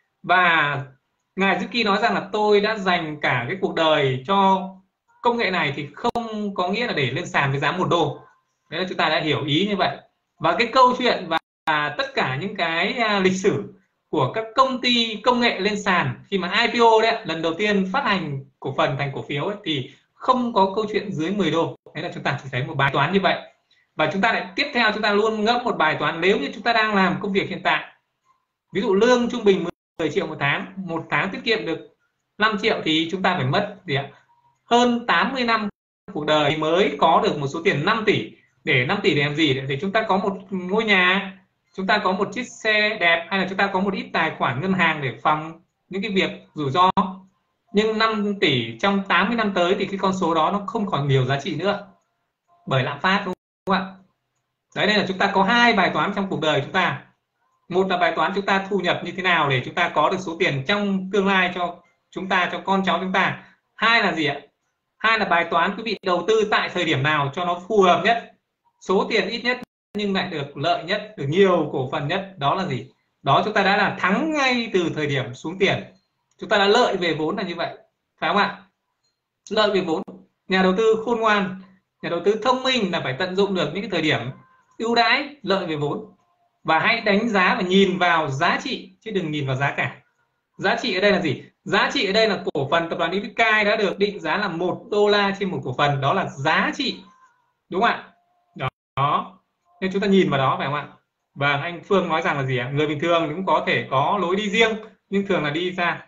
Và ngài Zuki nói rằng là tôi đã dành cả cái cuộc đời cho công nghệ này, thì không có nghĩa là để lên sàn với giá một đô. Đấy là chúng ta đã hiểu ý như vậy. Và cái câu chuyện và, và tất cả những cái uh, lịch sử của các công ty công nghệ lên sàn khi mà i pê o đấy, lần đầu tiên phát hành cổ phần thành cổ phiếu ấy, thì không có câu chuyện dưới mười đô. Đấy là chúng ta chỉ thấy một bài toán như vậy. Và chúng ta lại tiếp theo chúng ta luôn ngẫm một bài toán, nếu như chúng ta đang làm công việc hiện tại, ví dụ lương trung bình mười triệu một tháng, một tháng tiết kiệm được năm triệu, thì chúng ta phải mất gì ạ? Hơn tám mươi năm cuộc đời mới có được một số tiền năm tỷ. Để năm tỷ để làm gì? Để chúng ta có một ngôi nhà, chúng ta có một chiếc xe đẹp, hay là chúng ta có một ít tài khoản ngân hàng để phòng những cái việc rủi ro. Nhưng năm tỷ trong tám mươi năm tới thì cái con số đó nó không còn nhiều giá trị nữa, bởi lạm phát, đúng không ạ? Đấy, nên là chúng ta có hai bài toán trong cuộc đời chúng ta. Một là bài toán chúng ta thu nhập như thế nào để chúng ta có được số tiền trong tương lai cho chúng ta, cho con cháu chúng ta. Hai là gì ạ? Hai là bài toán quý vị đầu tư tại thời điểm nào cho nó phù hợp nhất, số tiền ít nhất nhưng lại được lợi nhất, được nhiều cổ phần nhất. Đó là gì? Đó, chúng ta đã là thắng ngay từ thời điểm xuống tiền, chúng ta đã lợi về vốn là như vậy, phải không ạ? Lợi về vốn. Nhà đầu tư khôn ngoan, nhà đầu tư thông minh là phải tận dụng được những cái thời điểm ưu đãi lợi về vốn, và hãy đánh giá và nhìn vào giá trị chứ đừng nhìn vào giá cả. Giá trị ở đây là gì? Giá trị ở đây là cổ phần tập đoàn Ulica đã được định giá là một đô la trên một cổ phần, đó là giá trị, đúng không ạ? Đó. Đó. Nên chúng ta nhìn vào đó, phải không ạ? Và anh Phương nói rằng là gì ạ? Người bình thường cũng có thể có lối đi riêng, nhưng thường là đi ra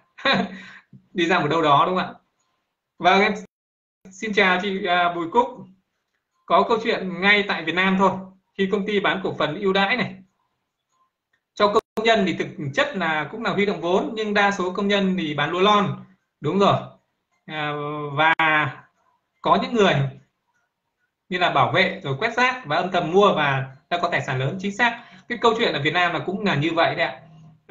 đi ra một đâu đó, đúng không ạ? Vâng, em xin chào chị uh, Bùi Cúc. Có câu chuyện ngay tại Việt Nam thôi, khi công ty bán cổ phần ưu đãi này cho công nhân thì thực chất là cũng là huy động vốn, nhưng đa số công nhân thì bán lúa lon, đúng rồi. À, và có những người như là bảo vệ rồi quét rác và âm thầm mua và đã có tài sản lớn. Chính xác, cái câu chuyện ở Việt Nam là cũng là như vậy đấy ạ.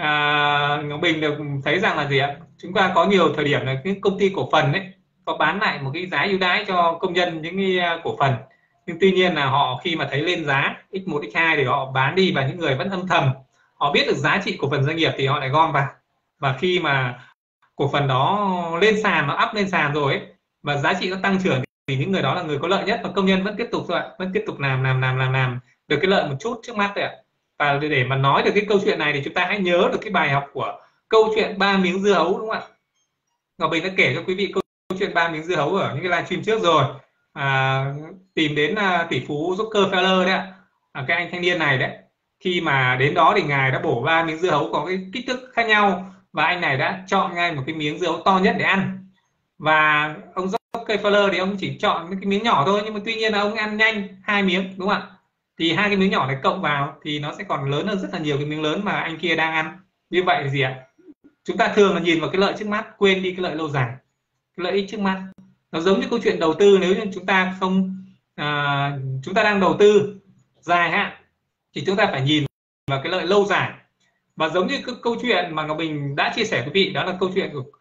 À, Ngọc Bình được thấy rằng là gì ạ? Chúng ta có nhiều thời điểm là những công ty cổ phần ấy có bán lại một cái giá ưu đãi cho công nhân những cái cổ phần, nhưng tuy nhiên là họ khi mà thấy lên giá x một x hai thì họ bán đi, và những người vẫn âm thầm họ biết được giá trị cổ phần doanh nghiệp thì họ lại gom vào. Và khi mà cổ phần đó lên sàn, nó up lên sàn rồi ấy, và giá trị nó tăng trưởng thì những người đó là người có lợi nhất, và công nhân vẫn tiếp tục thôi ạ, vẫn tiếp tục làm làm làm làm làm được cái lợi một chút trước mắt thôi ạ. Và để mà nói được cái câu chuyện này thì chúng ta hãy nhớ được cái bài học của câu chuyện ba miếng dưa hấu, đúng không ạ? Ngọc Bình đã kể cho quý vị câu chuyện ba miếng dưa hấu ở những cái livestream trước rồi. À, tìm đến uh, tỷ phú Rockefeller đấy ạ, à, cái anh thanh niên này đấy. Khi mà đến đó thì ngài đã bổ ba miếng dưa hấu có cái kích thước khác nhau, và anh này đã chọn ngay một cái miếng dưa hấu to nhất để ăn. Và ông Rockefeller thì ông chỉ chọn cái miếng nhỏ thôi, nhưng mà tuy nhiên là ông ăn nhanh hai miếng, đúng không ạ? Thì hai cái miếng nhỏ này cộng vào thì nó sẽ còn lớn hơn rất là nhiều cái miếng lớn mà anh kia đang ăn. Như vậy là gì ạ? Chúng ta thường là nhìn vào cái lợi trước mắt, quên đi cái lợi lâu dài, cái lợi ích trước mắt. Nó giống như câu chuyện đầu tư, nếu như chúng ta không à, chúng ta đang đầu tư dài hạn thì chúng ta phải nhìn vào cái lợi lâu dài. Và giống như cái câu chuyện mà Ngọc Bình đã chia sẻ với quý vị, đó là câu chuyện của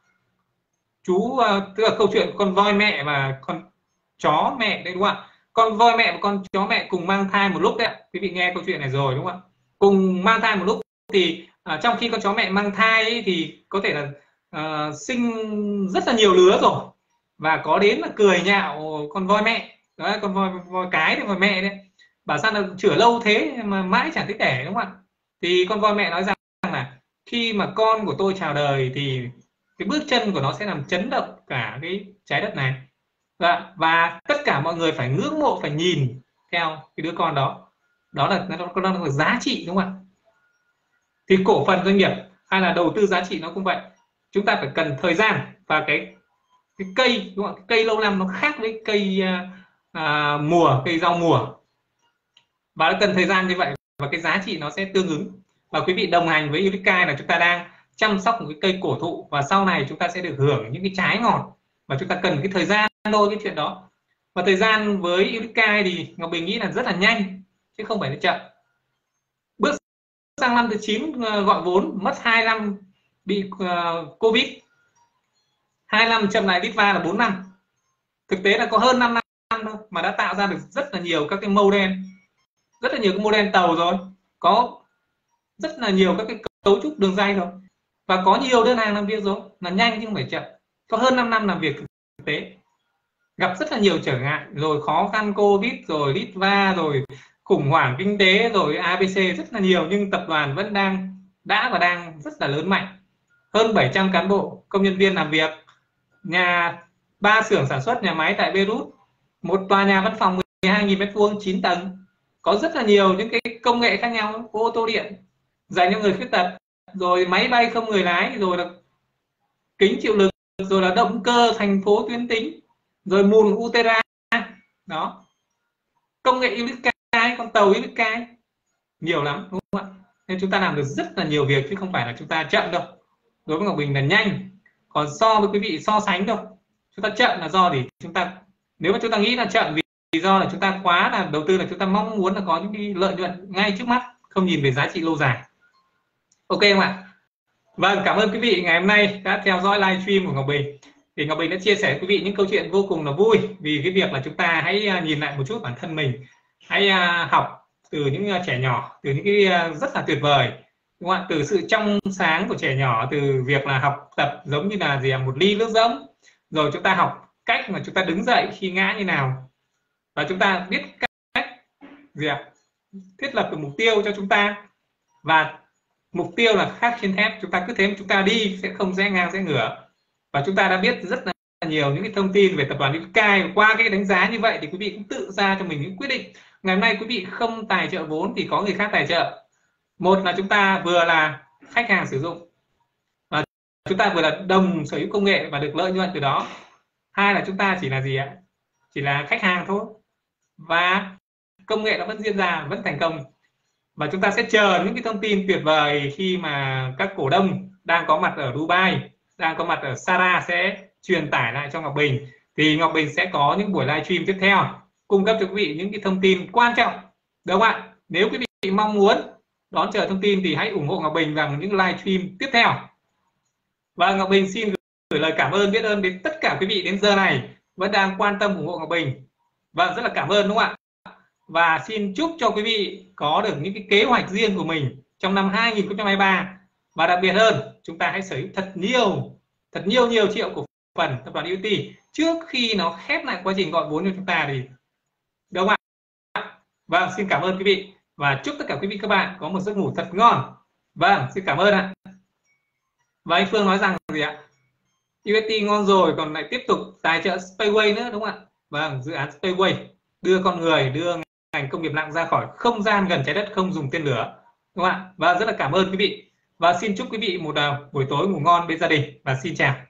chú, tức là câu chuyện con voi mẹ và con chó mẹ đấy, đúng không ạ? Con voi mẹ và con chó mẹ cùng mang thai một lúc đấy ạ. Quý vị nghe câu chuyện này rồi đúng không ạ? Cùng mang thai một lúc thì à, trong khi con chó mẹ mang thai ấy, thì có thể là à, sinh rất là nhiều lứa rồi, và có đến là cười nhạo con voi mẹ đó, con voi voi cái đấy, voi mẹ đấy, bảo sao là chữa lâu thế mà mãi chẳng thấy đẻ, đúng không ạ? Thì con voi mẹ nói rằng là khi mà con của tôi chào đời thì cái bước chân của nó sẽ làm chấn động cả cái trái đất này, và, và tất cả mọi người phải ngưỡng mộ, phải nhìn theo cái đứa con đó. Đó là nó có nó là giá trị, đúng không ạ? Thì cổ phần doanh nghiệp hay là đầu tư giá trị nó cũng vậy. Chúng ta phải cần thời gian, và cái cái cây, đúng không? Cái cây lâu năm nó khác với cây à, mùa, cây rau mùa, và nó cần thời gian như vậy, và cái giá trị nó sẽ tương ứng. Và quý vị đồng hành với Eureka là chúng ta đang chăm sóc một cái cây cổ thụ, và sau này chúng ta sẽ được hưởng những cái trái ngọt, và chúng ta cần cái thời gian thôi cái chuyện đó. Và thời gian với Eureka thì Ngọc Bình nghĩ là rất là nhanh chứ không phải là chậm. Bước sang năm thứ chín gọi vốn, mất hai năm bị uh, Covid, hai năm chậm lại Litva là bốn năm. Thực tế là có hơn năm năm thôi mà đã tạo ra được rất là nhiều các cái model, rất là nhiều cái model tàu rồi, có rất là nhiều các cái cấu trúc đường ray rồi, và có nhiều đơn hàng làm việc rồi, là nhanh chứ không phải chậm. Có hơn năm năm làm việc thực tế, gặp rất là nhiều trở ngại rồi, khó khăn Covid rồi Litva rồi khủng hoảng kinh tế rồi a bê xê, rất là nhiều, nhưng tập đoàn vẫn đang đã và đang rất là lớn mạnh. Hơn bảy trăm cán bộ công nhân viên làm việc, nhà ba xưởng sản xuất nhà máy tại Beirut, một tòa nhà văn phòng mười hai nghìn mét vuông chín tầng, có rất là nhiều những cái công nghệ khác nhau, ô tô điện dành cho người khuyết tật, rồi máy bay không người lái, rồi là kính chịu lực, rồi là động cơ thành phố tuyến tính, rồi mùn Utera đó, công nghệ Eureka, con tàu Eureka, nhiều lắm, đúng không ạ? Nên chúng ta làm được rất là nhiều việc chứ không phải là chúng ta chậm đâu. Đối với Ngọc Bình là nhanh, còn so với quý vị so sánh đâu. Chúng ta chậm là do thì chúng ta, nếu mà chúng ta nghĩ là chậm vì lý do là chúng ta quá là đầu tư, là chúng ta mong muốn là có những cái lợi nhuận ngay trước mắt, không nhìn về giá trị lâu dài. Ok không ạ? Vâng, cảm ơn quý vị ngày hôm nay đã theo dõi livestream của Ngọc Bình. Thì Ngọc Bình đã chia sẻ với quý vị những câu chuyện vô cùng là vui, vì cái việc là chúng ta hãy nhìn lại một chút bản thân mình, hãy học từ những trẻ nhỏ, từ những cái rất là tuyệt vời, đúng không ạ? Từ sự trong sáng của trẻ nhỏ, từ việc là học tập giống như là gì, một ly nước rỗng, rồi chúng ta học cách mà chúng ta đứng dậy khi ngã như nào, và chúng ta biết cách gì ạ, thiết lập được mục tiêu cho chúng ta, và mục tiêu là khác trên thép, chúng ta cứ thế mà chúng ta đi sẽ không rẽ ngang rẽ ngửa. Và chúng ta đã biết rất là nhiều những cái thông tin về tập đoàn Eureka. Qua cái đánh giá như vậy thì quý vị cũng tự ra cho mình những quyết định. Ngày hôm nay quý vị không tài trợ vốn thì có người khác tài trợ. Một là chúng ta vừa là khách hàng sử dụng, và chúng ta vừa là đồng sở hữu công nghệ và được lợi nhuận từ đó. Hai là chúng ta chỉ là gì ạ? Chỉ là khách hàng thôi, và công nghệ nó vẫn diễn ra, vẫn thành công. Và chúng ta sẽ chờ những cái thông tin tuyệt vời khi mà các cổ đông đang có mặt ở Dubai, đang có mặt ở Sara sẽ truyền tải lại cho Ngọc Bình. Thì Ngọc Bình sẽ có những buổi livestream tiếp theo cung cấp cho quý vị những cái thông tin quan trọng, đúng không ạ? Nếu quý vị mong muốn đón chờ thông tin thì hãy ủng hộ Ngọc Bình bằng những livestream tiếp theo. Và Ngọc Bình xin gửi lời cảm ơn, biết ơn đến tất cả quý vị đến giờ này vẫn đang quan tâm ủng hộ Ngọc Bình. Và rất là cảm ơn, đúng không ạ? Và xin chúc cho quý vị có được những cái kế hoạch riêng của mình trong năm hai nghìn không trăm hai mươi ba. Và đặc biệt hơn, chúng ta hãy sở hữu thật nhiều, thật nhiều nhiều triệu cổ phần tập đoàn u tê trước khi nó khép lại quá trình gọi vốn cho chúng ta thì, đúng không ạ? Vâng, xin cảm ơn quý vị. và chúc tất cả quý vị các bạn có một giấc ngủ thật ngon. Vâng, xin cảm ơn ạ. Và anh Phương nói rằng gì ạ? u ét tê ngon rồi còn lại tiếp tục tài trợ Spaceway nữa đúng không ạ? Vâng, dự án Spaceway đưa con người, đưa ngành công nghiệp nặng ra khỏi không gian gần trái đất không dùng tên lửa, đúng không ạ? Và rất là cảm ơn quý vị và xin chúc quý vị một uh, buổi tối ngủ ngon bên gia đình và xin chào.